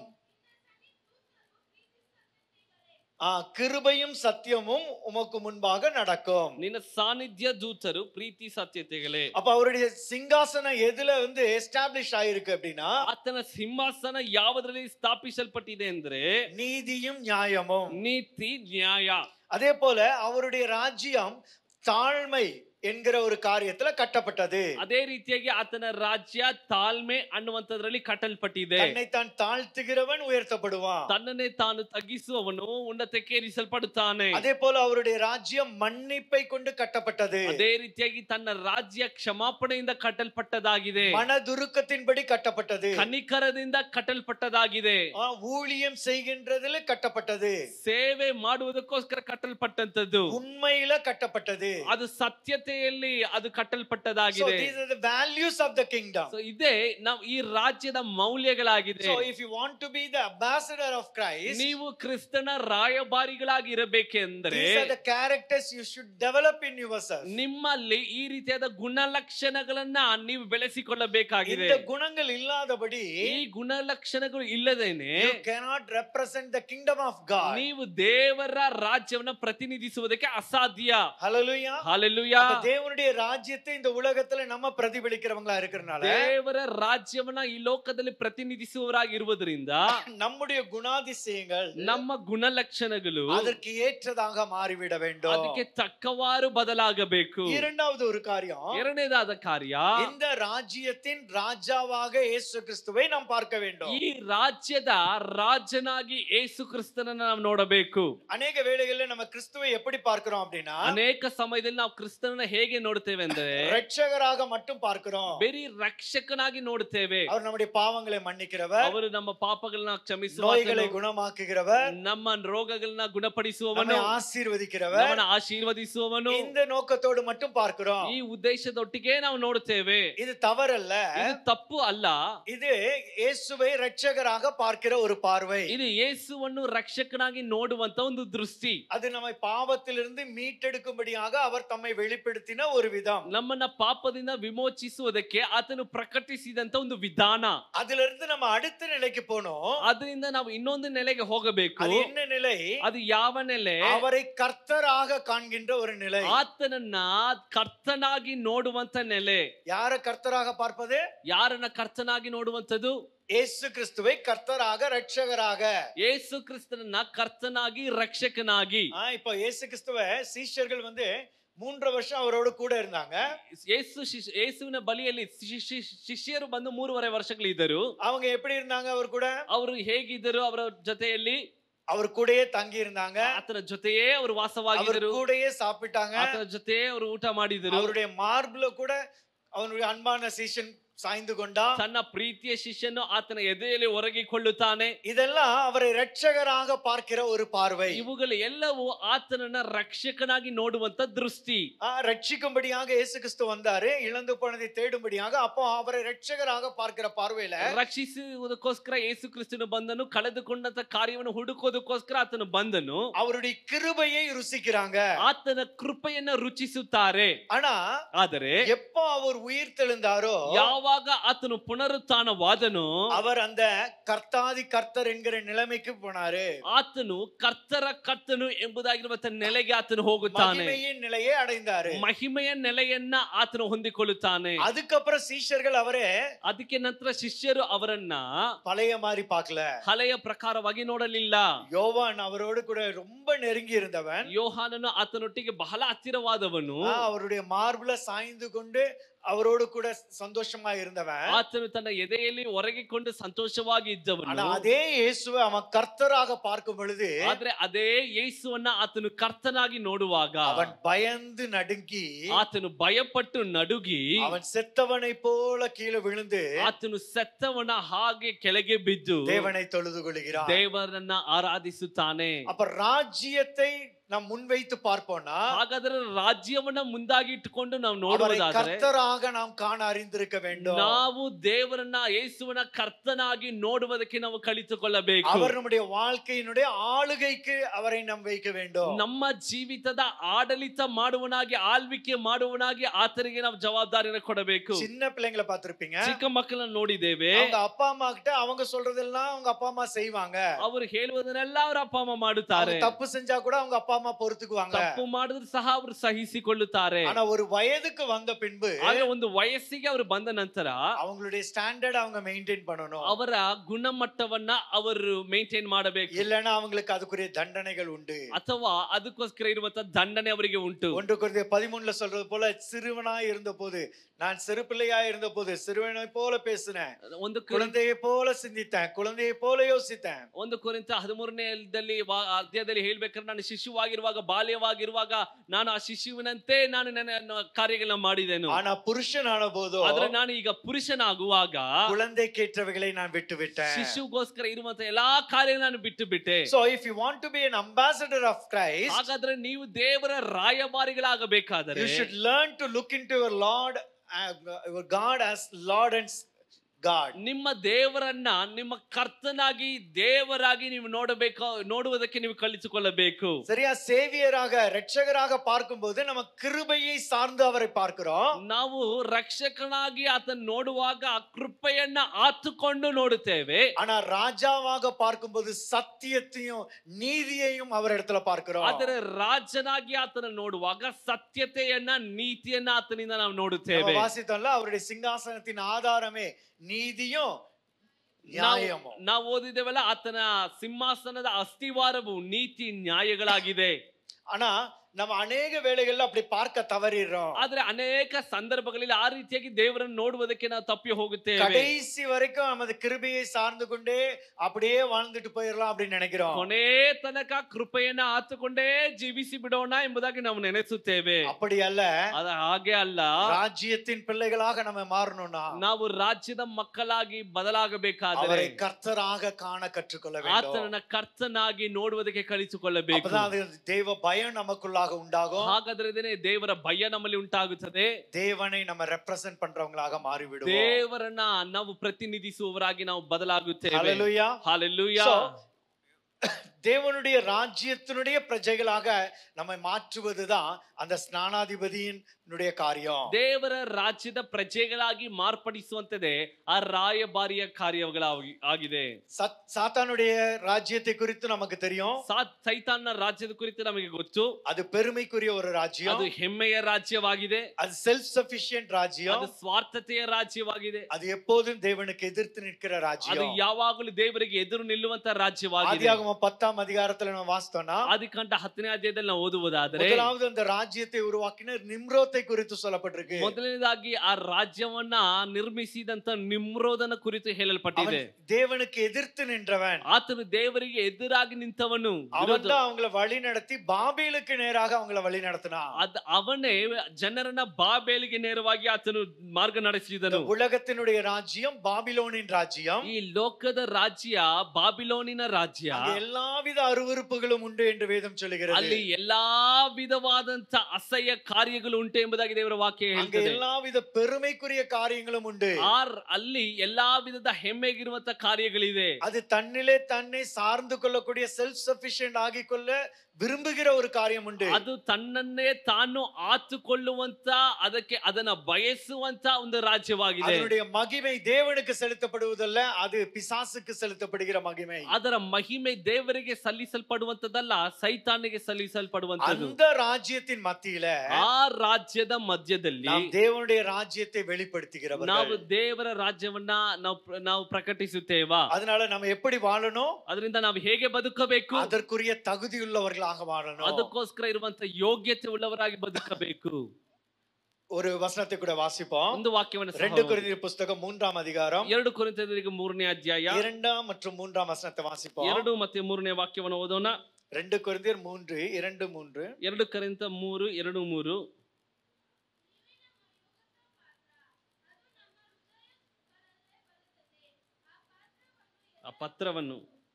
கிருபையும் சத்தியமும் உமக்கு முன்பாக நடக்கும். ನಿನ್ನ ಸಾನ್ನಿಧ್ಯ ದೂತರು ಪ್ರೀತಿ ಸತ್ಯತೆಗಳೇ. அப்ப அவருடைய சிங்காசனம் எதுல வந்து எஸ்டாப்லிஷ் ஆயிருக்கு அப்படின்னா, ಆತನ ಸಿಂಹಾಸನ ಯಾವುದರಲ್ಲಿ ಸ್ಥಾಪಿಸಲ್ಪಟ್ಟಿದೆ ಅಂದ್ರೆ நீதியும் நியாயமும், ನೀತಿ ನ್ಯಾಯ. அதே போல அவருடைய ராஜ்யம் தாழ்மை என்கிற ஒரு காரியத்துல கட்டப்பட்டது. ಅದೇ ರೀತಿಯಾಗಿ ಆತನ ರಾಜ್ಯ ತಾಳ್ಮೆ ಅನ್ನುವಂತದ್ರಲ್ಲಿ ಕಟ್ಟಲ್ಪಟ್ಟಿದೆ. தன்னைத்தான் தாழ்த்துகிறவன் உயர்த்தப்படுவான், ತನ್ನನ್ನೇ ತಾನು ತಗ್ಗಿಸುವವನು ಉನ್ನತಕ್ಕೇರಿಸಲ್ಪಡುತ್ತಾನೆ. அதே போல அவருடைய ராஜ்யம் மன்னிப்பை கொண்டு கட்டப்பட்டது. ಅದೇ ರೀತಿಯಾಗಿ ತನ್ನ ರಾಜ್ಯ ಕ್ಷಮಾಪಣೆಯಿಂದ ಕಟ್ಟಲ್ಪಟ್ಟದಾಗಿದೆ. மனதுருக்கத்தின்படி கட்டப்பட்டது. ಕನಿಕರದಿಂದ ಕಟ್ಟಲ್ಪಟ್ಟದಾಗಿದೆ. ஊழியம் செய்கின்றதில் கட்டப்பட்டது. ಸೇವೆ ಮಾಡುವುದಕ್ಕೋಸ್ಕರ ಕಟ್ಟಲ್ಪಟ್ಟಂತದ್ದು. உண்மையில கட்டப்பட்டது. ಅದು ಸತ್ಯತೆಯಲ್ಲಿ ಅದು ಕಟ್ಟಲ್ಪಟ್ಟದಾಗಿದೆ. So these are the values of the kingdom. So ಇದೇ ನಾವು ಈ ರಾಜ್ಯದ ಮೌಲ್ಯಗಳಾಗಿದೆ. So if you want to be the ambassador of Christ, ನೀವು ಕ್ರಿಸ್ತನ ರಾಯಭಾರಿಗಳಾಗಿ ಇರಬೇಕೆಂದರೆ these are the characters you should develop in yourself. ನಿಮ್ಮಲ್ಲಿ ಈ ರೀತಿಯಾದ ಗುಣಲಕ್ಷಣಗಳನ್ನ ನೀವು ಬೆಳೆಸಿಕೊಳ್ಳಬೇಕಾಗಿದೆ. இந்த குணங்கள் இல்லாதபடி ಈ ಗುಣಲಕ್ಷಣಗಳು ಇಲ್ಲದೇನೆ you cannot represent the kingdom of God. ನೀವು ದೇವರ ರಾಜ್ಯವನ್ನ ಪ್ರತಿನಿಧಿಸುವುದಕ್ಕೆ ಅಸಾಧ್ಯ. Hallelujah. Hallelujah. தேவனுடைய ராஜ்யத்தை இந்த உலகத்துல நம்ம பிரதிபலிக்கிறவங்களா இருக்கிறனால ದೇವರ ರಾಜ್ಯವನ್ನ ಈ ಲೋಕದಲ್ಲಿ ಪ್ರತಿನಿಧಿಸುವವರಾಗಿರುವುದರಿಂದ நம்முடைய குணாதிசயங்கள் ನಮ್ಮ ಗುಣಲಕ್ಷಣಗಳು அதற்கு ஏற்றதாக மாறிவிட வேண்டும். ಅದಕ್ಕೆ ತಕ್ಕವಾರು ಬದಲಾಗಬೇಕು. இரண்டாவது ஒரு காரியம், ಎರಡನೇದಾದ ಕಾರ್ಯ, இந்த ராஜ்யத்தின் ராஜாவாக இயேசு கிறிஸ்துவை நாம் பார்க்க வேண்டும். ಈ ರಾಜ್ಯದ ರಾಜನಾಗಿ ಯೇಸು ಕ್ರಿಸ್ತನನ್ನ ನಾವು ನೋಡಬೇಕು. அநேக வேளைகளில் நம்ம கிறிஸ்துவை எப்படி பார்க்கிறோம் அப்படின்னா, ಅನೇಕ ಸಮಯದಲ್ಲಿ ನಾವು ಕ್ರಿಸ್ತನನ್ನ ಹೇಗೆ ನೋಡುತ್ತೇವೆ ಅಂದ್ರೆ ரட்சகராக மட்டும் பார்க்கிறோம். ಬರೀ ರಕ್ಷಕನಾಗಿ ನೋಡುತ್ತೇವೆ. அவர் நம்முடைய பாவங்களை மன்னிக்கிறவர், ಅವರು ನಮ್ಮ ಪಾಪಗಳನ್ನ ಕ್ಷಮಿಸುವ, நோய்களை குணமாக்குகிறவர், ನಮ್ಮ ರೋಗಗಳನ್ನ ಗುಣಪಡಿಸುವವನು, நம்மை ஆசீர்வதிக்கிறவர், ನಮ್ಮನ್ನ ಆಶೀರ್ವದಿಸುವವನು. இந்த நோக்கத்தோடு மட்டும் பார்க்கிறோம். ಈ ಉದ್ದೇಶದೊಟ್ಟಿಗೆ ನಾವು ನೋಡುತ್ತೇವೆ. இது தவறல்ல, ಇದು ತಪ್ಪು ಅಲ್ಲ. இது இயேசுவை ரட்சகராக பார்க்கிற ஒரு பார்வை. ಇದು ಯೇಸುವನ್ನು ರಕ್ಷಕನಾಗಿ ನೋಡುವಂತ ಒಂದು ದೃಷ್ಟಿ. அது நம்மை பாவத்திலிருந்து மீட்டெடுக்கும்படியாக அவர் தம்மை வெளிப்படுத்தின ஒரு விதம். ನಮ್ಮನ್ನ ಪಾಪದಿಂದ ವಿಮೋಚಿಸುವುದಕ್ಕೆ ಆತನು ಪ್ರಕಟಿಸಿದಂತ ಒಂದು ವಿಧಾನ. அதிலிருந்து நம்ம அடுத்த நிலைக்கு போனோம். ಅದರಿಂದ ನಾವು ಇನ್ನೊಂದು ನೆಲೆಗೆ ಹೋಗಬೇಕು. அது என்ன நிலை? ಅದು ಯಾವ ನೆಲೆ? அவரை கர்த்தராக காண்கின்ற ஒரு நிலை. ಆತನನ್ನ ಕರ್ತನಾಗಿ ನೋಡುವಂತ ನೆಲೆ. யார கர்த்தராக பார்ப்பது? ಯಾರನ್ನ ಕರ್ತನಾಗಿ ನೋಡುವಂತದ್ದು? இயேசு கிறிஸ்துவை கர்த்தராக ரட்சகராக. ಯೇಸು ಕ್ರಿಸ್ತನನ್ನ ಕರ್ತನಾಗಿ ರಕ್ಷಕನಾಗಿ. இப்போ இயேசு கிறிஸ்துவை சீஷர்கள் 3 வருஷம் அவரோட கூட இருந்தாங்க. ಯೇಸುವಿನ ಬಳಿಯಲ್ಲಿ ಶಿಷ್ಯರು ಬಂದು 3.5 ವರ್ಷಗಳಿದ್ದರು. அவங்க எப்படி இருந்தாங்க அவர் கூட? ಅವರು ಹೇಗಿದ್ದರು? ಅವರ ಜೊತೆಯಲ್ಲಿ அவர் கூடயே தங்கி இருந்தாங்க. ಆತನ ಜೊತೆಯೇ ಅವರು ವಾಸವಾಗಿದ್ದರು. அவர் கூடயே சாப்பிட்டாங்க. ಆತನ ಜೊತೆಯೇ ಅವರು ಊಟ ಮಾಡಿದರು. அவருடைய மார்புல கூட அவனுடைய அன்பான சீஷன் சாய்ந்து கொண்டான். ತನ್ನ ಪ್ರೀತಿಯ ಶಿಷ್ಯನು ಆತನ ಎದೆಯಲ್ಲಿ ಒರಗಿಕೊಳ್ಳುತ್ತಾನೆ. இதெல்லாம் அவரை ரட்சகராக பார்க்கிற ஒரு பார்வை. ಇವುಗಳು ಎಲ್ಲವೂ ಆತನನ್ನ ರಕ್ಷಕನಾಗಿ ನೋಡುವಂತ ದೃಷ್ಟಿ. ரட்சிக்கும்படியாக இயேசு கிறிஸ்து வந்தாரு, இழந்து போனதை தேடும்படியாக. அப்போ அவரை ரட்சகராக பார்க்கிற பார்வையில ರಕ್ಷಿಸುವುದಕ್ಕೋಸ್ಕರ ಯೇಸು ಕ್ರಿಸ್ತನು ಬಂದನು. ಕಳೆದುಕೊಂಡಂತ ಕಾರ್ಯವನ್ನು ಹುಡುಕೋದಕ್ಕೋಸ್ಕರ ಆತನು ಬಂದನು. அவருடைய கிருபையை ருசிக்கிறாங்க, ಆತನ ಕೃಪೆಯನ್ನ ರುಚಿಸುತ್ತಾರೆ. ஆனா ಆದರೆ எப்போ அவர் உயிர் தெழுந்தாரோ, ಯಾವಾಗ ಆತನು ಪುನರುತ್ಥಾನವಾದನು, அவர் அந்த கர்த்தாதி கர்த்தர் என்கிற நிலைமைக்கு போனாரு. ಆತನು ಕರ್ತರ ಕರ್ತನು ಎಂಬುದಾಗಿರುವಂತ ನೆಲೆಗೆ ಆತನು ಹೋಗುತ್ತಾನೆ. மகிமையின் நிலையை அடைந்தாரு. ಮಹಿಮೆಯ ನೆಲೆಯನ್ನ ಆತನು ಹೊಂದಿಕೊಳ್ಳುತ್ತಾನೆ. அதுக்கப்புறம் சீஷர்கள் அவரே ಅದಕ್ಕೆ ನಂತರ ಶಿಷ್ಯರು ಅವರನ್ನ பழைய மாதிரி பார்க்கல, ಹಳೆಯ ಪ್ರಕಾರವಾಗಿ ನೋಡಲಿಲ್ಲ. யோவான் அவரோடு கூட ரொம்ப நெருங்கி இருந்தவன். ಯೋಹಾನನು ಆತನೊಟ್ಟಿಗೆ ಬಹಳ ಹತ್ತಿರವಾದವನು. அவருடைய மார்புல சாய்ந்து கொண்டு அவரோடு கூட சந்தோஷமா இருந்தவன். ಆತನು ತನ್ನ ಎದೆಯಲ್ಲಿ ಒರಗಿಕೊಂಡು ಸಂತೋಷವಾಗಿ ಇದ್ದವನು. ஆனா அதே இயேசுவை அவன் கர்த்தராக பார்க்கும் பொழுது, ಆದ್ರೆ ಅದೇ ಯೇಸುವನ್ನ ಆತನು ಕರ್ತನಾಗಿ ನೋಡುವಾಗ அவன் பயந்து நடுங்கி, ಆತನು ಭಯಪಟ್ಟು ನಡುಗಿ, அவன் செத்தவனை போல கீழே விழுந்து ಆತನು ಸತ್ತವನ ಹಾಗೆ ಕೆಳಗೆ ಬಿದ್ದು தேவனை தொழுது கொள்கிறான். ದೇವರನ್ನ ಆರಾಧಿಸುತ್ತಾನೆ. அப்ப ராஜ்யத்தை நாம் முன்வைத்து பார்ப்போம்னா, ಹಾಗಾದ್ರೆ ರಾಜ್ಯವನ್ನ ಮುಂದಾಗಿ ಇಟ್ಟುಕೊಂಡು ನಾವು அவரை ನೋಡುವುದಾದ್ರೆ கர்த்தராக நாம் காண அறிந்திருக்க வேண்டும். ನಾವು ದೇವರನ್ನ ಯೇಸುವನ ಕರ್ತನಾಗಿ ನೋಡುವುದಕ್ಕೆ ನಾವು ಕಲಿತುಕೊಳ್ಳಬೇಕು. அவர் நம்முடைய வாழ்க்கையினுடைய ஆளுகைக்கு அவரை நாம் வைக்க வேண்டும். ನಮ್ಮ ಜೀವಿತದ ಆಡಳಿತ ಮಾಡುವನಾಗಿ, ಆಳ್ವಿಕೆ ಮಾಡುವನಾಗಿ ಆತನಿಗೆ ನಾವು ಜವಾಬ್ದಾರಿಯನ್ನು ಕೊಡಬೇಕು. சின்ன பிள்ளைங்களை பார்த்திருப்பீங்க, ಚಿಕ್ಕ ಮಕ್ಕಳನ್ನು ನೋಡಿದ್ದೇವೆ. அவங்க அப்பா ಅಮ್ಮ கிட்ட அவங்க சொல்றதெல்லாம் அவங்க அப்பா அம்மா செய்வாங்க. ಅವರು ಹೇಳುವುದನ್ನೆಲ್ಲ ಅವರ ಅಪ್ಪ ಅಮ್ಮ ಮಾಡುತ್ತಾರೆ. தப்பு செஞ்சா கூட அவங்க அப்பா அம்மா பொறுத்துக்குவாங்க. ತಪ್ಪು ಮಾಡಿದ್ರು ಸಹ ಅವರು ಸಹಿಸಿಕೊಳ್ಳುತ್ತಾರೆ. ஆனா ஒரு வயதுக்கு வந்த பின்பு, ಆದ್ರೆ ಒಂದು ವಯಸ್ಸಿಗೆ ಅವರು ಬಂದ ನಂತರ அவங்களுடைய ஸ்டாண்டர்ட் அவங்க மெயின்டைன் பண்ணணும். ಅವರ ಗುಣಮಟ್ಟವನ್ನ ಅವರು ಮೇಂಟೈನ್ ಮಾಡಬೇಕು. இல்லனா அவங்களுக்கு அதுக்குரிய தண்டனைகள் உண்டு. ಅಥವಾ ಅದಕ್ಕೋಸ್ಕರ ಇರುವಂತ ದಂಡನೆ ಅವರಿಗೆ ಉಂಟು. 1 கொரிந்தியர் 13 சொல்றது போல, சிறுவனாய் இருந்தபோது, நான் சிறு பிள்ளையாய் இருந்தபோது சிறுவனை போல பேசினேன், குழந்தையை போல சிந்தித்தேன், குழந்தையை போல யோசித்தேன். 1 ಕೊರಿಂಥ 13ನೇ ಅಧ್ಯಾಯದಲ್ಲಿ ಹೇಳ್ಬೇಕಾದ್ರೆ, ನಾನು ಶಿಶುವಾಗಿರುವಾಗ, ಬಾಲ್ಯವಾಗಿರುವಾಗ ನಾನು ಆ ಶಿಶುವಿನಂತೆ ನಾನು ನನ್ನ ಕಾರ್ಯಗಳನ್ನ ಮಾಡಿದೆನು. ஆனா புருஷனான போதோ, ಆದ್ರೆ ನಾನು ಈಗ ಪುರುಷನಾಗುವಾಗ குழந்தைக்கேற்றவைகளை நான் விட்டு விட்டேன். ಶಿಶುಗೋಸ್ಕರ ಇರುವಂತ ಎಲ್ಲಾ ಕಾರ್ಯ ನಾನು ಬಿಟ್ಟು ಬಿಟ್ಟೆ. So if you want to be an ambassador of Christ, ಹಾಗಾದ್ರೆ ನೀವು ದೇವರ ರಾಯಭಾರಿಗಳಾಗಬೇಕಾದರೆ you should learn to look into your Lord, your God as Lord and God. ನಿಮ್ಮ ದೇವರನ್ನ ನಿಮ್ಮ ಕರ್ತನಾಗಿ ದೇವರಾಗಿ ನೀವು ನೋಡುವುದಕ್ಕೆ ನೀವು ಕಲಿತುಕೊಳ್ಳಬೇಕು. சரியா, சேவியராக ரட்சகராக பார்க்கும்போது நம்ம கிருபையை சார்ந்து அவரை பார்க்கிறோம். ನಾವು ರಕ್ಷಕನಾಗಿ ಆತನ ನೋಡುವಾಗ ಆ ಕೃಪೆಯನ್ನ ಆತುಕೊಂಡು ನೋಡುತ್ತೇವೆ. ஆனா ராஜாவாக பார்க்கும்போது சத்தியத்தையும் நீதியையும் அவர் இடத்துல பார்க்கிறோம். ಆದರೆ ರಾಜನಾಗಿ ಆತನ ನೋಡುವಾಗ ಸತ್ಯತೆಯನ್ನ ನೀತಿಯನ್ನ ಆತನಿಂದ ನಾವು ನೋಡುತ್ತೇವೆ. வாசித்தோம்ல, அவருடைய சிங்காசனத்தின் ஆதாரமே நீதியும் ನ್ಯಾಯಮು. ನಾವು ಓದಿದ್ದೇವಲ್ಲ, ಆತನ ಸಿಂಹಾಸನದ ಅಸ್ತಿವಾರವು ನೀತಿ ನ್ಯಾಯಗಳಾಗಿದೆ. ஆனா நம்ம அநேக வேளைகள்ல அப்படி பார்க்க தவறிடுறோம். ಆದ್ರೆ ಅನೇಕ ಸಂದರ್ಭಗಳಲ್ಲಿ ಆ ರೀತಿಯಾಗಿ ದೇವರನ್ನು ನೋಡುವುದಕ್ಕೆ ನಾವು ತಪ್ಪಿ ಹೋಗುತ್ತೇವೆ. கடைசி வரைக்கும் நமது கிருபையை சார்ந்து கொண்டே அப்படியே வாழ்ந்துட்டு போயிடலாம் அப்படின்னு நினைக்கிறோம். ಕೊನೆ ತನಕ ಕೃಪೆಯನ್ನ ಆತುಕೊಂಡೇ ಜೀವಿಸಿ ಬಿಡೋಣ ಎಂಬುದಾಗಿ ನಾವು ನೆನೆಸುತ್ತೇವೆ. அப்படி அல்ல. ಅದು ಹಾಗೆ ಅಲ್ಲ. ராஜ்யத்தின் பிள்ளைகளாக நம்ம மாறணும்னா ನಾವು ರಾಜ್ಯದ ಮಕ್ಕಳಾಗಿ ಬದಲಾಗಬೇಕಾದರೆ அவரை கர்த்தராக காண கற்றுக்கொள்ள வேண்டும். ಆತನನ್ನ ಕರ್ತನಾಗಿ ನೋಡುವುದಕ್ಕೆ ಕಲಿತುಕೊಳ್ಳಬೇಕು. அப்பதான் தேவ பயம் நமக்குள்ளாக உண்டாகும். ಹಾಗಾದ್ರೆ ದೇವರ ಭಯ ನಮ್ಮಲ್ಲಿ ಉಂಟಾಗುತ್ತದೆ. தேவனை நம்ம ரெப்ரசன்ட் பண்றவங்களாக மாறி விடுவோம். ದೇವರನ್ನ ನಾವು ಪ್ರತಿನಿಧಿಸುವವರಾಗಿ ನಾವು ಬದಲಾಗುತ್ತೇವೆ. ஹalleluya, ஹalleluya. தேவனுடைய ராஜ்யத்தினுடைய பிரஜைகளாக நம்மை மாற்றுவதுதான் அந்த ஸ்நானாதிபதியின் காரியம். ದೇವರ ರಾಜ್ಯದ ಪ್ರಜೆಗಳಾಗಿ ಮಾರ್ಪಡಿಸುವಂತದೇ ಆ ರಾಯಭಾರಿಯ ಕಾರ್ಯಗಳಾಗಿದೆ. சாத்தானுடைய ராஜ்யத்தை குறித்து நமக்கு தெரியும். ಸೈತಾನನ ರಾಜ್ಯದ ಕುರಿತು ನಮಗೆ ಗೊತ್ತು. ಅದು பெருமைக்குரிய ஒரு ராஜ்யம். ಅದು ಹೆಮ್ಮೆಯ ರಾಜ್ಯವಾಗಿದೆ. அது செல்ஃப் சஃபிஷியன்ட் ராஜ்யம். ಅದು ಸ್ವಾರ್ಥತೆಯ ರಾಜ್ಯವಾಗಿದೆ. அது எப்போதும் தேவனுக்கு எதிர்த்து நிற்கிற ராஜ்யம். ಅದು ಯಾವಾಗಲೂ ದೇವರಿಗೆ ಎದುರು ನಿಲ್ಲುವಂತ ರಾಜ್ಯವಾಗಿದೆ. ஆதியாகமம் 10ஆம் அதிகாரத்துல நம்ம வாசித்தோம்னா, ಆದಿಕಾಂಡ 10ನೇ ಅಧ್ಯಾಯದಲ್ಲಿ ನಾವು ಓದುವುದಾದರೆ, முதலாவது அந்த ராஜ்யத்தை உருவாக்கின நிம்ரோத்தை குறித்து சொல்லப்பட்டிருக்கு. ಮೊದಲನೇದಾಗಿ ಆ ರಾಜ್ಯವನ್ನ ನಿರ್ಮಿಸಿದಂತ ನಿಮ್ರೋದನ ಕುರಿತು ಹೇಳಲ್ಪಟ್ಟಿದೆ. தேவனுக்கு எதிர்த்து நின்றவன், ಆತನು ದೇವರಿಗೆ ಎದುರಾಗಿ ನಿಂತವನು. அவன் தான் அவங்கள வழி நடத்தி பாபேலுக்கு நேராக அவங்கள வழி நடத்தினான். ಅವನೇ ಜನರನ್ನ ಬಾಬೇಲಿಗೆ ನೇರವಾಗಿ ಆತನು ಮಾರ್ಗ ನಡೆಸಿದನು. உலகத்தினுடைய ராஜ்யம் பாபிலோனின் ராஜ்யம். ಈ ಲೋಕದ ರಾಜ್ಯ ಬಾಬಿಲೋನಿನ ರಾಜ್ಯ. எல்லாவித அருவருப்புகளும் உண்டு என்று வேதம் சொல்லுகிறது. ಅಲ್ಲಿ ಎಲ್ಲಾ ವಿಧವಾದಂತ ಅಸಹ್ಯ ಕಾರ್ಯಗಳು ಉಂಟು ಎಂಬುದಾಗಿ ದೇವರ ವಾಕ್ಯ ಹೇಳ್ತದೆ. எல்லாவித பெருமைக்குரிய காரியங்களும் உண்டு. ಅಲ್ಲಿ ಎಲ್ಲಾ ವಿಧದ ಹೆಮ್ಮೆಗಿರುವಂತ ಕಾರ್ಯಗಳಿದೆ. அது தன்னிலே தன்னை சார்ந்து கொள்ளக்கூடிய செல்ஃப் சஃபிஷியன்ட் ஆகிக்கொள்ள விரும்புகிற ஒரு காரியம் உண்டு. ಅದು ತನ್ನನ್ನೇ ತಾನು ಆತುಕೊಳ್ಳುವಂತ, ಅದಕ್ಕೆ ಅದನ್ನ ಬಯಸುವಂತ ಒಂದು ರಾಜ್ಯವಾಗಿದೆ. அதனுடைய மகிமை தேவனுக்கு செலுத்தப்படுவதல்ல, அது பிசாசுக்கு செலுத்தப்படுகிற மகிமை. ಅದರ ಮಹಿಮೆ ದೇವರಿಗೆ ಸಲ್ಲಿಸಲ್ಪಡುವಂತದಲ್ಲ, ಸೈತಾನಿಗೆ ಸಲ್ಲಿಸಲ್ಪಡುವಂತದ್ದು. அந்த ராஜ்யத்தின் மத்தியில ಆ ರಾಜ್ಯದ ಮಧ್ಯದಲ್ಲಿ நாம் தேவனுடைய ராஜ்யத்தை வெளிப்படுத்துகிறவர்கள். ನಾವು ದೇವರ ರಾಜ್ಯವನ್ನ ನಾವು ಪ್ರಕಟಿಸುತ್ತೇವಾ? அதனால நம்ம எப்படி வாழணும்? ಅದರಿಂದ ನಾವು ಹೇಗೆ ಬದುಕಬೇಕು? அதற்குரிய தகுதியுள்ளவர்களாக வாழணும். ಅದಕ್ಕೋಸ್ಕರ ಇರುವಂತ ಯೋಗ್ಯತೆ ಉಳ್ಳವರಾಗಿ ಬದುಕಬೇಕು. ஒரு வசனத்தை கூட வாசிப்போம். ಒಂದು ವಾಕ್ಯವನ್ನು 2 கொரிந்தியர் புத்தகம் 3ஆம் அதிகாரம் 2 ಕೊರಿಂಥಿಯರಿಗೆ 3ನೇ ಅಧ್ಯಾಯ 2 மற்றும் 3ஆம் வசனத்தை வாசிப்போம். 2 ಮತ್ತು 3ನೇ ವಾಕ್ಯವನ್ನು ಓದೋಣ. 2 கொரிந்தியர் 3 2 2 ಕೊರಿಂಥ 3 2 ಆ ಪತ್ರವನ್ನು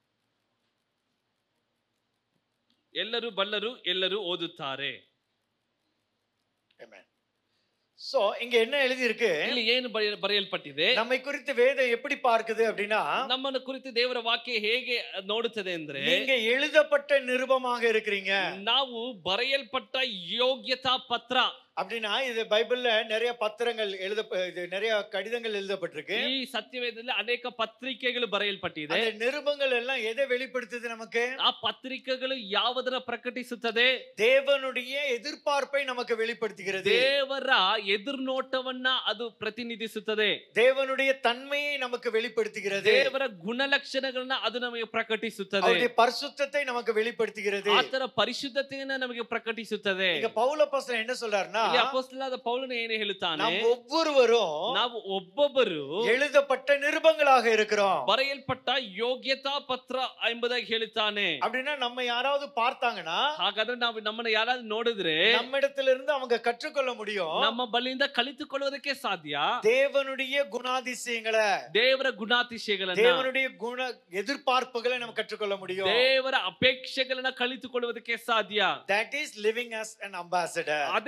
ಎಲ್ಲರೂ ಬಲ್ಲರು, ಎಲ್ಲರೂ ಓದುತ್ತಾರೆ. Amen. சோ இங்க என்ன எழுதி இருக்கு? ಇಲ್ಲಿ ಏನು ಬರೆಯಲ್ಪಟ್ಟಿದೆ? நம்மை குறித்து வேதம் எப்படி பார்க்குது அப்படின்னா, ನಮ್ಮನ್ನು ಕುರಿತು ದೇವರ ವಾಕ್ಯ ಹೇಗೆ ನೋಡುತ್ತದೆ ಅಂದ್ರೆ, நீங்க எழுதப்பட்ட நிருபமாக இருக்கிறீங்க. ನಾವು ಬರೆಯಲ್ಪಟ್ಟ ಯೋಗ್ಯತಾ ಪತ್ರ. அப்படின்னா இது பைபிள்ல நிறைய பத்திரங்கள் நிறைய கடிதங்கள் எழுதப்பட்டிருக்கு. ಈ ಸತ್ಯವೇದದಲ್ಲಿ ಅನೇಕ ಪತ್ರಿಕೆಗಳು ಬರೆಯಲ್ಪಟ್ಟಿದೆ. அந்த நிருபங்கள் எல்லாம் எதை வெளிப்படுத்துது நமக்கு? ಆ ಪತ್ರಿಕೆಗಳು ಯಾವುದರ ಪ್ರಕಟಿಸುತ್ತದೆ? தேவனுடைய எதிர்பார்ப்பை நமக்கு வெளிப்படுத்துகிறது. ದೇವರ ಎದುರ್ನೋಟವನ್ನ ಅದು ಪ್ರತಿನಿಧಿಸುತ್ತದೆ. தேவனுடைய தன்மையை நமக்கு வெளிப்படுத்துகிறது. ದೇವರ ಗುಣಲಕ್ಷಣಗಳನ್ನ ಅದು ನಮಗೆ ಪ್ರಕಟಿಸುತ್ತದೆ. அவருடைய பரிசுத்தத்தை நமக்கு வெளிப்படுத்துகிறது. ಆತನ ಪರಿಶುದ್ಧತೆಯನ್ನ ನಮಗೆ ಪ್ರಕಟಿಸುತ್ತದೆ. ಈಗ ಪೌಲ ಅಪೊಸ್ತಲ என்ன சொல்றாருன்னா, ಇಲ್ಲಿ ಅಪೊಸ್ತಲನಾದ ಪೌಲನು ಏನು ಹೇಳುತ್ತಾನೆ? ನಾವು ಒಬ್ಬೊಬ್ಬರು எழுதப்பட்ட நிருபங்களாக இருக்கிறோம். ಬರೆಯಲ್ಪಟ್ಟ ಯೋಗ್ಯತಾ ಪತ್ರ ಎಂಬುದಾಗಿ ಹೇಳುತ್ತಾನೆ. அப்படின்னா நம்ம யாராவது பார்த்தாங்கன்னா, ಹಾಗಾದ್ರೆ ನಾವು ನಮ್ಮನ್ನ ಯಾರಾದ್ರೂ ನೋಡಿದ್ರೆ நம்மிடத்திலிருந்து அவங்க கற்றுக்கொள்ள முடியும். ನಮ್ಮ ಬಳಿಯಿಂದ ಕಲಿತುಕೊಳ್ಳುವುದಕ್ಕೆ ಸಾಧ್ಯ. தேவனுடைய குணாதிசயங்களை, ದೇವರ ಗುಣಾತಿಶಯಗಳನ್ನ, தேவனுடைய குண எதிர்பார்ப்புகளை நம்ம கற்றுக்கொள்ள முடியும். ದೇವರ ಅಪೇಕ್ಷೆಗಳನ್ನ ಕಲಿತುಕೊಳ್ಳುವುದಕ್ಕೆ ಸಾಧ್ಯ. That is living as an ambassador. ಅದೇ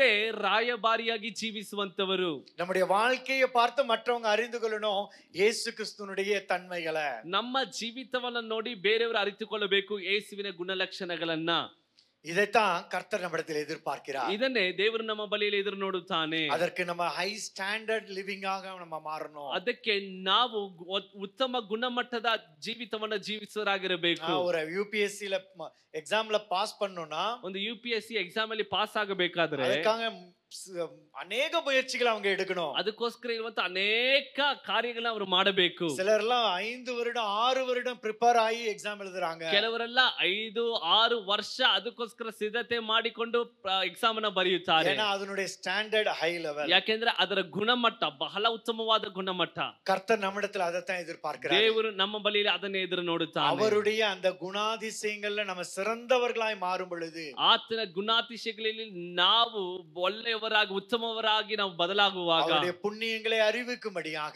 ರಾಯಭಾರಿಯಾಗಿ ಜೀವಿಸುವಂತವರು. நம்முடைய வாழ்க்கையை பார்த்து மற்றவங்க அறிந்து கொள்ளணும் இயேசு கிறிஸ்துனுடைய தன்மைகளை. ನಮ್ಮ ಜೀವಿತವನ್ನ ನೋಡಿ ಬೇರೆಯವರು ಅರಿತುಕೊಳ್ಳಬೇಕು ಯೇಸುವಿನ ಗುಣಲಕ್ಷಣಗಳನ್ನ. இதைத்தான் கர்த்தர் நம்மிடத்தில் எதிர்பார்க்கிறார். ಇದನ್ನೇ ದೇವರು ನಮ್ಮ ಬಳಿಯಲ್ಲಿ ಎದುರು ನೋಡುತ್ತಾನೆ. அதற்கு நம்ம ஹை ஸ்டாண்டர்ட் லிவிங் ஆக நம்ம மாறணும். ಅದಕ್ಕೆ ನಾವು ಉತ್ತಮ ಗುಣಮಟ್ಟದ ಜೀವಿತವನ್ನ ಜೀವಿಸುವರಾಗಿರಬೇಕು. ஒரு ಯುಪಿಎಸ್ಸಿ ல எக்ஸாம்ல பாஸ் பண்ணனும்னா, ಒಂದು UPSC ಎಕ್ಸಾಮ್ ಅಲ್ಲಿ ಪಾಸ್ ಆಗಬೇಕಾದ್ರೆ ಅದಕ್ಕಾக ಅನೇಕ ಮುಯற்சிகளை அவங்க எடுக்கணும். ಅದಕ್ಕೋಸ್ಕರ ಇರುವಂತ ಅನೇಕ ಕಾರ್ಯಗಳನ್ನ ಅವರು ಮಾಡಬೇಕು. சிலர்லாம் 5 வருடம் 6 வருடம் ಪ್ರಿಪೇರ್ ಆಗಿ ಎಕ್ಸಾಮ್ எழுதுறாங்க. ಕೆಲವರೆಲ್ಲ 5-6 ವರ್ಷ ಅದಕ್ಕೋಸ್ಕರ ಸಿದ್ಧತೆ ಮಾಡಿಕೊಂಡು ಎಕ್ಸಾಮ್ ಅನ್ನ ಬರೆಯುತ್ತಾರೆ. ஏன்னா அதனுடைய ஸ்டாண்டர்ட் ஹை லெவல். ಯಾಕೆಂದ್ರೆ ಅದರ ಗುಣಮಟ್ಟ ಬಹಳ ಉತ್ತಮವಾದ ಗುಣಮಟ್ಟ. கர்த்தர் நம்மிடத்தில் அதைத்தான் எதிர்பார்க்கிறார். ದೇವರು ನಮ್ಮ ಬಳಿಯಲ್ಲಿ ಅದನ್ನೇ ಎದುರು ನೋಡುತ್ತಾನೆ. அவருடைய அந்த குணாதிசயங்கள்ல நம்ம சிறந்தவர்களாய் மாறும் பொழுது, ಆತನ ಗುಣಾತಿಶಯಗಳಲ್ಲಿ ನಾವು ಒಳ್ಳೆಯವರಾಗಿ ಉತ್ತಮವರಾಗಿ ನಾವು ಬದಲಾಗುವಾಗ, அவருடைய புண்ணியங்களை அறிவிக்கும்படியாக,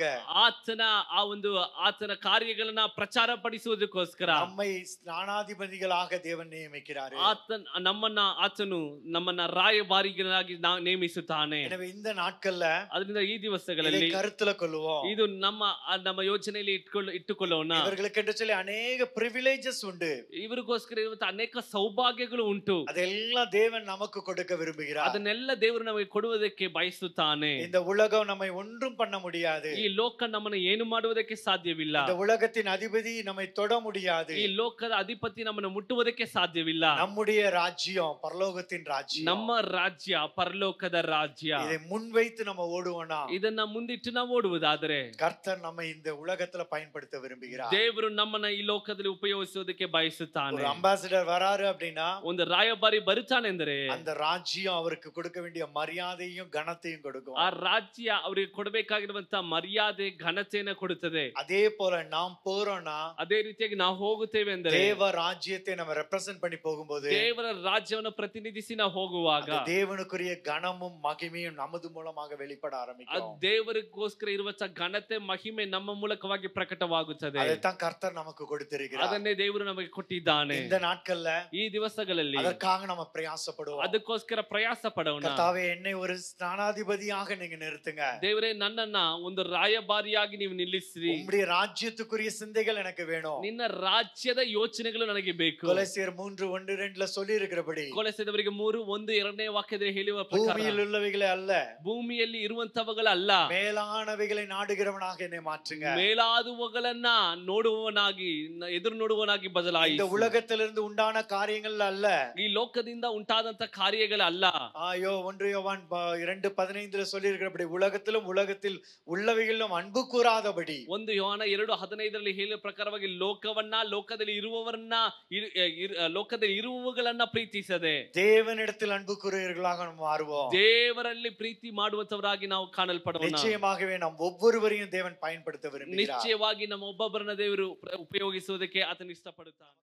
ಆತನ ಕಾರ್ಯಗಳನ್ನ ಪ್ರಚಾರ ಪಡಿಸುವುದಕ್ಕೋಸ್ಕರ நம்மை ஸ்நானாதிபதிகளாக தேவன் நியமிக்கிறார். ಆತನು ನಮ್ಮನ್ನ ರಾಯಭಾರಿಗಳಾಗಿ ನೇಮಿಸುತ್ತಾನೆ. எனவே இந்த ನಾட்கள்ல ಅದರಿಂದ ಈ ದಿವಸಗಳಲ್ಲಿ கருத்துல கொள்வோம். ಇದು ನಮ್ಮ ಯೋಚನೆಯಲ್ಲಿ ಇಟ್ಟುಕೊಳ್ಳೋಣ. இவர்களுக்கு சொல்லி அநேக பிரிவிலேஜஸ் உண்டு. ಇವರಿಗೋಸ್ಕರ ಇರುವಂತ ಅನೇಕ ಸೌಭಾಗ್ಯಗಳು ಉಂಟು. ಅದೆல்லாம் தேவன் நமக்கு கொடுக்க விரும்புகிறார். ಅದನ್ನೆಲ್ಲ ದೇವರು ನಮಗೆ ಕೊಡುವುದಕ್ಕೆ ಬಯಸುತ್ತಾನೆ. இந்த உலகம் நம்மை ஒன்றும் பண்ண முடியாது. ಈ ಲೋಕ ನಮ್ಮನ್ನು ಏನು ಮಾಡುವುದಕ್ಕೆ ಸಾಧ್ಯವಿಲ್ಲ. இந்த உலகத்தின் அதிபதி நம்மை தொட முடியாது. ಈ ಲೋಕದ ಅಧಿಪತಿ ನಮ್ಮನ್ನು ಮುಟ್ಟುವುದಕ್ಕೆ ಸಾಧ್ಯವಿಲ್ಲ. நம்முடைய ராஜ்யம் பரலோகத்தின் ராஜ்யம். ನಮ್ಮ ರಾಜ್ಯ ಪರಲೋಕದ ರಾಜ್ಯ. இதை முன்வைத்து நம்ம ஓடுவோனா, ಇದನ್ನ ಮುಂದಿಟ್ಟು ನಾವು ಓಡುವುದಾದರೆ கர்த்தர் நம்மை இந்த உலகத்துல பயன்படுத்த விரும்புகிறார். ದೇವರು ನಮ್ಮನ್ನ ಈ ಲೋಕದಲ್ಲಿ ಉಪಯೋಗಿಸುವುದಕ್ಕೆ ಬಯಸುತ್ತಾನೆ. ஒரு அம்பாசிடர் வராரு அப்படின்னா, ಒಂದು ರಾಯಭಾರಿ ಬರುತ್ತಾನೆಂದರೆ அந்த ராஜ்யம் அவருக்கு கொடுக்க வேண்டிய மரியாதையும் கனத்தையும் கொடுக்கும். ಆ ರಾಜ್ಯ ಅವರಿಗೆ ಕೊಡಬೇಕಾಗಿರುವಂತ ಮರ್ಯಾದೆ ಘನತೆಯನ್ನು ಕೊಡುತ್ತದೆ. அதே போல நாம் போறோம்னா, ಅದೇ ರೀತಿಯಾಗಿ ನಾವು ಹೋಗುತ್ತೇವೆ ಅಂದರೆ தேவ ராஜ்யத்தை நம்ம ரெப்ரசன்ட் பண்ணி போகும்போது, ದೇವರ ರಾಜ್ಯವನ್ನು ಪ್ರತಿನಿಧಿಸಿ ನಾವು ಹೋಗುವಾಗ தேவனுக்குரிய கனமும் மகிமையும் நமது மூலமாக வெளிப்பட ஆரம்பிக்கும். ದೇವರಿಗೋಸ್ಕರ ಇರುವಂತ ಘನತೆ ಮಹಿಮೆ ನಮ್ಮ ಮೂಲಕವಾಗಿ ಪ್ರಕಟವಾಗುತ್ತದೆ. அதைத்தான் கர்த்தர் நமக்கு கொடுத்திருக்கிறார். ಅದನ್ನೇ ದೇವರು ನಮಗೆ ಕೊಟ್ಟಿದ್ದಾನೆ. இந்த நாட்கள்ல ಈ ದಿವಸಗಳಲ್ಲಿ அதற்காக நம்ம பிரயாசப்படுவோம். ಅದಕ್ಕೋಸ್ಕರ ಪ್ರಯಾಸ ಪಡೋಣ. கர்த்தாவே, என்னை ஒரு ஸ்நானாதிபதியாக நீங்க நிறுத்துங்க. ದೇವರೇ, ನನ್ನನ್ನ ಒಂದು ರಾಯಭಾರಿಯಾಗಿ ನೀವು ನಿಲ್ಲಿಸಿರಿ. உம்முடைய ராஜ்யத்துக்குரிய சிந்தைகள் எனக்கு வேணும். ನಿನ್ನ ರಾಜ್ಯದ ಯೋಚನೆಗಳು ನನಗೆ ಬೇಕು. கொலோசியர் 3:1-2 சொல்லி இருக்கிறபடி, ಕೊಲೊಸ್ಸೆಯವರಿಗೆ 3:1-2 ವಾಕ್ಯದಲ್ಲಿ ಹೇಳುವ ಪ್ರಕಾರ, பூமியில் உள்ளவைகளே அல்ல, ಭೂಮಿಯಲ್ಲಿ ಇರುವಂತವುಗಳಲ್ಲ, மேலானவைகளை நாடுகிறவனாக என்னை மாற்றுங்க. ಮೇಲಾದವುಗಳನ್ನ ನೋಡುವವನಾಗಿ, ಎದುರು ನೋಡುವವನಾಗಿ ಬದಲಾಯಿಸಿ. இந்த உலகத்திலிருந்து உண்டான காரியங்கள் அல்ல, ಈ ಲೋಕದಿಂದ ಉಂಟಾದಂತ ಕಾರ್ಯಗಳಲ್ಲ. 1 யோவான் 2:15 சொல்லி இருக்கிறபடி, உலகத்திலும் உலகத்தில் உள்ளவைகளிலும் அன்பு கூறாதபடி. 1 ಯೋಹಾನ 2:15 ಹೇಳುವ ಪ್ರಕಾರವಾಗಿ ಲೋಕವನ್ನ, ಲೋಕದಲ್ಲಿ ಇರುವವರನ್ನ, ಲೋಕದಲ್ಲಿ ಇರುವವುಗಳನ್ನ ಪ್ರೀತಿಸದೆ தேவனிடத்தில் அன்பு கூறுகிறவர்களாக நாம் மாறுவோம். ದೇವರಲ್ಲಿ ಪ್ರೀತಿ ಮಾಡುವಂತವರಾಗಿ ನಾವು ಕಾಣಲ್ಪಡೋಣ. நிச்சயமாகவே நாம் ஒவ்வொருவரையும் தேவன் பயன்படுத்த விரும்புகிறார். ನಿಶ್ಚಯವಾಗಿ ನಮ್ಮ ಒಬ್ಬೊಬ್ಬರನ್ನ ದೇವರು ಉಪಯೋಗಿಸುವುದಕ್ಕೆ ಆತನು ಇಷ್ಟಪಡುತ್ತಾನೆ.